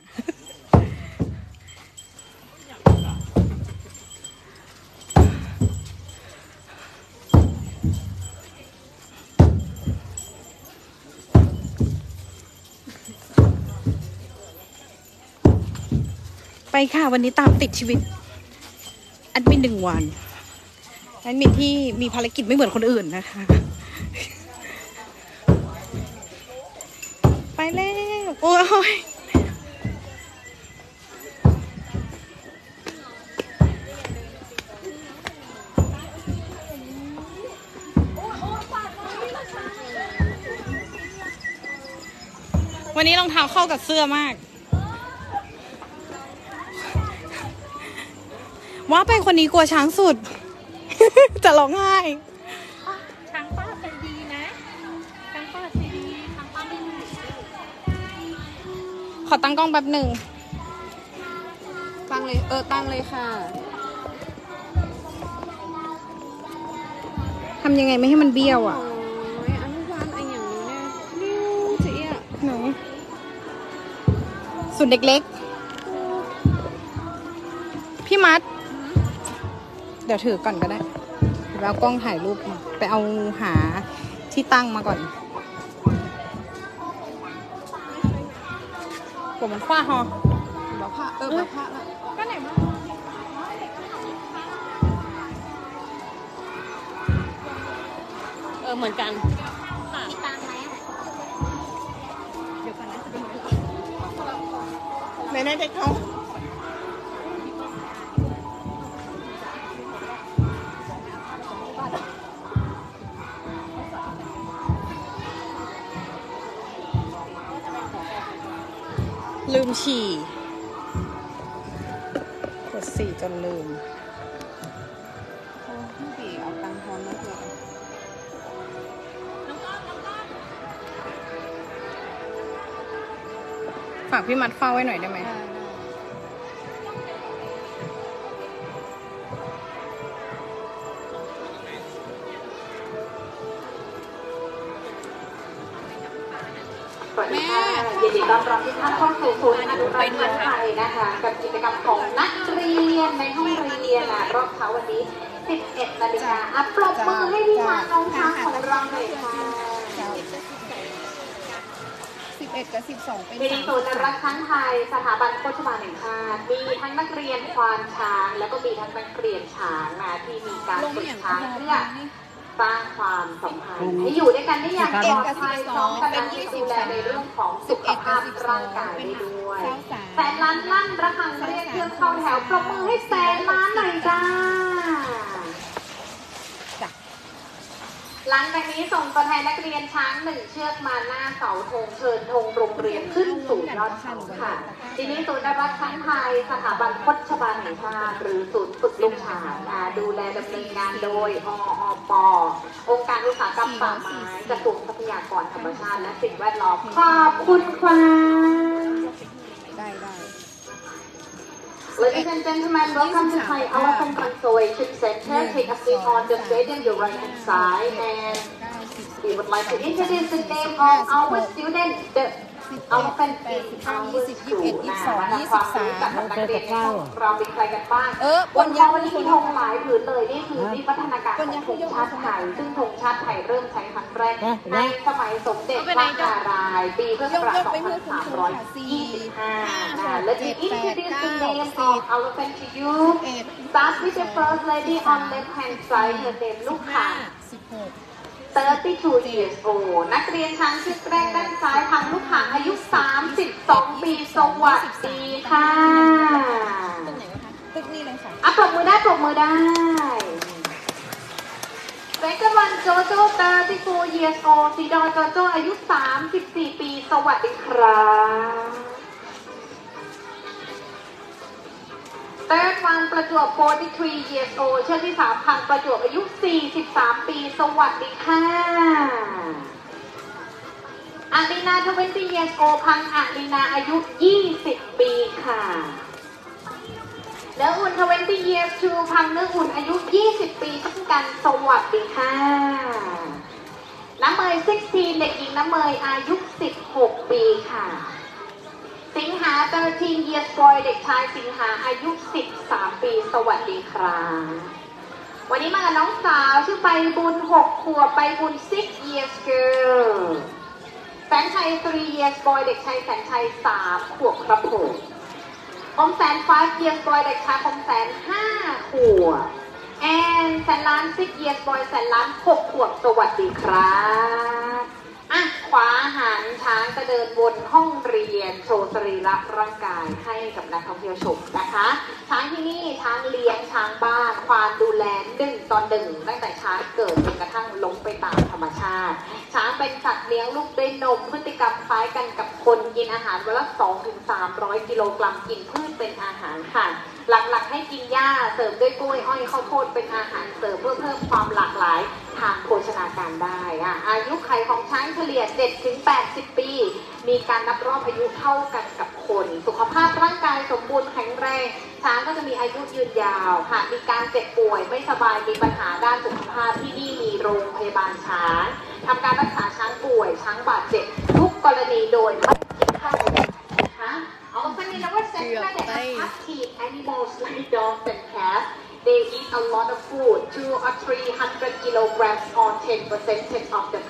ไปค่ะวันนี้ตามติดชีวิตแอดมิน1 วันแอดมินที่มีภารกิจไม่เหมือนคนอื่นนะคะไปแล้วโอ้ยวันนี้รองเท้าเข้ากับเสื้อมากว่าไปคนนี้กลัวช้างสุด จะร้องไห้ช้างป้าใจดีนะช้างป้าใจดีช้างป้าไม่ดีขอตั้งกล้องแป๊บหนึ่งตั้งเลยตั้งเลยค่ะทำยังไงไม่ให้มันเบี้ยวอ่ะอนุบาลไอ้อย่างนี้เนี่ยนิ้วเจี๊ยหนูสุดเล็กๆพี่มัดเดี๋ยวถือก่อนก็ได้ไปเอากล้องถ่ายรูปมาไปเอาหาที่ตั้งมาก่อนผมมันคว้าหอแบบผ้าแบบผ้าละก็ไหนมาเหมือนกันมีตังไหมเดี๋ยวกันนะจะเป็นไม่ได้เด็กเขาลืมฉี่กด4จนลืมพี่เอาตังค์ทอนมาเถอะฝากพี่มัดเฝ้าไว้หน่อยได้ไหมสวัสดีค่ะยินดีต้อนรับทุกท่านเข้าสู่ศูนย์อนุรักษ์เมืองไทยนะคะกับกิจกรรมของนักเรียนในห้องเรียนรอบเช้าวันนี้ 11 นาฬิกาปรบมือให้พี่ช้างน้องช้างของเราหน่อยค่ะ 11 กับ 12เป็นมีศูนย์อนุรักษ์ช้างไทยสถาบันโฆษบาลแห่งชาติมีทั้งนักเรียนควานช้างแล้วก็มีทั้งนักเรียนช้างที่มีการฝึกช้างเพื่อสร้างความสัมพันธ์ให้อยู่ด้วยกันได้อย่างปลอดภัยพร้อมกันดูแลในเรื่องของสุขภาพร่างกายได้ด้วยแสนล้านลั่นระฆังเรียกเครื่องเข้าแถวปรบมือให้แสนล้านหน่อยจ้าหลังจากนี้ส่งตัวแทนนักเรียนช้าง1เชือกมาหน้าเสาธงเชิญธงโรงเรียนขึ้นสู่ยอดเขาค่ะทีนี้ศูนย์อนุรักษ์ช้างไทยสถาบันโฆษบาลแห่งชาติหรือศูนย์ฝึกลูกช้างดูแลดำเนินงานโดยอป.องค์การอุตสาหกรรมป่าไม้กระทรวงทรัพยากรธรรมชาติและสิ่งแวดล้อมขอบคุณครับได้ Ladies and gentlemen, welcome to Thai Elephant Conservation Center. Take a seat on the stadium, your right hand side, and we would like to introduce the name of our student, the elephant in our school. ความรู้จักกับนักเรียนในห้องเราเป็นใครกันบ้างบนเขาวันนี้มีธงหลายผืนเลยนี่คือวิวัฒนาการของธงชาติไทยซึ่งธงชาติไทยเริ่มใช้ครั้งแรกในสมัยสมเด็จพระนารายณ์ปีพุทธศักราช 2325 Let me introduce the name of elephant to you. Start with the first lady on left hand side. Her name ลูกข่าง32 years old นักเรียนช้างชุดแรกด้านซ้ายทำลูกข่างอายุ32 ปีสวัสดีค่ะตึกนี่เลยค่ะปรบมือได้ Second one Jojo 34 years old สีดอโจโจอายุ34 ปีสวัสดีครับ Third one ประจวบ43 years old เชือกที่3พันประจวบอายุ43 ปีสวัสดีค่ะอารีนา20 years old พังอารีนาอายุ20 ปีค่ะเนื้ออุ่น20 years to พังเนื้ออุ่นอายุ20 ปีเช่นกันสวัสดีค่ะน้ำเมย16เด็กหญิงน้ำเมยอายุ16 ปีค่ะสิงหา13 years boy เด็กชายสิงหาอายุ13 ปีสวัสดีครับวันนี้มากับน้องสาวชื่อใบบุญ6 ขวบใบบุญ6 years girl แสนชัย3 years boy เด็กชายแสนชัย3 ขวบครับผมคมแสน5 years boy เด็กชายคมแสน5 ขวบแอนแสนล้าน6 years boy แสนล้าน6 ขวบสวัสดีครับขวาหันช้างจะเดินวนห้องเรียนโชว์สรีระร่างกายให้กับนักท่องเที่ยวชมนะคะช้างที่นี่ช้างเลี้ยงช้างบ้านความดูแล1 ต่อ 1ตั้งแต่ช้างเกิดจนกระทั่งล้มไปตามธรรมชาติช้างเป็นสัตว์เลี้ยงลูกด้วยนมพฤติกรรมคล้ายกันกับคนกินอาหารวันละ 2-300 กิโลกรัมกินพืชเป็นอาหารค่ะหลักๆให้กินหญ้าเสริมด้วยกล้วยอ้อยข้าวโพดเป็นอาหารเสริมเพื่อเพิ่มความหลากหลายทางโภชนาการได้อายุขัยของช้างเฉลี่ย 7-80 ปี มีการนับรอบอายุเท่ากันกับคนสุขภาพร่างกายสมบูรณ์แข็งแรงช้างก็จะมีอายุยืนยาวหากมีการเจ็บป่วยไม่สบายมีปัญหาด้านสุขภาพที่นี่มีโรงพยาบาลช้างทำการรักษาช้างป่วยช้างบาดเจ็บทุกกรณีโดยไม่คิดค่าใช้จ่ายนะคะElephant in our center that are active animals like dogs and cats. They eat a lot of food, 200 or 300 kilograms or 10% of the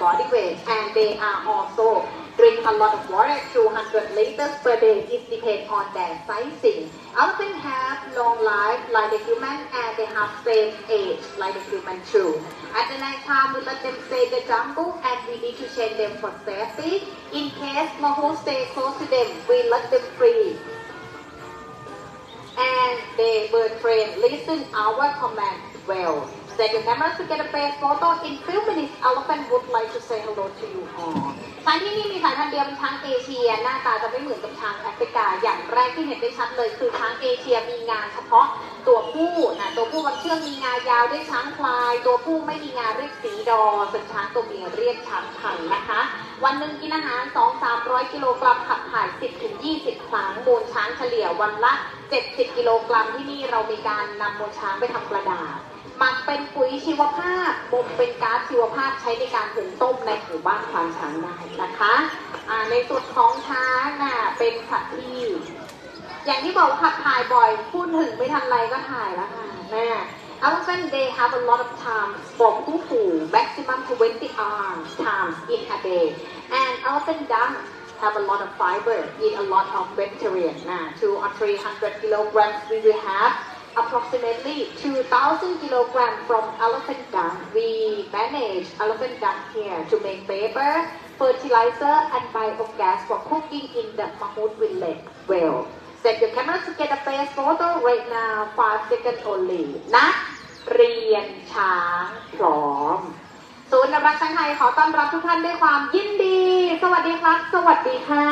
body weight, and they are also drink a lot of water, 200 liters per day. It depends on their sizing. Elephants have long life like the human, and they have same age like the human too. At the night time, we let them stay in the jungle, and we need to change them for safety. In case Mahu stay close to them, we let them free. And they were trained, listen our command well. Set your cameras to get a face photo. In few minutes, elephant would like to say hello to you all. ช้างที่นี่มีสายพันธุ์เดียวเป็นช้างเอเชียหน้าตาจะไม่เหมือนกับช้างแอฟริกาอย่างแรกที่เห็นได้ชัดเลยคือช้างเอเชียมีงาเฉพาะตัวผู้นะตัวผู้บางเชือกมีงายาวเรียกช้างพลายตัวผู้ไม่มีงาเรียกสีดอส่วนช้างตัวเมียเรียกช้างพันธุ์นะคะวันหนึ่งกินอาหาร 200-300 กิโลกรัมขับถ่าย 10-20 ครั้งมูลช้างเฉลี่ยวันละ 70 กิโลกรัมที่นี่เรามีการนำมูลช้างไปทำกระดาษหมักเป็นปุ๋ยชีวภาพบ่มเป็นก๊าซชีวภาพใช้ในการหุงต้มในหมู่บ้านควานช้างได้นะคะในส่วนของช้างน่ะเป็นสัตว์ที่อย่างที่บอกว่าขับถ่ายบ่อยพูดถึงไม่ทันไรก็ถ่ายแล้วค่ะแม่ Elephant they have a lot of times for poo maximum 20 hours times in a day and elephant dung have a lot of fiber eat a lot of vegetarian 200 or 300 kilograms we will have approximately 2,000 kilograms from elephant dung. We manage elephant dung here to make paper, fertilizer, and biogas for cooking in the Mahout village well. Set your camera to get a face photo right now, 5 seconds only. นักเรียนช้างพร้อมศูนย์อนุรักษ์ช้างไทยขอต้อนรับทุกท่านด้วยความยินดีสวัสดีครับสวัสดีค่ะ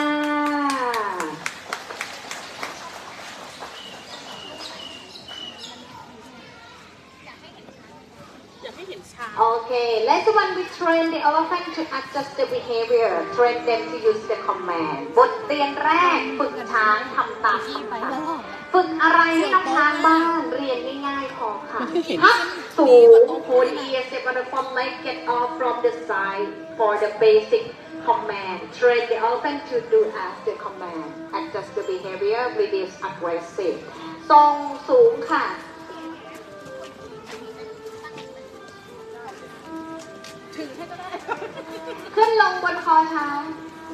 Okay, let's one we train the elephant to adjust the behavior. Train them to use the command. บทเรียนแรกฝึกช้างทำตามคำสั่งฝึกอะไรให้น้องช้างบ้างเรียนง่ายๆพอค่ะพักสูงโคนเอียง step on the front leg get off from the side for the basic command. Train the elephant to do as the command. Adjust the behavior, reduce aggressive. ทรงสูงค่ะขึ้นลงบนคอช้าง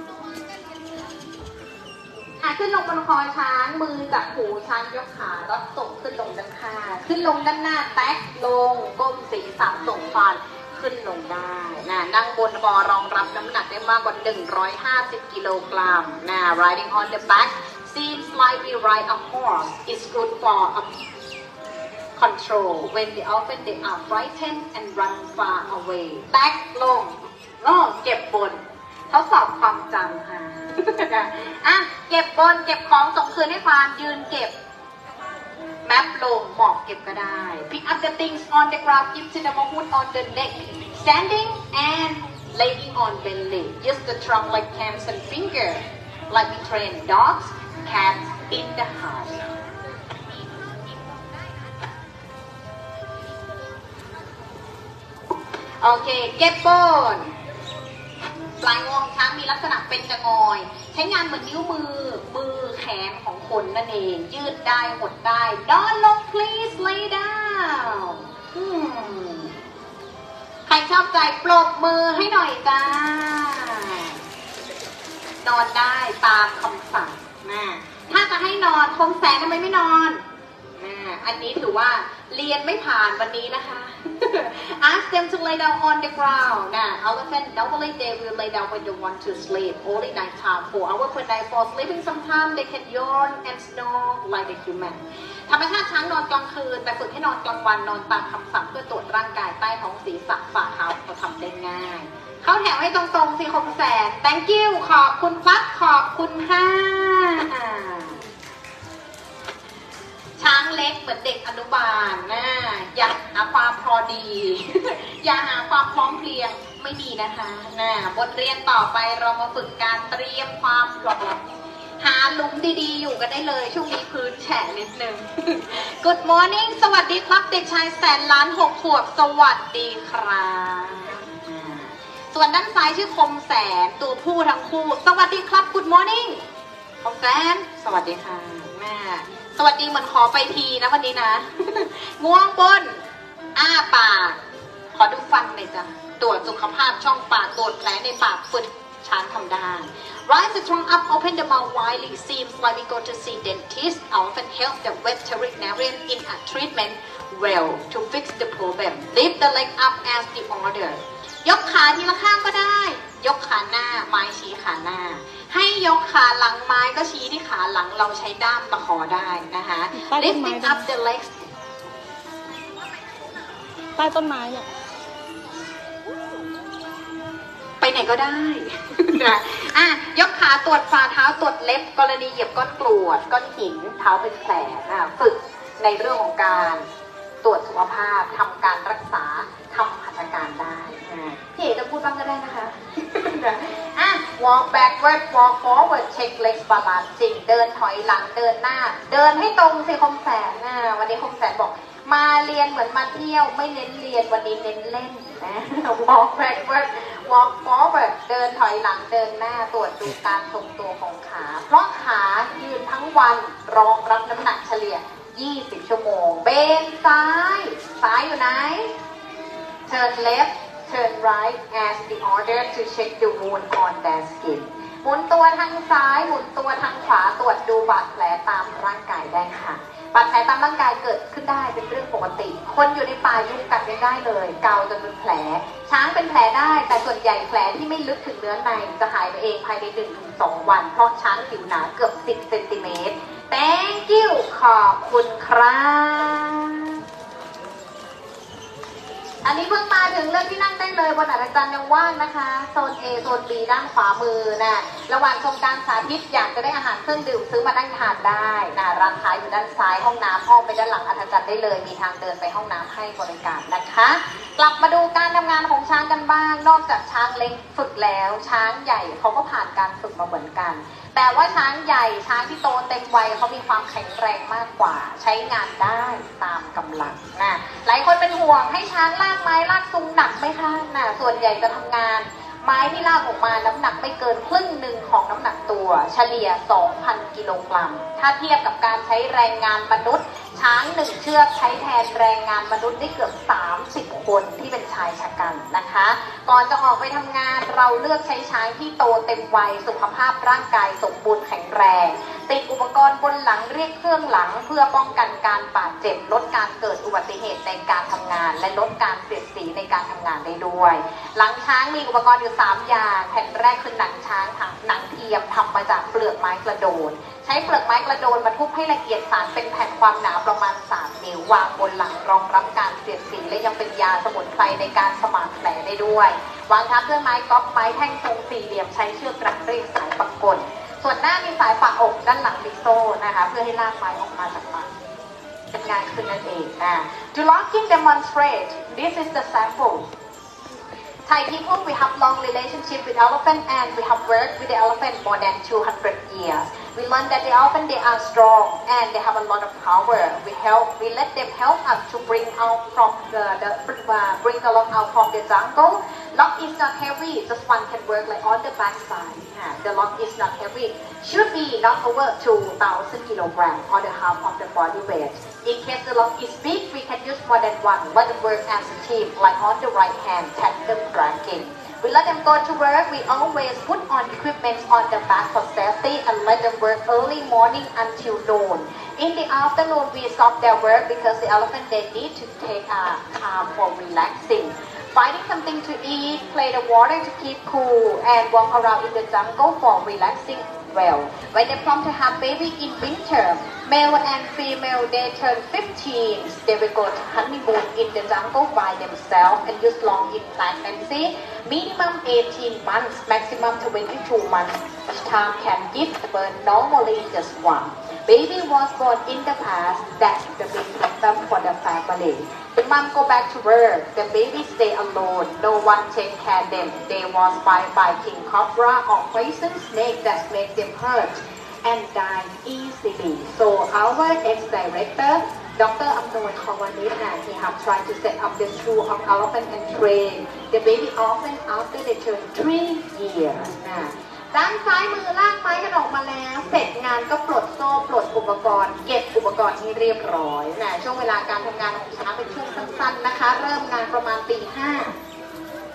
ขึ้นลงบนคอช้างมือจับหูช้างยกขารับส่งขึ้นลงด้านข้างขึ้นลงด้านหน้าแตะลงก้มศีรษะส่งฟันขึ้นลงได้นั่งบนคอรองรับน้ำหนักได้มากกว่า150 กิโลกรัมriding on the back seems like we ride a horse is good for control when the elephant they are frightened and run far away แตะลงเก็บบนทดสอบความจำค่ะเก็บบนเก็บของส่งคืนให้ความยืนเก็บแมปลงหมอบเก็บก็ได้ pick up the things on the ground give to the Mahout on the neck standing and laying on belly use the trunk like hands and finger like we train dogs cats in the houseโอเคเก็บบนปลายงวงช้างมีลักษณะเป็นกระงอยใช้งานเหมือนนิ้วมือแขนของคนนั่นเองยืดได้หดได้นอนลง please lay down ใครชอบใจปรบมือให้หน่อยจ้านอนได้ตามคำสั่งถ้าจะให้นอนคมแสนทำไมไม่นอนอันนี้ถือว่าเรียนไม่ผ่านวันนี้นะคะ Ask them to lay down on the ground. Elephant normally they will lay down when they want to sleep. Only night time 4 hours per night for sleeping. Sometimes they can yawn and snore like a human. ธรรมชาติช้างนอนกลางคืนแต่ฝึกให้นอนกลางวันนอนตามคำสั่งเพื่อตรวจร่างกายใต้ท้องศีรษะฝ่าเท้าเขาทำได้ง่ายเข้าแถวให้ตรงๆสิคมแสน Thank you ขอบคุณครับขอบคุณค่ะช้างเล็กเหมือนเด็กอนุบาลอยากหาความพอดี อยากหาความพร้อมเพรียงไม่ดีนะคะบทเรียนต่อไปเรามาฝึกการเตรียมความพร้อมหาหลุมดีๆอยู่กันได้เลยช่วงนี้พื้นแฉะนิดนึง Good morning สวัสดีครับเด็กชายแสนล้าน6 ขวบสวัสดีครับส่วนด้านซ้ายชื่อคมแสนตัวผู้ทั้งคู่สวัสดีครับ Good morning คมแสนสวัสดีค่ะแม่สวัสดีเหมือนขอไปทีนะวันนี้นะ ง่วงบนอ้าปากขอดูฟันหน่อยจ้ะตรวจสุขภาพช่องปากตรวจแผลในปากฝึกช้างทำได้ Rise the trunk up, open the mouth widely. Seems like we go to see dentist. Often help the veterinarian in a treatment well to fix the problem. Lift the leg up as the order. ยกขาทีละข้างก็ได้ ยกขาหน้าไม้ชี้ขาหน้า ให้ยกขาหลังไม้ก็ชี้ที่ขาหลังเราใช้ด้ามตะขอได้นะคะ Lifting up the legs ใต้ต้นไม้เนี่ยไปไหนก็ได้ นะยกขาตรวจฝ่าเท้าตรวจเล็บกรณีเหยียบก้อนกรวดก้อนหินเท้าเป็นแผลฝึกในเรื่องของการตรวจสุขภาพทำการรักษาทำหัตถการได้พี่เอ๋จะพูดบ้างก็ได้นะคะ walk backward walk forward check legs balancing เดินถอยหลังเดินหน้า เดินให้ตรงสิคมแสนวันนี้คมแสนบอกมาเรียนเหมือนมาเที่ยวไม่เน้นเรียนวันนี้เน้นเล่นนะ walk backward walk forward เดินถอยหลังเดินหน้าตรวจดูการทรงตัวของขาเพราะขายืนทั้งวันรองรับน้ำหนักเฉลี่ย20 ชั่วโมงเบนซ้ายอยู่ไหน turn left turn right as the order to check the wound on their skin หมุนตัวทางซ้ายหมุนตัวทางขวาตรวจดูบาดแผลตามร่างกายได้ค่ะบาดแผลตามร่างกายเกิดขึ้นได้เป็นเรื่องปกติคนอยู่ในป่ายุงกัดยังได้เลยเกาจนเป็นแผลช้างเป็นแผลได้แต่ส่วนใหญ่แผลที่ไม่ลึกถึงเนื้อในจะหายไปเองภายใน 1-2 วันเพราะช้างผิวหนาเกือบ10 เซนติเมตร Thank you ขอบคุณครับอันนี้เพิ่งมาถึงเรื่องที่นั่งได้เลยบนอัศจรรย์ยังว่างนะคะโซน A โซน B ด้านขวามือนะระหว่างชมการสาธิตอยากจะได้อาหารเครื่องดื่มซื้อมานั่งทานได้นะร้านค้าอยู่ด้านซ้ายห้องน้ำห้องไปด้านหลังอัศจรรย์ได้เลยมีทางเดินไปห้องน้ำให้บริการนะคะกลับมาดูการทำงานของช้างกันบ้างนอกจากช้างเล็กฝึกแล้วช้างใหญ่เขาก็ผ่านการฝึกมาเหมือนกันแต่ว่าช้างใหญ่ช้างที่โตเต็มวัยเขามีความแข็งแรงมากกว่าใช้งานได้ตามกำลังนะหลายคนเป็นห่วงให้ช้างลากไม้ลากซุงหนักไหมคะนะส่วนใหญ่จะทำงานไม้ที่ลากออกมาน้ำหนักไม่เกินครึ่งหนึ่งของน้ำหนักตัวเฉลี่ย 2,000 กิโลกรัมถ้าเทียบกับการใช้แรงงานมนุษย์ช้าง1 เชือกใช้แทนแรงงานมนุษย์ได้เกือบ30 คนที่เป็นชายชะกันนะคะก่อนจะออกไปทำงานเราเลือกใช้ช้างที่โตเต็มวัยสุขภาพร่างกายสมบูรณ์แข็งแรงติดอุปกรณ์บนหลังเรียกเครื่องหลังเพื่อป้องกันการบาดเจ็บลดการเกิดอุบัติเหตุในการทำงานและลดการเสียดสีในการทำงานได้ด้วยหลังช้างมีอุปกรณ์อยู่3 อย่างแผ่นแรกคือหนังช้างหนังเทียมทำมาจากเปลือกไม้กระโดนใช้เปลือกไม้กระโดนมาทุบให้ละเอียดสารเป็นแผ่นความหนาประมาณ3 นิ้ววางบนหลังรองรับการเสียดสีและยังเป็นยาสมุนไพรในการสมานแผลได้ด้วยวางทับด้วยไม้ก๊อปไม้แท่งทรงสี่เหลี่ยมใช้เชือกรัดเรียงสายปักกลส่วนหน้ามีสายปักอกด้านหลังมีโซ่นะคะเพื่อให้ลากไม้ออกมาจากมันเป็นงานขึ้นนั่นเองTo locking demonstrate this is the sample Thai people, we have long relationship with elephant and we have worked with the elephant more than 200 years. We learned that the elephant, they are strong and they have a lot of power. We let them help us to bring out from bring the log out from the jungle. Log is not heavy, just one can work like on the back side. The log is not heavy, should be not over 2,000 kilograms or the half of the body weight. In case the log is big, we can use more than one. Let them work as a team, like on the right hand, tandem dragging. We let them go to work. We always put on equipment on the back for safety and let them work early morning until noon. In the afternoon, we stop their work because the elephant, they need to take a time for relaxing. Finding something to eat, play the water to keep cool, and walk around in the jungle for relaxing well. When they plan to have baby in winter, male and female, they turn 15. They will go to honeymoon in the jungle by themselves and use long in pregnancy. Minimum 18 months, maximum 22 months. Each time can give birth normally just one. Baby was born in the past, that's the big problem for the family. The mom go back to work, the baby stay alone, no one take care of them. They was bite by king cobra or poison snake that make them hurt and die easily. So our ex-director, Dr. Amnoy Kawanit, he have tried to set up the zoo of elephant and train the baby often after they turn 3 years. ด้านซ้ายมือลากไม้กันออกมาแล้วเสร็จงานก็ปลดโซ่ปลดอุปกรณ์เก็บอุปกรณ์ที่เรียบร้อยช่วงเวลาการทำงานของช้างเป็นช่วงสั้นๆนะคะเริ่มงานประมาณตี 5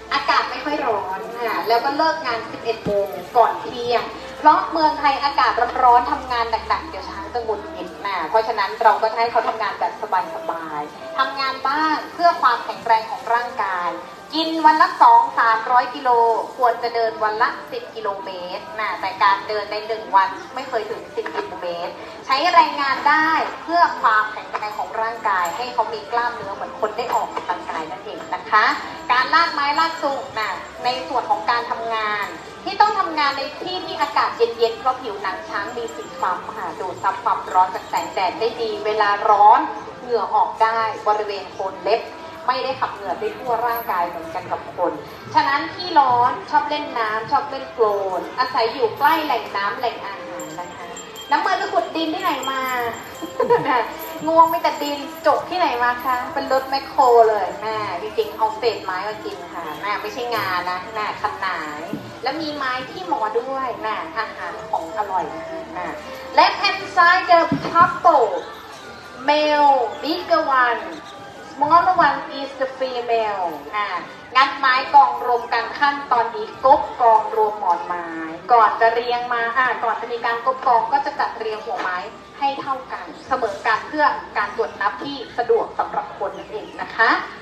อากาศไม่ค่อยร้อนค่ะแล้วก็เลิกงาน 11 โมงก่อนเที่ยงเพราะเมืองไทยอากาศร้อนๆทำงานหนักๆเดี๋ยวช้างจะหงุดหงิดนะเพราะฉะนั้นเราก็ให้เขาทำงานแบบสบายๆทำงานบ้างเพื่อความแข็งแรงของร่างกายกินวันละ 200-300 กิโลควรจะเดินวันละ 10 กิโลเมตรนะแต่การเดินใน1 วันไม่เคยถึง 10 กิโลเมตรใช้แรงงานได้เพื่อความแข็งแรงของร่างกายให้เขามีกล้ามเนื้อเหมือนคนได้ออกกำลังกายนั่นเองนะคะการลากไม้ลากสูงนะในส่วนของการทำงานที่ต้องทำงานในที่ที่อากาศเย็นๆเพราะผิวหนังช้างมีสีฟ้าค่ะดูดซับความร้อนจากแสงแดดได้ดีเวลาร้อนเหงื่อออกได้บริเวณโคนเล็บไม่ได้ขับเหงื่อไปทั่วร่างกายเหมือนกันกับคนฉะนั้นที่ร้อนชอบเล่นน้ำชอบเล่นโคลนอาศัยอยู่ใกล้แหล่งน้ำแหล่งอาหารนะคะน้ำมือไปขุดดินที่ไหนมา งวงไม่แต่ดินจกที่ไหนมาคะเป็นรถแมคโครเลยแม่จริงๆเอาเศษไม้มากินค่ะแม่ไม่ใช่งานะแม่คันหนายแล้วมีไม้ที่หมอด้วยแม่อาหารของอร่อยนะคะ Left hand side the couple male bigger one smaller one is the female งัดไม้กองรวมกันขั้นตอนนี้กบกองรวมหมอนไม้ก่อนจะเรียงมาก่อนจะมีการกบกองก็จะจัดเรียงหัวไม้ให้เท่ากันเสมอกันเพื่อการตรวจนับที่สะดวกสำหรับคนนั่นเองนะคะ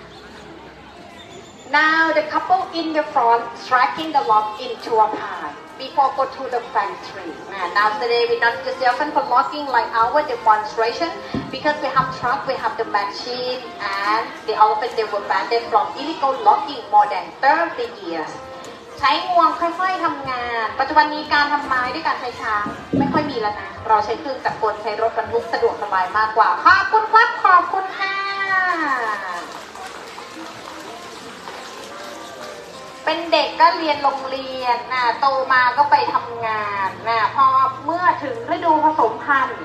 Now the couple in the front striking the lock into a pile before go to the factory. Now today we not just often for locking like our demonstration because we have truck, we have the machine and the elephant they were banned from illegal locking more than 30 years. ใช้งวงค่อยๆทำงานปัจจุบันนี้การทำไม้ด้วยการใช้ช้างไม่ค่อยมีแล้วนะเราใช้เครื่องจักรกลใช้รถบรรทุกสะดวกสบายมากกว่าขอบคุณครับขอบคุณค่ะเป็นเด็กก็เรียนโรงเรียนโตมาก็ไปทำงานพอเมื่อถึงฤดูผสมพันธุ์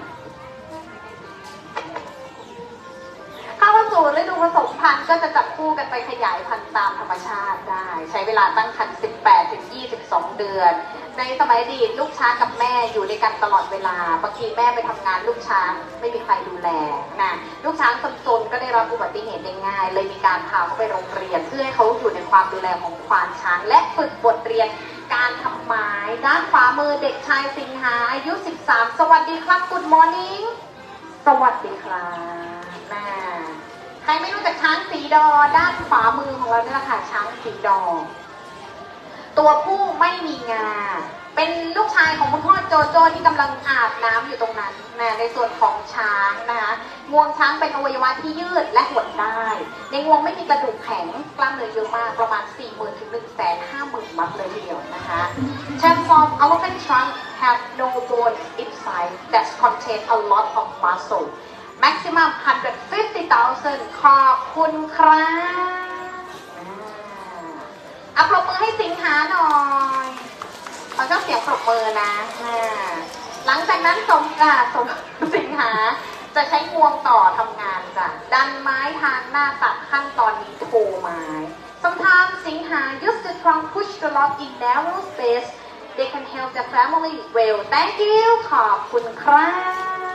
เข้าสู่ฤดูผสมพันธุ์ก็จะจับคู่กันไปขยายพันธุ์ตามธรรมชาติได้ใช้เวลาตั้งครรภ์ 18-22 เดือนในสมัยอดีตลูกช้างกับแม่อยู่ด้วยกันตลอดเวลาบางทีแม่ไปทำงานลูกช้างไม่มีใครดูแลลูกช้างซนๆก็ได้รับอุบัติเหตุได้ง่ายเลยมีการพาเขาไปโรงเรียนเพื่อให้เขาอยู่ในความดูแลของควานช้างและฝึกบทเรียนการทำไม้ด้านขวามือเด็กชายสิงหาอายุ 13 สวัสดีครับ Good morning สวัสดีครับใครไม่รู้จักช้างสีดอด้านขวามือของเราเนี่ยแหละค่ะช้างสีดอตัวผู้ไม่มีงาเป็นลูกชายของคุณพ่อโจโจ้ที่กำลังอาบน้ำอยู่ตรงนั้นในส่วนของช้างนะคะงวงช้างเป็นอวัยวะที่ยืดและหดได้ในงวงไม่มีกระดูกแข็งกล้ามเนื้อเยอะมากประมาณ 40,000 ถึง 150,000 มัดเลยทีเดียวนะคะ Terms of elephant trunk have no bone inside that contain a lot of muscle maximum 150,000 ขอบคุณครับปรบมือให้สิงหาหน่อยเขาชอบเสียงปรบมือนะหลังจากนั้นสิงหาจะใช้งวงต่อทำงานจ้ะดันไม้ทางหน้าตัดขั้นตอนนี้โทไม้ Sometimes สิงหา use the trunk push the lock in narrow space they can help the family well thank you ขอบคุณครับ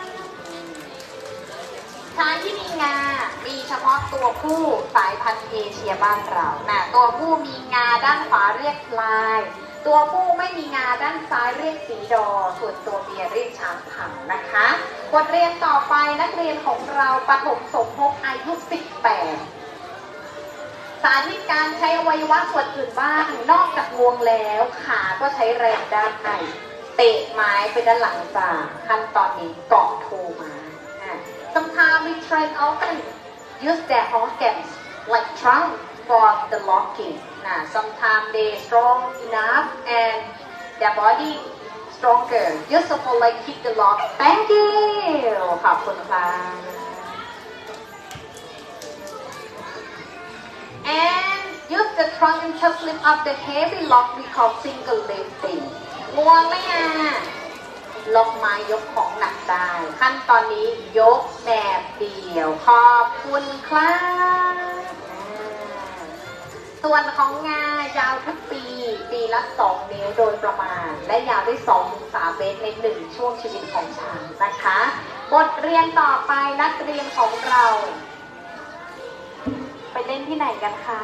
ช้างที่มีงา มีเฉพาะตัวผู้สายพันธุ์เอเชียบ้านเราตัวผู้มีงาด้านขวาเรียกพลายตัวผู้ไม่มีงาด้านซ้ายเรียกสีดอส่วนตัวเมียเรียกช้างพังนะคะบทเรียนต่อไปนักเรียนของเราประถมสมภพอายุ 18สาธิตการใช้อวัยวะส่วนอื่นบ้างนอกจากงวงแล้วขาก็ใช้แรงด้านในเตะไม้ไปด้านหลังจากขั้นตอนนี้เกาะโทมาSometimes we train often use their organs like trunk for the locking. Sometimes they strong enough and their body stronger. Useful like keep the lock. Thank you. ขอบคุณค่ะ And use the trunk to lift up the heavy lock we call single lifting. ง่วงไหมล็อกไม้ยกของหนักได้ขั้นตอนนี้ยกแบบเดียวขอบคุณครับส่วนของงายาวทุกปีละ2 นิ้วโดยประมาณและยาวได้ 2-3 เมตรใน1ช่วงชีวิตของช้างนะคะบทเรียนต่อไปนักเรียนของเราไปเล่นที่ไหนกันคะ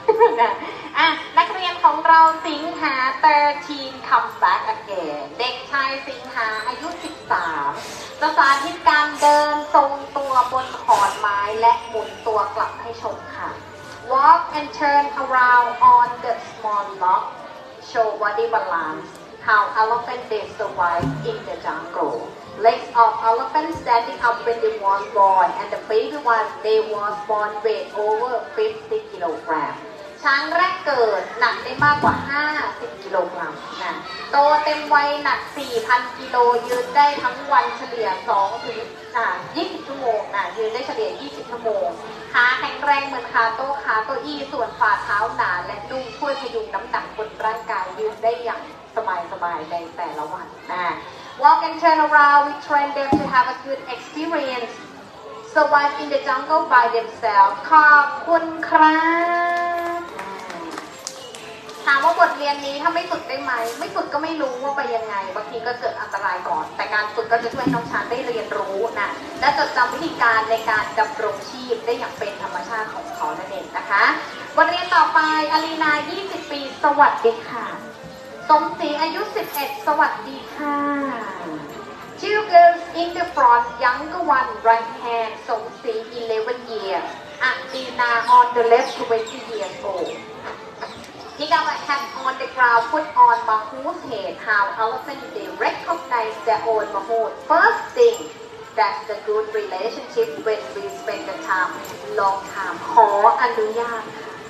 นักเรียนของเราสิงหา13 come back again เด็กชายสิงหาอายุ 13 จะสาธิตการเดินทรงตัวบนขอนไม้และหมุนตัวกลับให้ชมค่ะ Walk and turn around on the small log show body balance how elephant they survive in the jungle legs of elephant standing up when they was born and the baby one they was born weigh over 50 kilogram ช้างแรกเกิดหนักได้มากกว่า50กิโลกรัมนะโตเต็มวัยหนัก 4,000 กิโลยืนได้ทั้งวันเฉลี่ย2 ถึง 20 ชั่วโมงนะยืนได้เฉลี่ย20 ชั่วโมงขาแข็งแรงเหมือนขาโต๊ะขาเก้าอี้ส่วนฝ่าเท้าหนาและนุ่มช่วยพยุงน้ำหนักบนร่างกายยืนได้อย่างสบายๆในแต่ละวันนะ Walk and turn around we train them to have a good experience survive in the jungle by themselves ขอบคุณครับถามว่าบทเรียนนี้ถ้าไม่ฝึกได้ไหมไม่ฝึกก็ไม่รู้ว่าไปยังไงบางทีก็เกิดอันตรายก่อนแต่การฝึกก็จะช่วยน้องช้างได้เรียนรู้นะและจดจำวิธีการในการดำรงชีพได้อย่างเป็นธรรมชาติของเขานั่นเองนะคะบทเรียนต่อไปอารีนา 20 ปีสวัสดีค่ะสมศรีอายุ 11 สวัสดีค่ะ Two girls in the front younger one right hand สมศรี 11 years อารีนา on the left 20 years old Pick up a hat on the ground, put on Mahout's head. How elephants they recognize their own Mahout. First thing, that's the good relationship when we spend the time, long time. ขออนุญาต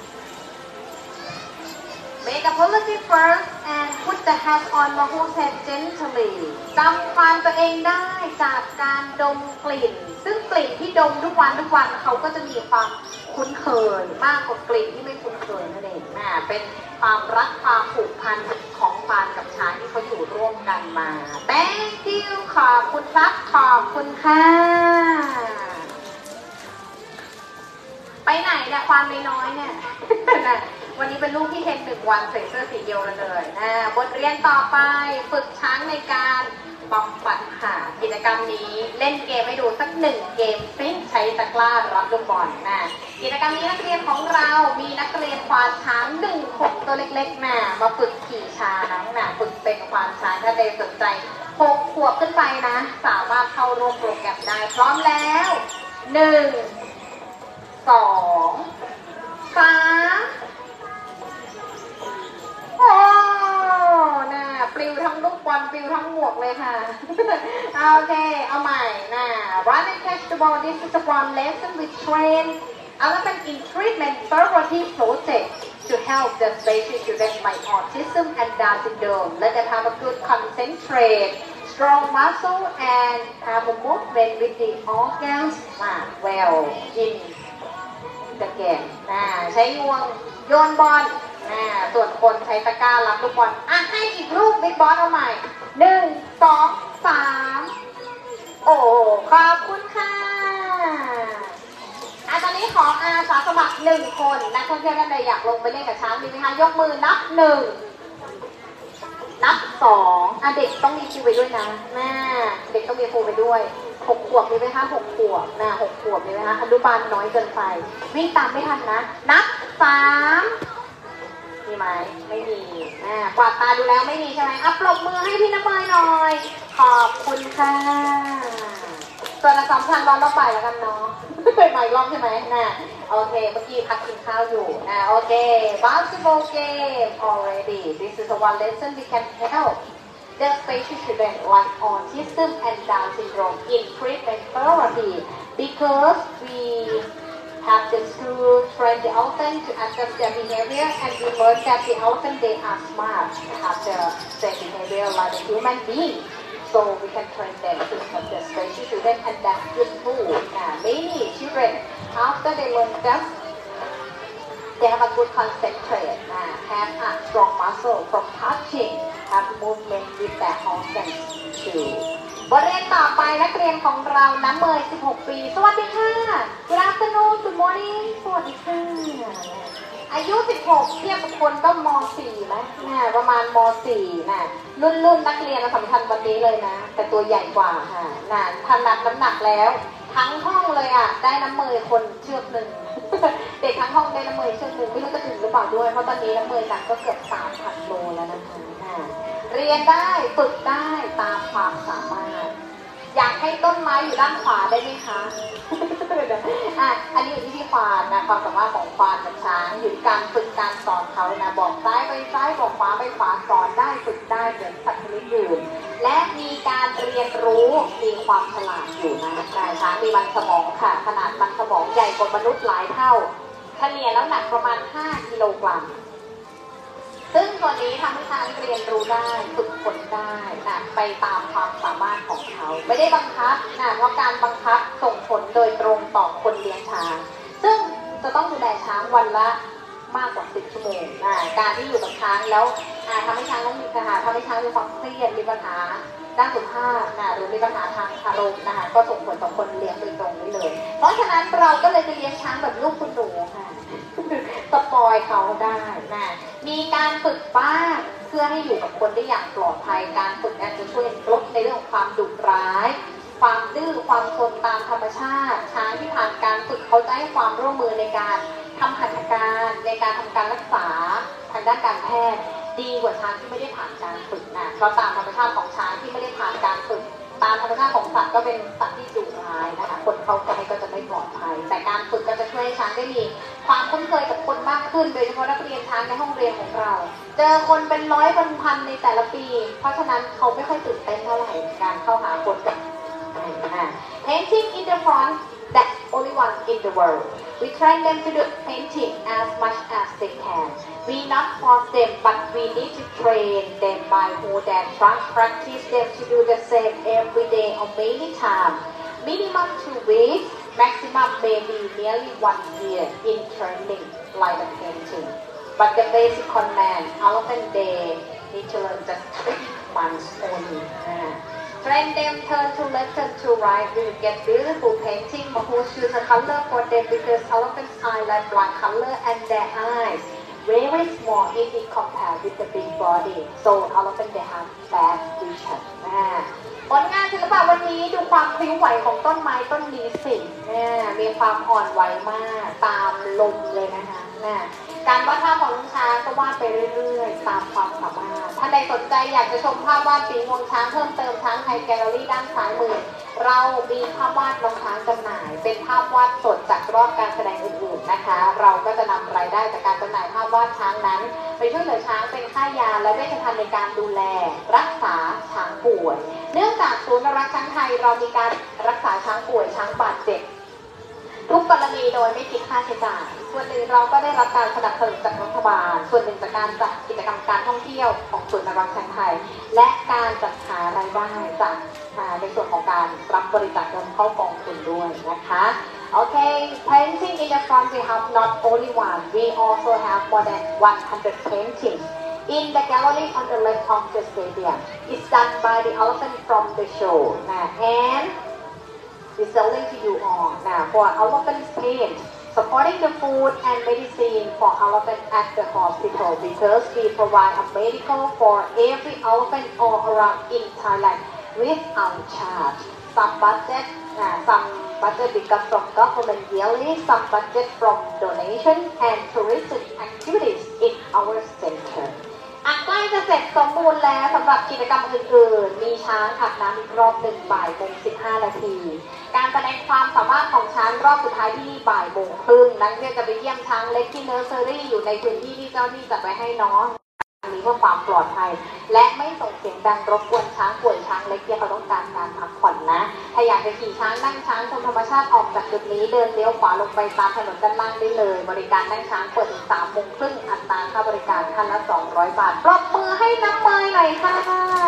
Make a policy first and put the hat on Mahout's head gently. จำความตัวเองได้จากการดมกลิ่น ซึ่งกลิ่นที่ดมทุกวันเขาก็จะมีความคุ้นเคยมากกว่ากลิ่นที่ไม่คุ้นเคยนั่นเองเป็นความรักความผูกพันของควานกับช้างที่เขาอยู่ร่วมกันมา Thank you ขอบคุณครับขอบคุณค่ะไปไหนเนี่ยควานน้อยๆเนี่ย วันนี้เป็นลูกที่เทน1 วันใส่เสื้อสีเดียวกันเลยบทเรียนต่อไปฝึกช้างในการบำบัดค่ะกิจกรรมนี้เล่นเกมให้ดูสัก1 เกมซิใช้ตะกร้ารับลูกบอลกิจกรรมนี้นักเรียนของเรามีนักเรียนควานช้าง1 คนตัวเล็กๆมาฝึกขี่ช้างฝึกเป็นควานช้างถ้าใดสนใจ6 ขวบขึ้นไปนะสามารถเข้าร่วมโปรแกรมได้พร้อมแล้ว1 2 3โอ้ปลิวทั้งลูกบอลปลิวทั้งหมวกเลยค่ะ โอเคเอาใหม่Run and catch the ball this is one lesson we train elephant in treatment therapy project to help the special children by autism and Down syndrome let them have a good concentrate strong muscle and have a movement with the organs well in the game ใช้งวงโยนบอลส่วนคนใช้ตะกร้ารับลูกบอลให้อีกลูกบิ๊กบอสเอาใหม่1 2 3โอ้ขอบคุณค่ะตอนนี้ขออาสาสมัคร1 คนนักท่องเที่ยวท่านใดอยากลงไปเล่นกับช้างมีไหมคะยกมือนับ1นับ2เด็กต้องมีครูไปด้วยนะเด็กต้องมีครูไปด้วย6 ขวบมีไหมคะ6 ขวบ6 ขวบมีไหมคะอนุบาลน้อยเกินไปวิ่งตามไม่ทันนะนับ3มีไหมไม่มีกวาดตาดูแล้วไม่มีใช่ไหมปรบมือให้พี่น้ำเมยหน่อยขอบคุณค่ะส่วนละ2,000รอบไปแล้วกันเนาะเป็นใหม่รอบใช่ไหมโอเคเมื่อกี้พักกินข้าวอยู่โอเค basketball game already this is one lesson we can help the special children like autism and Down syndrome in treatment therapy because we have the school train the elephant to adjust their behavior and we learn that the elephant they are smart have the same behavior like a human being so we can train them to have the special children and that's good too many children after they learn that they have a good concentrate have a strong muscle from touching have movement with their organs too บทเรียนต่อไปนักเรียนของเราน้ำเมย16 ปีสวัสดีค่ะ Good afternoon Good morning สวัสดีค่ะอายุ16เทียบกับคนก็ม.4 นะประมาณม.4 รุ่นนักเรียนสำคัญวันนี้เลยนะแต่ตัวใหญ่กว่าค่ะถนัดน้ำหนักแล้วทั้งห้องเลยได้น้ำเมยคนเชือกหนึ่งเด็กทั้งห้องได้น้ำเมยชั่วโมงไม่รู้จะถึงหรือเปล่าด้วยเพราะตอนนี้น้ำเมยหนักก็เกือบ 3,000 โลแล้วนะคะเรียนได้ฝึกได้ตามความสามารถอยากให้ต้นไม้อยู่ด้านขวาได้ไหมคะ อันนี้อยู่ที่พี่ควานนะความสามารถของควานกับช้างอยู่ที่การฝึกการสอนเขานะบอกซ้ายไปซ้ายบอกขวาไปขวาสอนได้ฝึกได้เหมือนสัตว์ชนิดอื่นและมีการเรียนรู้มีความฉลาดอยู่นะช้างมีมันสมองค่ะขนาดมันสมองใหญ่กว่ามนุษย์หลายเท่าเฉลี่ยแล้วหนักประมาณ 5 กิโลกรัมซึ่งตัวนี้ทำให้ช้างเรียนรู้ได้ฝึกฝนได้นะไปตามความสามารถของเขาไม่ได้บังคับนะเพราะการบังคับส่งผลโดยตรงต่อคนเลี้ยงช้างซึ่งจะต้องดูแลช้างวันละมากกว่า 10 ชั่วโมงการที่อยู่กับช้างแล้วทำให้ช้างต้องมีปัญหาทำให้ช้างมีความเครียดมีปัญหาด้านสุขภาพหรือมีปัญหาทางอารมณ์นะคะก็ส่งผลต่อคนเลี้ยงโดยตรงได้เลยเพราะฉะนั้นเราก็เลยจะเลี้ยงช้างแบบลูกคุณหนูค่ะสปอยเขาได้นะมีการฝึกบ้างเพื่อให้อยู่กับคนได้อย่างปลอดภัยการฝึกนั้นจะช่วยลดในเรื่องของความดุร้ายความดื้อความซนตามธรรมชาติช้างที่ผ่านการฝึกเขาจะให้ความร่วมมือในการทำหัตถการในการทำการรักษาทางด้านการแพทย์ดีกว่าช้างที่ไม่ได้ผ่านการฝึกนะเพราะตามธรรมชาติของช้างที่ไม่ได้ผ่านการฝึกตามธรรมชาติของสัตว์ก็เป็นสัตว์ที่ดุร้ายนะคะคนเข้าใกล้ก็จะไม่ปลอดภัยแต่การฝึกก็จะช่วยให้ช้างได้มีความคุ้นเคยกับคนมากขึ้นโดยเฉพาะนักเรียนช้างในห้องเรียนของเราเจอคนเป็นร้อยเป็นพันในแต่ละปีเพราะฉะนั้นเขาไม่ค่อยตื่นเต้นเท่าไหร่การเข้าหาคนกับpainting in the front that's only one in the world we train them to do painting as much as they can we not force them but we need to train them by whole and practice them to do the same every day or many times minimum 2 weeks maximum maybe nearly 1 year in training like the painting but the basic command often they need to learn just 3 months only Train them turn to left, turn to right. You will get beautiful painting. Who choose a color for them because elephants' eye like black color and their eyes very small if it compared with the big body. So elephant they have bad vision. ผลงานศิลปะวันนี้ดูความพลิ้วไหวของต้นไม้ต้นนี้สิมีความอ่อนไหวมากตามลมเลยนะคะการวาดภาพของน้องช้างก็วาดไปเรื่อยๆตามความสามารถท่านใดสนใจอยากจะชมภาพวาดฝีมือช้างเพิ่มเติมช้างไทยแกลเลอรี่ด้านซ้ายมือเรามีภาพวาดน้องช้างจำหน่ายเป็นภาพวาดสดจากรอบการแสดงอื่นๆนะคะเราก็จะนำรายได้จากการจำหน่ายภาพวาดช้างนั้นไปช่วยเหลือช้างเป็นค่ายาและเวชภัณฑ์ในการดูแลรักษาช้างป่วยเนื่องจากศูนย์รักช้างไทยเรามีการรักษาช้างป่วยช้างบาดเจ็บทุกกรณีโดยไม่คิดค่าใช้จ่ายส่วนหนึ่งเราก็ได้รับการสนับสนุนจากรัฐบาลส่วนหนึ่งจากการจัดกิจกรรมการท่องเที่ยวของศูนย์รักช้างไทยและการจัดหารายได้จากในส่วนของการรับบริจาคเงินเข้ากองทุนด้วยนะคะOkay, painting in the front we have not only one, we also have more than 100 paintings in the gallery on the left of the stadium. It's done by the elephant from the show and we're selling to you all for elephant paint, supporting the food and medicine for elephant at the hospital because we provide a medical for every elephant all around in Thailand without charge. Some budget because from government yearly, some budget from donation and tourism activities in our center. ใกล้จะเสร็จสมบูรณ์แล้วสำหรับกิจกรรมอื่นๆมีช้างอาบน้ำอีกรอบหนึ่งบ่ายโมง15 นาทีการแสดงความสามารถของช้างรอบสุดท้ายที่บ่ายโมงครึ่งนักเรียนจะไปเยี่ยมช้างเล็กที่เนอร์เซอรี่อยู่ในพื้นที่ที่เจ้าหน้าที่จัดไว้ให้น้องนี้เพื่อความปลอดภัยและไม่ส่งเสียงดังรบกวนช้างป่วยช้างเล็กที่เขาต้องการการพักผ่อนนะถ้าอยากจะขี่ช้างนั่งช้างชมธรรมชาติออกจากจุดนี้เดินเลี้ยวขวาลงไปตามถนนด้านล่างได้เลยบริการนั่งช้างเปิดถึง 3 โมงครึ่งอัตราค่าบริการคันละ 200 บาทปรบมือให้น้ำมายหน่อยค่ะ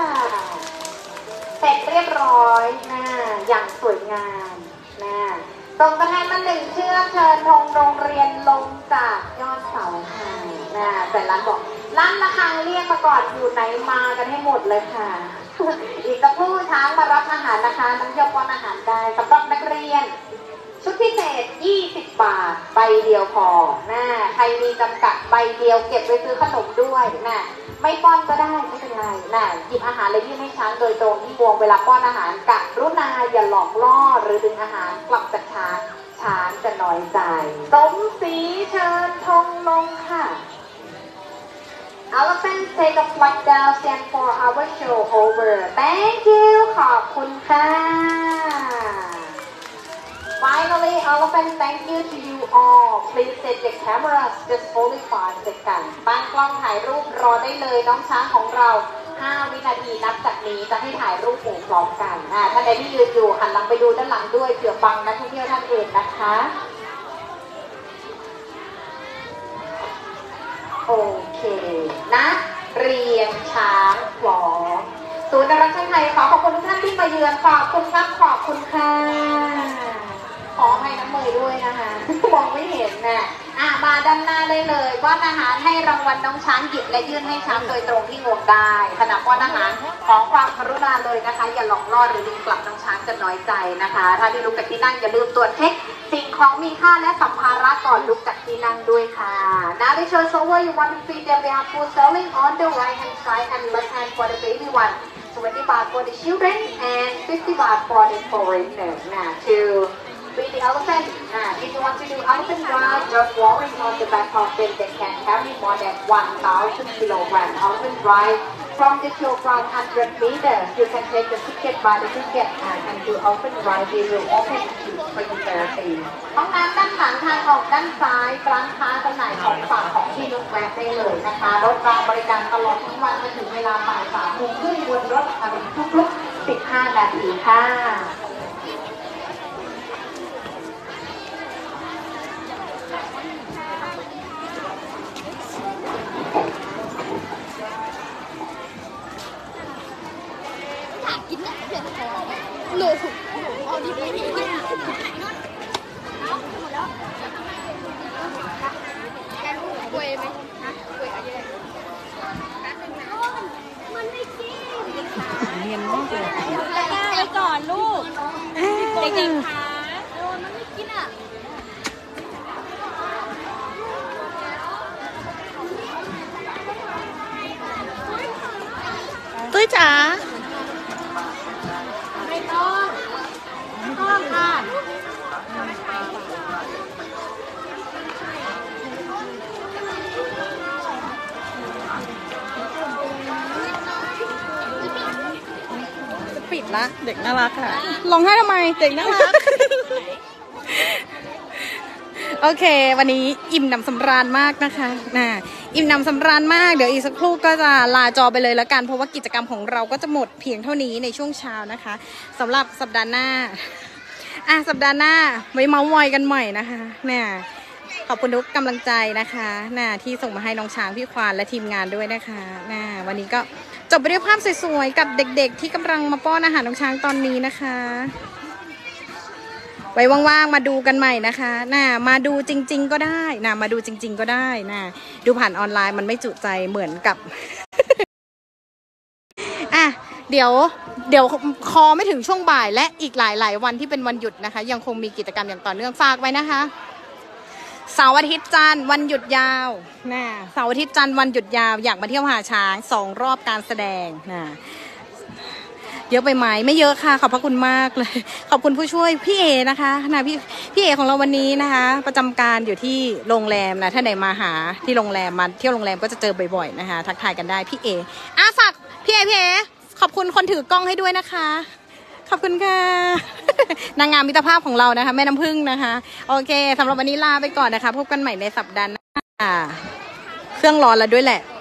เสร็จเรียบร้อยอย่างสวยงามส่งตัวแทนมา1 เชือกเชิญธงโรงเรียนลงจากยอดเสาค่ะแต่ร้านบอกร้านระฆังเรียกมาก่อนอยู่ไหนมากันให้หมดเลยค่ะ อีกสักครู่ช้างมารับอาหารนะคะน้องเที่ยวป้อนอาหารได้สำหรับนักเรียนชุดพิเศษ20 บาทใบเดียวพอใครมีจำกัดใบเดียวเก็บไปซื้อขนมด้วยไม่ป้อนก็ได้ไม่เป็นไรหยิบอาหารเลยยื่นให้ช้างโดยตรงที่พวงเวลาป้อนอาหารกรุณาอย่าหลอกล่อหรือดึงอาหารกลับจากช้างช้างจะน้อยใจสมศรีเชิญธงลงค่ะ Elephant take a flight down stand for our show over Thank you ขอบคุณค่ะ Finally Elephant thank you to you all Please set your cameras just only 5 seconds ตั้งกล้องถ่ายรูปรอได้เลยน้องช้างของเรา5 วินาทีนับจากนี้จะให้ถ่ายรูปหมู่พร้อมกันท่านใดที่ยืนอยู่หันหลังไปดูด้านหลังด้วยเผื่อฟังนักท่องเที่ยวท่านอื่นนะคะโอเคนะเรียนช้างพร้อมศูนย์นรักช่างไทยขอขอบคุณทุกท่านที่มาเยือนขอบคุณครับขอบคุณค่ะขอให้น้ำมือด้วยนะคะมองไม่เห็นนะมาด้านหน้าได้เลยว่าอาหารให้รางวัลน้องช้างหยิบและยื่นให้ช้างโดยตรงที่งวงได้ขณะว่าอาหารขอความกรุณาเลยนะคะอย่าหลอกล่อหรือดึงกลับน้องช้างจะน้อยใจนะคะถ้าที่ลุกจากที่นั่งอย่าลืมตรวจเช็คสิ่งของมีค่าและสัมภาระก่อนลุกจากที่นั่งด้วยค่ะ Now the show is over you want to feed them we have food selling on the right hand side and left hand for the baby one 20 baht for the children and 50 baht for the foreigner now to feed the elephant if you want to do elephant ride just walking on the back of them they can carry more than 1,000 kilograms elephant ride from the show from 100 meters you can take the ticket by the ticket and do elephant ride we will open to free therapy ห้องน้ำด้านหลังทางออกด้านซ้ายร้านค้าจำหน่ายของฝากของที่ลุกแวะได้เลยนะคะรถรางบริการตลอดทั้งวันจนถึงเวลาบ่าย3 โมงครึ่งบนรถอภิทุกๆ15 นาทีค่ะไปก่อนลูกเด็กๆค่ะมันไม่กินอ่ะตุ้ยจ๋าไม่ต้องค่ะปิดละเด็กน่ารักค่ะร้องไห้ทำไมเด็กน่ารัก โอเควันนี้อิ่มหนำสำราญมากนะคะอิ่มหนำสำราญมากเดี๋ยวอีกสักครู่ก็จะลาจอไปเลยแล้วกันเพราะว่ากิจกรรมของเราก็จะหมดเพียงเท่านี้ในช่วงเช้านะคะสำหรับสัปดาห์หน้าสัปดาห์หน้าไว้เมาส์มอยกันใหม่นะคะขอบคุณทุกกำลังใจนะคะที่ส่งมาให้น้องช้างพี่ควานและทีมงานด้วยนะคะวันนี้ก็จบไปด้วยภาพสวยๆกับเด็กๆที่กำลังมาป้อนอาหารน้องช้างตอนนี้นะคะไว้ว่างๆมาดูกันใหม่นะคะมาดูจริงๆก็ได้มาดูจริงๆก็ได้ดูผ่านออนไลน์มันไม่จุใจเหมือนกับ เดี๋ยวคอไม่ถึงช่วงบ่ายและอีกหลายวันที่เป็นวันหยุดนะคะยังคงมีกิจกรรมอย่างต่อเนื่องฝากไว้นะคะเสาร์อาทิตย์จันทร์วันหยุดยาวเสาร์อาทิตย์จันทร์วันหยุดยาวอยากมาเที่ยวหาช้าง2 รอบการแสดงเยอะไปไหมไม่เยอะค่ะขอบพระคุณมากเลยขอบคุณผู้ช่วยพี่เอนะคะพี่เอของเราวันนี้นะคะประจำการอยู่ที่โรงแรมถ้าไหนมาหาที่โรงแรมมาเที่ยวโรงแรมก็จะเจอบ่อยๆนะคะทักทายกันได้พี่เอฝากพี่เอขอบคุณคนถือกล้องให้ด้วยนะคะขอบคุณค่ะ นางงามมิตรภาพของเรานะคะแม่น้ำผึ้งนะคะโอเคสำหรับวันนี้ลาไปก่อนนะคะพบกันใหม่ในสัปดาห์หน้าเครื่องร้อนแล้วด้วยแหละ